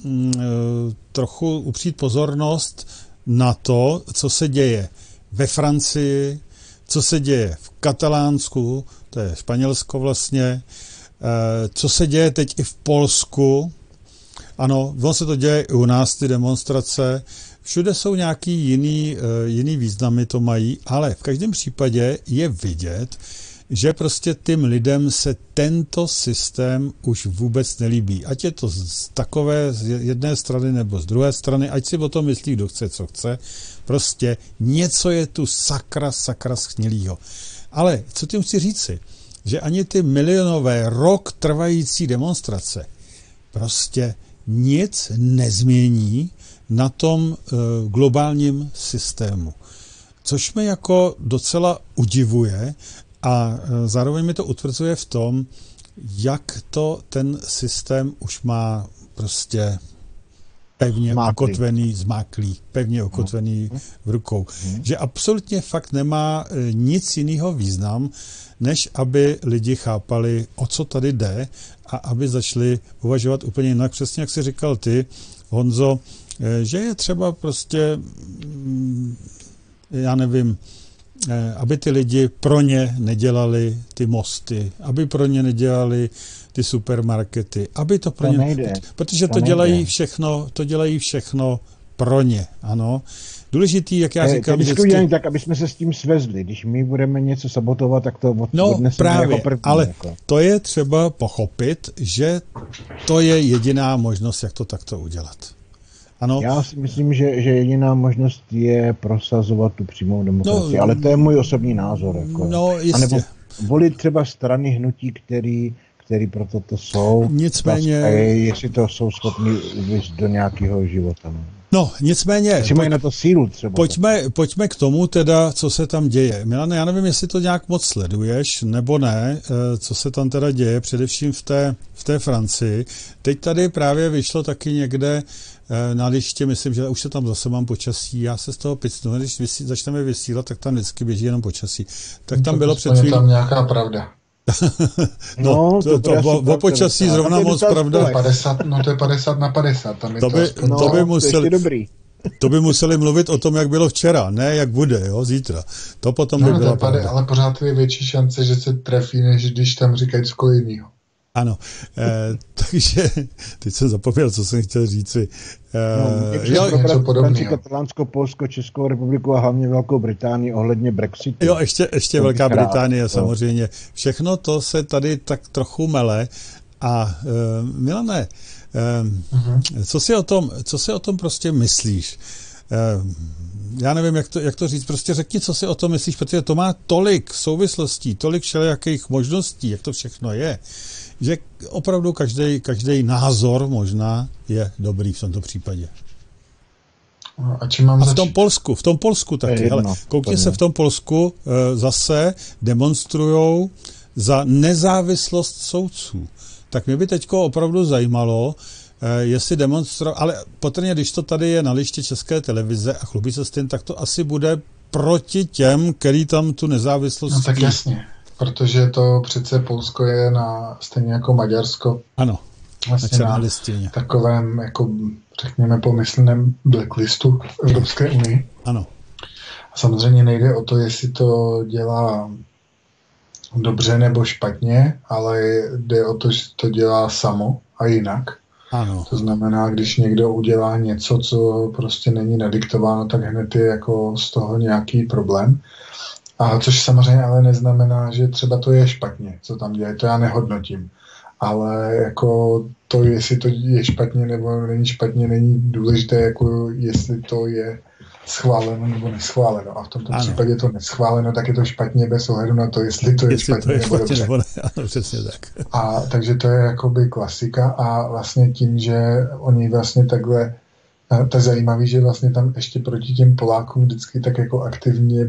trochu upřít pozornost na to, co se děje ve Francii, co se děje v Katalánsku, to je Španělsko vlastně, co se děje teď i v Polsku. Ano, on se to děje i u nás, ty demonstrace. Všude jsou nějaký jiný, jiný významy, to mají, ale v každém případě je vidět, že prostě tím lidem se tento systém už vůbec nelíbí. Ať je to z takové z jedné strany nebo z druhé strany, ať si o tom myslí, kdo chce, co chce. Prostě něco je tu sakra, sakra schnilýho. Ale co tím chci říci? Že ani ty milionové rok trvající demonstrace prostě nic nezmění na tom e, globálním systému. Což mě jako docela udivuje a e, zároveň mi to utvrzuje v tom, jak to ten systém už má prostě pevně zmáklý. okotvený, zmáklý, pevně okotvený hmm. v rukou. Hmm. Že absolutně fakt nemá e, nic jiného význam, než aby lidi chápali, o co tady jde a aby začali uvažovat úplně jinak. Přesně jak jsi říkal ty, Honzo, že je třeba prostě, já nevím, aby ty lidi pro ně nedělali ty mosty, aby pro ně nedělali ty supermarkety, aby to pro to ně... Nejde. Protože to, to dělají všechno, to dělají všechno pro ně, ano. Důležitý, jak já říkám... To vždycky udělám tak, aby jsme se s tím svezli. Když my budeme něco sabotovat, tak to od, no, odneseme právě, jako první. Ale jako. to je třeba pochopit, že to je jediná možnost, jak to takto udělat. Ano? Já si myslím, že, že jediná možnost je prosazovat tu přímou demokracii, no, ale to je můj osobní názor. Jako. No, jistě. A nebo volit třeba strany hnutí, který, který proto to jsou. Nicméně... A jestli to jsou schopni uvést do nějakého života. No. No, nicméně, pojď, na to sílu třeba. Pojďme, pojďme k tomu teda, co se tam děje. Milane, já nevím, jestli to nějak moc sleduješ, nebo ne, co se tam teda děje, především v té, v té Francii. Teď tady právě vyšlo taky někde na liště, myslím, že už se tam zase mám počasí, já se z toho picnu, když vysí, začneme vysílat, tak tam vždycky běží jenom počasí. Tak tam bylo před chvílí... tam nějaká pravda. no, no, to, to, to o, o počasí zrovna moc pravda. padesát, no to je padesát na padesát. Tam je to, by, to, to by museli... dobrý. To by museli mluvit o tom, jak bylo včera, ne jak bude, jo, zítra. To potom no, by byla pravda. Ale pořád je větší šance, že se trefí, než když tam říkají cokoliv jinýho. Ano, eh, takže teď jsem zapomněl, co jsem chtěl říci. Eh, no, jo, něco podobného. Katalánsko, Polsko, Českou republiku a hlavně Velkou Británii ohledně Brexitu. Jo, ještě, ještě Velká krát, Británie, samozřejmě. Všechno to se tady tak trochu mele. A eh, Milane, eh, uh-huh. co si o tom, co si o tom prostě myslíš? Eh, já nevím, jak to, jak to říct, prostě řekni, co si o tom myslíš, protože to má tolik souvislostí, tolik všelijakých možností, jak to všechno je, že opravdu každý, každý názor možná je dobrý v tomto případě. A, čím mám a v tom začít? Polsku, v tom Polsku taky, hele, koukni se, v tom Polsku e, zase demonstrujou za nezávislost soudců. Tak mě by teďko opravdu zajímalo, e, jestli demonstrovali, ale patrně, když to tady je na liště České televize a chlubí se s tím, tak to asi bude proti těm, který tam tu nezávislost... No tak jasně. Protože to přece Polsko je na, stejně jako Maďarsko, ano, vlastně na, na takovém, jako řekněme, pomyslném blacklistu v Evropské unii. Ano. A samozřejmě nejde o to, jestli to dělá dobře nebo špatně, ale jde o to, že to dělá samo a jinak. Ano. To znamená, když někdo udělá něco, co prostě není nadiktováno, tak hned je jako z toho nějaký problém. A což samozřejmě ale neznamená, že třeba to je špatně, co tam děje, to já nehodnotím. Ale jako to, jestli to je špatně nebo není špatně, není důležité, jako jestli to je schváleno nebo neschváleno. A v tomto ano. případě to neschváleno, tak je to špatně bez ohledu na to, jestli to je jestli špatně, to je nebo špatně dobře. Nebo ne. Ano, přesně tak. A takže to je jakoby klasika a vlastně tím, že oni vlastně takhle to je zajímavé, že vlastně tam ještě proti těm Polákům vždycky tak jako aktivně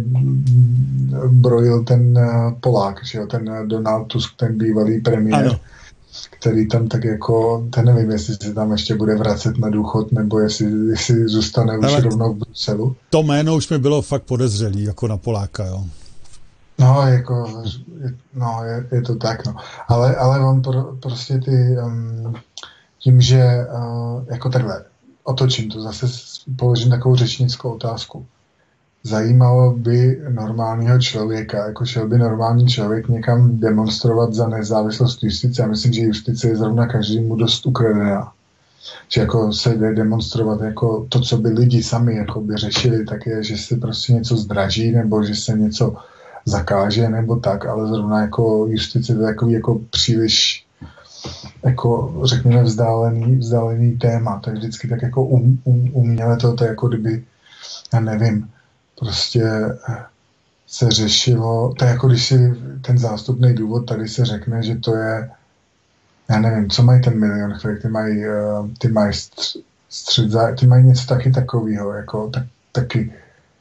brojil ten Polák, že jo, ten Donald Tusk, ten bývalý premiér, ano. který tam tak jako, ten nevím, jestli se tam ještě bude vracet na důchod, nebo jestli, jestli zůstane už rovnou v Bruselu. To jméno už mi bylo fakt podezřelý, jako na Poláka, jo. No, jako, no, je, je to tak, no. Ale, ale on pro, prostě ty, um, tím, že uh, jako takhle, otočím to, zase položím takovou řečnickou otázku. Zajímalo by normálního člověka, jako šel by normální člověk někam demonstrovat za nezávislost justice. Já myslím, že justice je zrovna každému dost ukradená. Že jako se jde demonstrovat jako to, co by lidi sami jako by řešili, tak je, že se prostě něco zdraží, nebo že se něco zakáže, nebo tak, ale zrovna jako justice to je takový jako příliš jako řekněme vzdálený, vzdálený téma, tak vždycky tak jako um, um, uměle to, to jako kdyby, já nevím, prostě se řešilo, to je jako když si ten zástupný důvod tady se řekne, že to je, já nevím, co mají ten milion chvíli, ty mají, ty mají střed, ty mají něco taky takového, jako tak, taky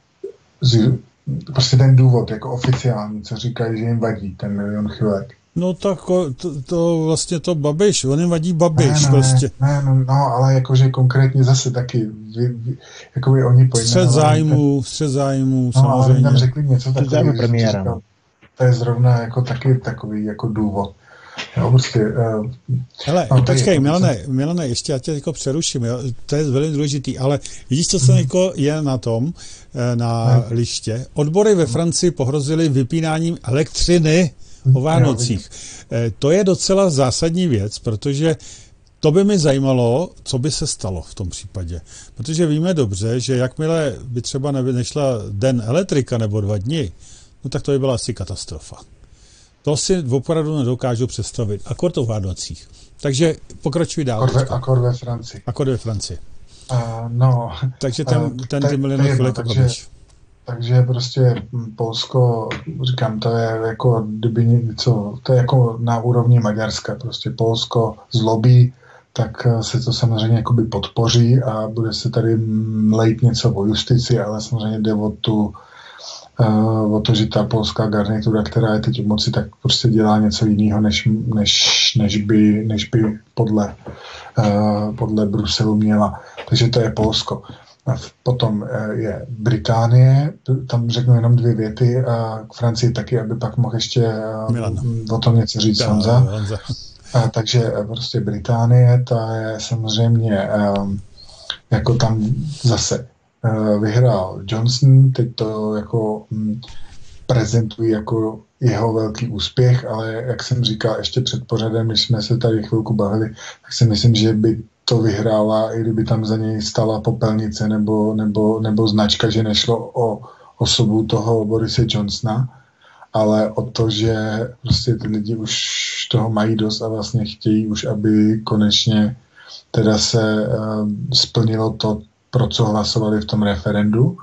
prostě ten důvod, jako oficiální, co říkají, že jim vadí ten milion chvilek. No tak to, to vlastně to Babiš, on jim vadí Babiš ne, ne, prostě. Ne, no, no, ale jakože konkrétně zase taky, vy, vy, jakoby oni pojmenovali. Střed zájmu, střed zájmu, no, samozřejmě. No, ale tam řekli něco takového, premiéra. No. To je zrovna jako taky takový jako důvod. Jo, prostě, uh, hele, no, počkej, Milane, Milane, ještě já tě jako přeruším, jo? To je velmi důležitý, ale vidíš, co se hmm. jako je na tom, na hmm. liště. Odbory ve Francii pohrozily vypínáním elektřiny o Vánocích. To je docela zásadní věc, protože to by mi zajímalo, co by se stalo v tom případě. Protože víme dobře, že jakmile by třeba nešla den elektrika nebo dva dny, no tak to by byla asi katastrofa. To si opravdu nedokážu představit. Akord o Vánocích. Takže pokračuj dál. Akord ve, akord ve Francii. Akord ve Francii. Uh, no. Takže ten, uh, ten ty miliony chvilek takže, takže prostě Polsko, říkám, to je jako kdyby něco, to je jako na úrovni Maďarska. Prostě Polsko zlobí, tak se to samozřejmě jakoby podpoří a bude se tady mlejt něco o justici, ale samozřejmě jde o tu Uh, o to, že ta polská garnitura, která je teď v moci, tak prostě dělá něco jiného, než, než, než, by, než by podle, uh, podle Bruselu měla. Takže to je Polsko. A potom uh, je Británie, tam řeknu jenom dvě věty, a k Francii taky, aby pak mohl ještě uh, o tom něco říct Honza. Uh, takže uh, prostě Británie, ta je samozřejmě um, jako tam zase vyhrál Johnson, teď to jako hm, prezentují jako jeho velký úspěch, ale jak jsem říkal ještě před pořadem, když jsme se tady chvilku bavili, tak si myslím, že by to vyhrála, i kdyby tam za něj stala popelnice nebo, nebo, nebo značka, že nešlo o osobu toho Borise Johnsona, ale o to, že prostě ty lidi už toho mají dost a vlastně chtějí už, aby konečně teda se uh, splnilo to, pro co hlasovali v tom referendu.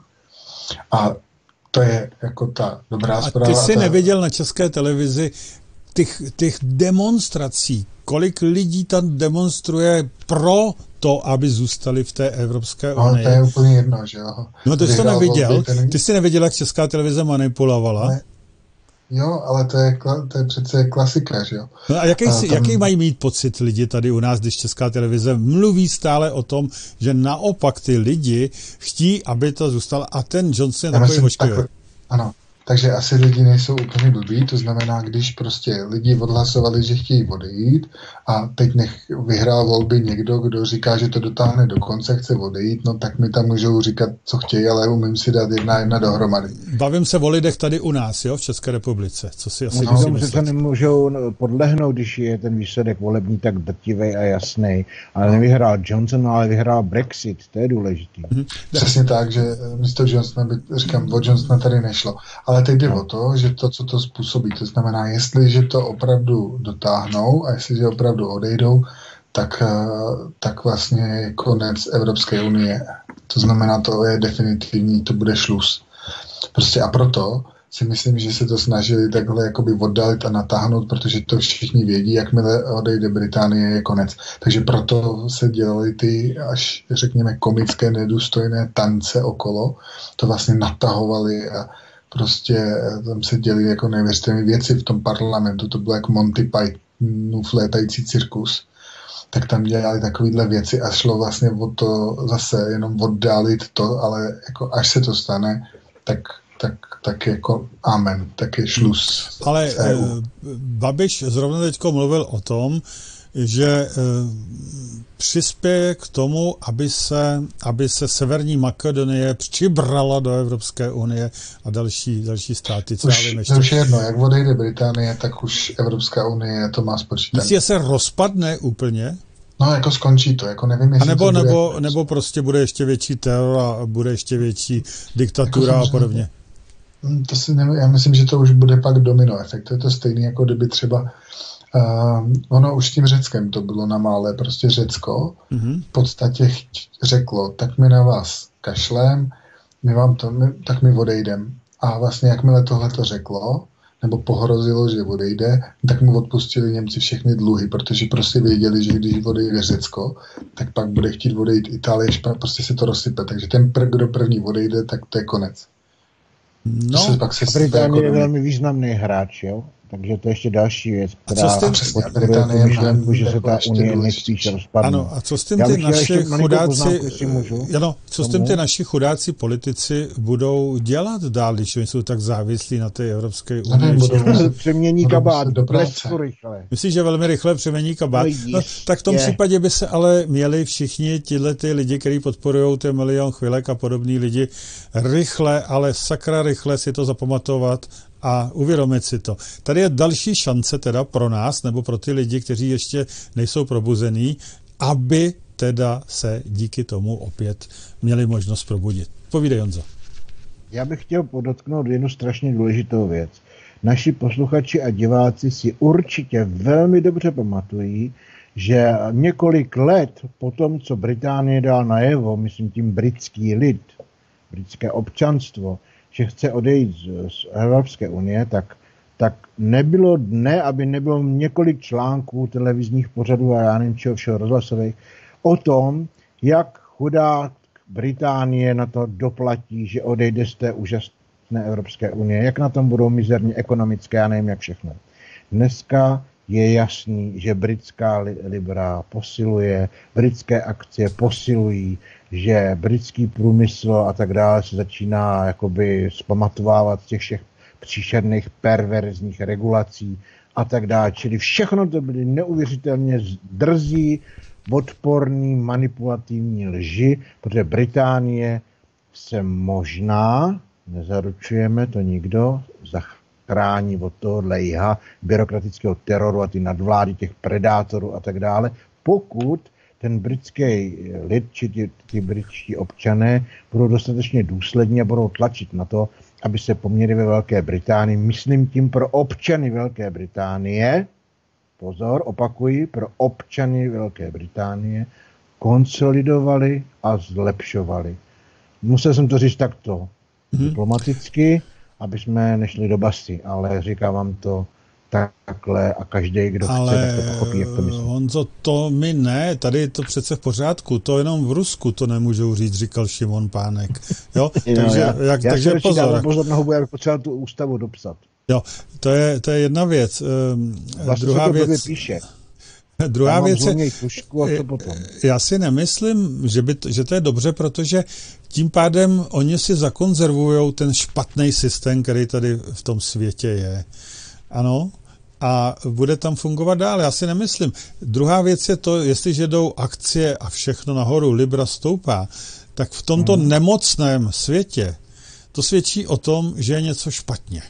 A to je jako ta dobrá zpráva. A ty jsi ta... neviděl na České televizi těch, těch demonstrací, kolik lidí tam demonstruje pro to, aby zůstali v té Evropské unii. No, to je úplně jedno, že jo. No, ty jsi to neviděl. Ten... Ty jsi neviděl, jak Česká televize manipulovala. Ne. Jo, ale to je, to je přece klasika, že jo. No a jaký, a si, tam... jaký mají mít pocit lidi tady u nás, když Česká televize mluví stále o tom, že naopak ty lidi chtí, aby to zůstalo a ten Johnson je takový ošklivý. Ano, takže asi lidi nejsou úplně blbí, to znamená, když prostě lidi odhlasovali, že chtějí odejít a teď nech vyhrál volby někdo, kdo říká, že to dotáhne do konce, chce odejít, no tak mi tam můžou říkat, co chtějí, ale umím si dát jedna jedna dohromady. Bavím se o lidech tady u nás, jo, v České republice, co si asi no, musí myslet. Se nemůžou podlehnout, když je ten výsledek volební tak drtivý a jasný, ale no. Nevyhrál Johnson, ale vyhrál Brexit, to je důležitý. Mm-hmm. Přesně tak, že místo Johnsona, by, říkám, o Johnsona tady nešlo, ale teď jde no. o to, že to, co to způsobí, to znamená, jestliže to opravdu dotáhnou a jestliže opravdu odejdou, tak, tak vlastně je konec Evropské unie. To znamená, to je definitivní, to bude šluz. Prostě a proto si myslím, že se to snažili takhle jakoby oddalit a natáhnout, protože to všichni vědí, jakmile odejde Británie, je konec. Takže proto se dělaly ty až, řekněme, komické, nedůstojné tance okolo. To vlastně natahovali a prostě tam se děli jako neuvěřitelné věci v tom parlamentu. To bylo jako Monty Pythonův létající cirkus. Tak tam dělali takovýhle věci a šlo vlastně o to zase jenom oddálit to, ale jako až se to stane, tak tak, tak jako amen, tak je šluz. Ale eh, Babiš zrovna teďko mluvil o tom, že eh, přispěje k tomu, aby se, aby se Severní Makedonie přibrala do Evropské unie a další, další státy. Co už, já vím ještě. už jedno, jak odejde Británie, tak už Evropská unie to má spočítat. Myslíš, že se rozpadne úplně? No, jako skončí to, jako nevím, jestli a nebo, to bude... nebo, nebo prostě bude ještě větší teror a bude ještě větší diktatura jako a podobně. To si nevím, já myslím, že to už bude pak domino efekt. To je to stejný, jako kdyby třeba uh, ono už tím Řeckem to bylo na mále, prostě Řecko mm-hmm. v podstatě řeklo, tak my na vás kašlem, my vám to, my, tak my odejdem. A vlastně jakmile tohle to řeklo, nebo pohrozilo, že odejde, tak mu odpustili Němci všechny dluhy, protože prostě věděli, že když odejde Řecko, tak pak bude chtít odejít Itálie, prostě se to rozsype. Takže ten, pr- kdo první odejde, tak to je konec. No, Británie je velmi významný hráč, jo? Takže to je ještě další věc, která podporuje myšlenku, že se ta unie nejspíš rozpadne. Ano, a co s tím ty naši chudáci, ano, co s tím ty naši chudáci politici budou dělat dál, když oni jsou tak závislí na té Evropské unii? Přemění kabát, blesku rychle. Myslíš, že velmi rychle přemění kabát? No, tak v tom případě by se ale měli všichni tihle ty lidi, kteří podporují ten Milion chvilek a podobný lidi, rychle, ale sakra rychle si to zapamatovat a uvědomit si to. Tady je další šance teda pro nás, nebo pro ty lidi, kteří ještě nejsou probuzení, aby teda se díky tomu opět měli možnost probudit. Povídej, Honzo. Já bych chtěl podotknout jednu strašně důležitou věc. Naši posluchači a diváci si určitě velmi dobře pamatují, že několik let po tom, co Británie dal najevo, myslím tím britský lid, britské občanstvo, že chce odejít z, z Evropské unie, tak, tak nebylo dne, aby nebylo několik článků, televizních pořadů a já nevím čeho všeho rozhlasových o tom, jak chudá Británie na to doplatí, že odejde z té úžasné Evropské unie, jak na tom budou mizerně ekonomické, já nevím jak všechno. Dneska je jasný, že britská libra posiluje, britské akcie posilují, že britský průmysl a tak dále se začíná jakoby zpamatovávat z těch všech příšerných perverzních regulací a tak dále. Čili všechno to byly neuvěřitelně drzí, odporný, manipulativní lži, protože Británie se možná, nezaručujeme to nikdo, zachrání od tohohle jiha byrokratického teroru a ty nadvlády těch predátorů a tak dále, pokud ten britský lid, či ty, ty britští občané budou dostatečně důslední a budou tlačit na to, aby se poměry ve Velké Británii, myslím tím pro občany Velké Británie, pozor, opakuji, pro občany Velké Británie, konsolidovali a zlepšovali. Musel jsem to říct takto hmm. diplomaticky, aby jsme nešli do basy, ale říkám vám to takhle a každý, kdo ale chce, tak to pochopí, jak to myslím. Honzo, to my ne, tady je to přece v pořádku, to jenom v Rusku to nemůžou říct, říkal Šimon Pánek. Jo? no, takže já, jak, já takže pozor. pozor na hubu, jak potřeba tu ústavu dopsat. Jo, to je, to je jedna věc. Vlastně druhá se to věc. Píše. Druhá věc je, tušku a to potom. Já si nemyslím, že, by to, že to je dobře, protože tím pádem oni si zakonzervují ten špatný systém, který tady v tom světě je. Ano, a bude tam fungovat dál, já si nemyslím. Druhá věc je to, jestliže jdou akcie a všechno nahoru, Libra stoupá, tak v tomto hmm. nemocném světě to svědčí o tom, že je něco špatně.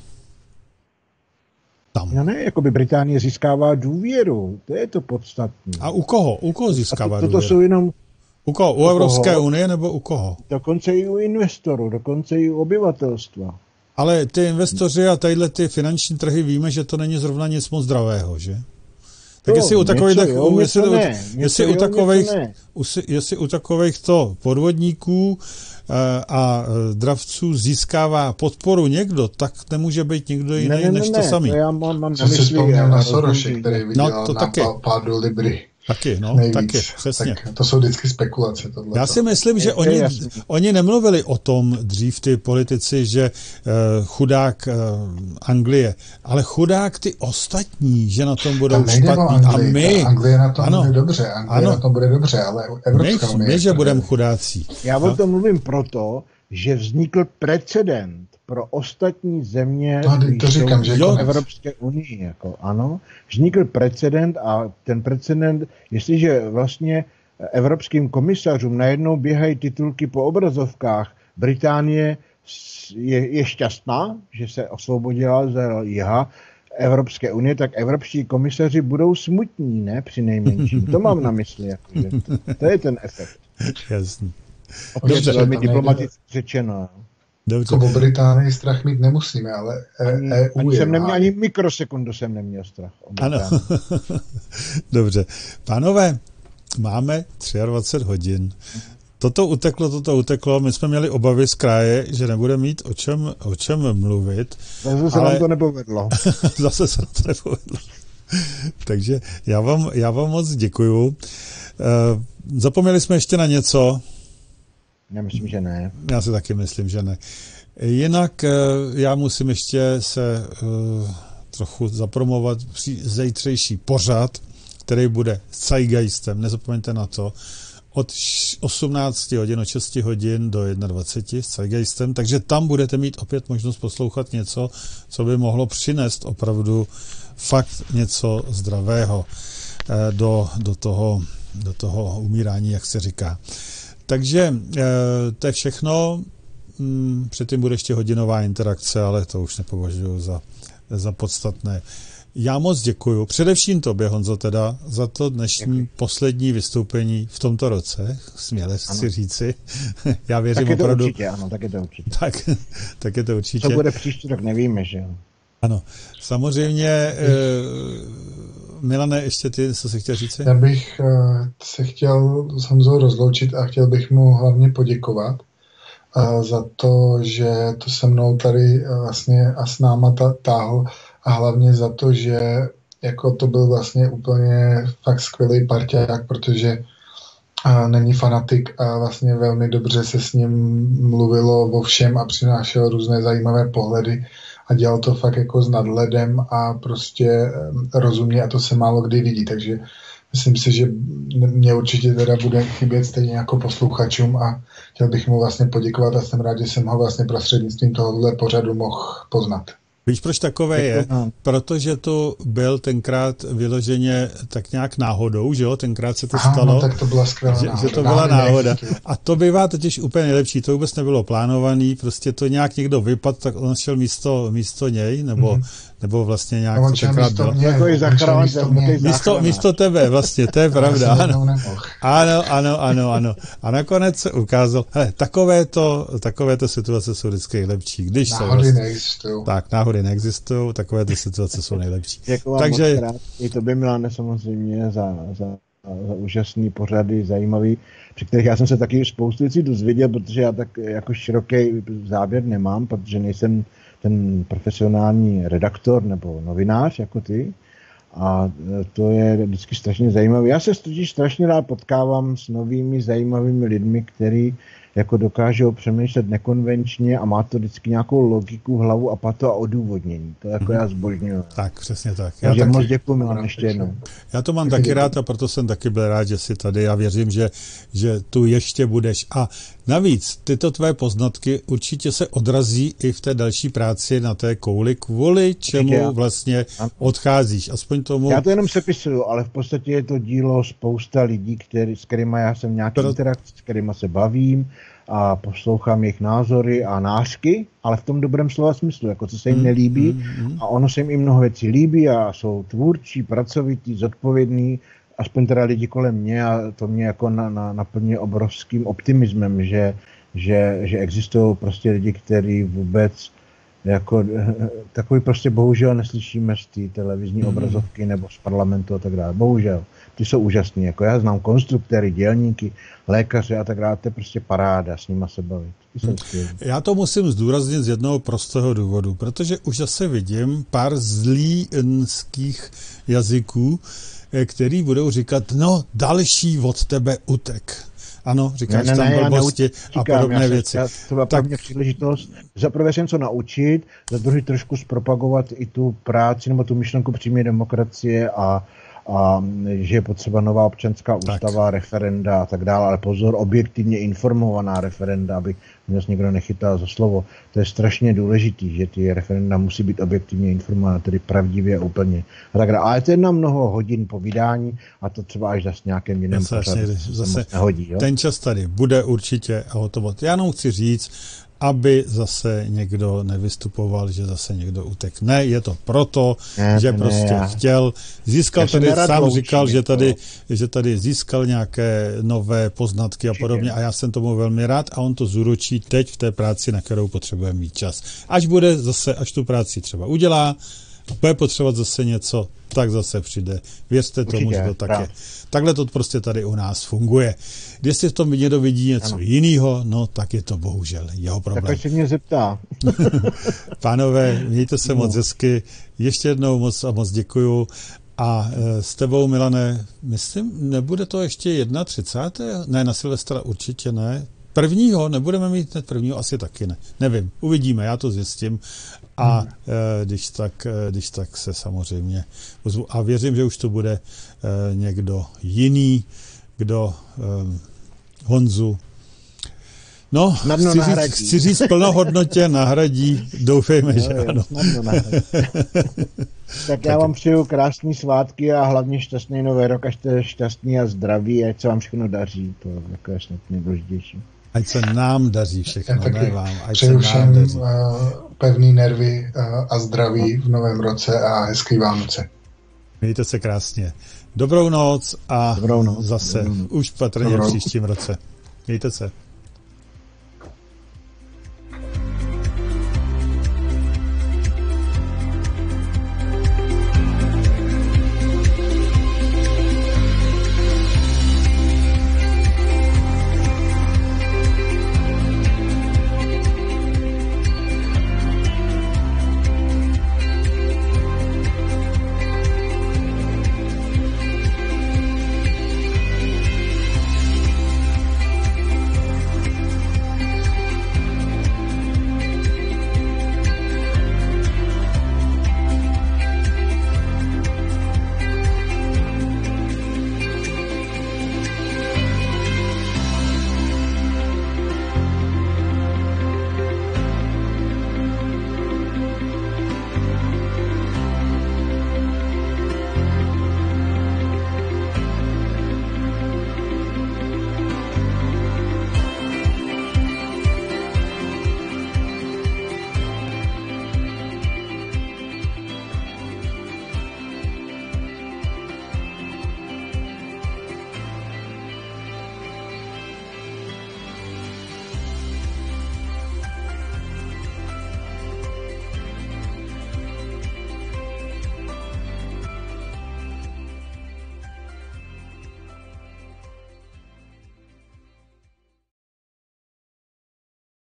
Tam. No ne, jako by Británie získává důvěru, to je to podstatné. A u koho? U koho získává to, důvěru? To jsou jenom... U koho? U, u Evropské koho? unie nebo u koho? Dokonce i u investorů, dokonce i u obyvatelstva. Ale ty investoři a tadyhle ty finanční trhy víme, že to není zrovna nic moc zdravého, že? Tak jestli u takových, jestli, ne, jestli, u takových jestli u takovýchto podvodníků a dravců získává podporu někdo, tak nemůže být nikdo jiný ne, ne, než ne, to samý. To já mám, mám jsem si vzpomněl na Soroše, který vydělal no, to na taky. pádu Libry. Taky, no, nejvíc. taky, přesně. Tak to jsou vždycky spekulace. Tohleto. Já si myslím, že oni, oni nemluvili o tom dřív, ty politici, že uh, chudák uh, Anglie, ale chudák ty ostatní, že na tom budou špatní. A my. Anglie na tom ano, bude dobře, Anglie ano, na tom bude dobře, ale Evropská my, unie. My, že budeme chudáci. Já o tom mluvím proto, že vznikl precedent pro ostatní země to, to říkám, že jako Evropské unii. Jako, ano, vznikl precedent a ten precedent, jestliže vlastně evropským komisařům najednou běhají titulky po obrazovkách, Británie je, je šťastná, že se osvobodila z jiha Evropské unie, tak evropští komisaři budou smutní, ne? Při nejmenším. To mám na mysli. Jako, že to, to je ten efekt. Jasný. Dobře, velmi diplomaticky řečeno. Dobře. Po Británii strach mít nemusíme, ale ani, E U ani, je jsem neměl, ani mikrosekundu jsem neměl strach. Ano. Dobře. Pánové, máme dvacet tři hodin. Toto uteklo, toto uteklo. My jsme měli obavy z kraje, že nebude mít o čem, o čem mluvit. Zase se ale... nám to nepovedlo. Zase se nám to nepovedlo. Takže já vám, já vám moc děkuju. Zapomněli jsme ještě na něco? Já myslím, že ne. Já si taky myslím, že ne. Jinak já musím ještě se uh, trochu zapromovat zítřejší pořad, který bude s Zeitgeistem, nezapomeňte na to, od osmnácti hodin, od šesti hodin do dvaceti jedna s Zeitgeistem, takže tam budete mít opět možnost poslouchat něco, co by mohlo přinést opravdu fakt něco zdravého do, do, toho, do toho umírání, jak se říká. Takže to je všechno. Předtím bude ještě hodinová interakce, ale to už nepovažuji za, za podstatné. Já moc děkuju. Především tobě, Honzo, teda, za to dnešní děkuji. Poslední vystoupení v tomto roce. Směle si říci. Já věřím tak je to opravdu... určitě, ano, tak je to určitě. Tak, tak je to určitě. Co bude příští rok, nevíme, že jo. Ano. Samozřejmě, eh, Milane, ještě ty, co jsi chtěl říct? Já bych uh, se chtěl s Honzou rozloučit a chtěl bych mu hlavně poděkovat uh, za to, že to se mnou tady uh, vlastně a s náma ta, táhl a hlavně za to, že jako to byl vlastně úplně fakt skvělý parťák, protože uh, není fanatik a vlastně velmi dobře se s ním mluvilo o všem a přinášel různé zajímavé pohledy a dělal to fakt jako s nadhledem a prostě rozumně a to se málo kdy vidí, takže myslím si, že mě určitě teda bude chybět stejně jako posluchačům a chtěl bych mu vlastně poděkovat a jsem rád, že jsem ho vlastně prostřednictvím tohohle pořadu mohl poznat. Víš, proč takové je? Protože to byl tenkrát vyloženě tak nějak náhodou, že jo? Tenkrát se to Aha, stalo. No, tak to byla skvělá že, náhoda. že to byla náhoda. A to bývá totiž úplně nejlepší. To vůbec nebylo plánovaný, prostě to nějak někdo vypadl, tak on šel místo, místo něj, nebo, mm. nebo vlastně nějak no, to tenkrát bylo. Mě, místo, místo, místo tebe, vlastně, to je pravda. Ano, ano, ano, ano, ano. A nakonec se ukázalo, hele, takovéto, takovéto situace jsou vždycky lepší. Když náhody jsou vlastně, neexistují. Tak, náhody neexistují, takovéto situace jsou nejlepší. Děkuji vám Takže moc krát. I tobě, Milane, samozřejmě za, za, za úžasný pořady, zajímavý, při kterých já jsem se taky spoustu věcí dozvěděl, protože já tak jako široký záběr nemám, protože nejsem ten profesionální redaktor nebo novinář jako ty. A to je vždycky strašně zajímavé. Já se totiž strašně rád potkávám s novými zajímavými lidmi, kteří jako dokážou přemýšlet nekonvenčně a má to vždycky nějakou logiku, hlavu a patu a odůvodnění. To jako mm-hmm. já zbožňuji. Tak, přesně tak. Já Takže taky, moc děkuji, Milan, ještě jednou. Já to mám taky, taky rád a proto jsem taky byl rád, že jsi tady. Já věřím, že, že tu ještě budeš. A navíc, tyto tvé poznatky určitě se odrazí i v té další práci na té kouli, kvůli čemu já. vlastně odcházíš. Aspoň tomu... Já to jenom sepisuju, ale v podstatě je to dílo spousta lidí, který, s kterými já jsem v nějaké Pro... interakci, s kterými se bavím a poslouchám jejich názory a nářky, ale v tom dobrém slova smyslu, jako co se jim nelíbí mm, mm, a ono se jim i mnoho věcí líbí a jsou tvůrčí, pracovití, zodpovědní, aspoň teda lidi kolem mě a to mě jako na, na, naplňuje obrovským optimismem, že, že, že existují prostě lidi, kteří vůbec jako takový prostě bohužel neslyšíme z té televizní mm. obrazovky nebo z parlamentu a tak dále. Bohužel. Ty jsou úžasný. Jako já znám konstruktéry, dělníky, lékaře a tak dále. To je prostě paráda s nima se bavit. Hmm. Já to musím zdůraznit z jednoho prostého důvodu, protože už zase vidím pár zlínských jazyků, který budou říkat, no další od tebe utek. Ano, říkáš ne, ne, tam ne, blbosti a podobné já věci. Já, to byla tak... pro mě příležitost za prvé se něco naučit, za druhé trošku zpropagovat i tu práci nebo tu myšlenku přímé demokracie a, a že je potřeba nová občanská ústava, tak. referenda a tak dále, ale pozor, objektivně informovaná referenda, aby mě někdo nechytal za slovo. To je strašně důležitý, že ty referenda musí být objektivně informovaná, tedy pravdivě úplně. A tak dále. Ale to je na mnoho hodin povídání a to třeba až zase nějakém jiném pořadu zase nehodí. Jo? Ten čas tady bude určitě a hotovo. Já jenom chci říct, aby zase někdo nevystupoval, že zase někdo utek. Ne, je to proto, ne, že prostě ne, chtěl, získal tady, sám loučím, říkal, že tady, že tady získal nějaké nové poznatky a podobně a já jsem tomu velmi rád a on to zúročí teď v té práci, na kterou potřebuje mít čas. Až bude zase, až tu práci třeba udělá, bude potřebovat zase něco, tak zase přijde. Věřte tomu, určitě, že to tak je. Takhle to prostě tady u nás funguje. Jestli v tom někdo vidí něco jiného, no tak je to bohužel jeho problém. Tak se mě zeptá. Pánové, mějte se no. moc hezky. Ještě jednou moc a moc děkuju. A e, s tebou, Milane, myslím, nebude to ještě třicátého prvního Ne, na Silvestra určitě ne. Prvního nebudeme mít hned prvního, asi taky ne. Nevím, uvidíme, já to zjistím. A hmm. e, když, tak, e, když tak se samozřejmě pozvu. A věřím, že už to bude e, někdo jiný, kdo e, Honzu no, chci říct, chci říct plnohodnotě nahradí. Doufejme, jo, že jo, ano. Tak já vám přeju krásný svátky a hlavně šťastný nový rok, až jste šťastný a zdraví, ať se vám všechno daří. To jako je snad nejdůležitější. Ať se nám daří všechno, ne vám. Ať přeju se nám daří. Uh, pevný nervy uh, a zdraví v novém roce a hezký Vánoce. Mějte se krásně. Dobrou noc a Dobrou noc. zase Dobrou noc. už patrně v příštím roce. Mějte se.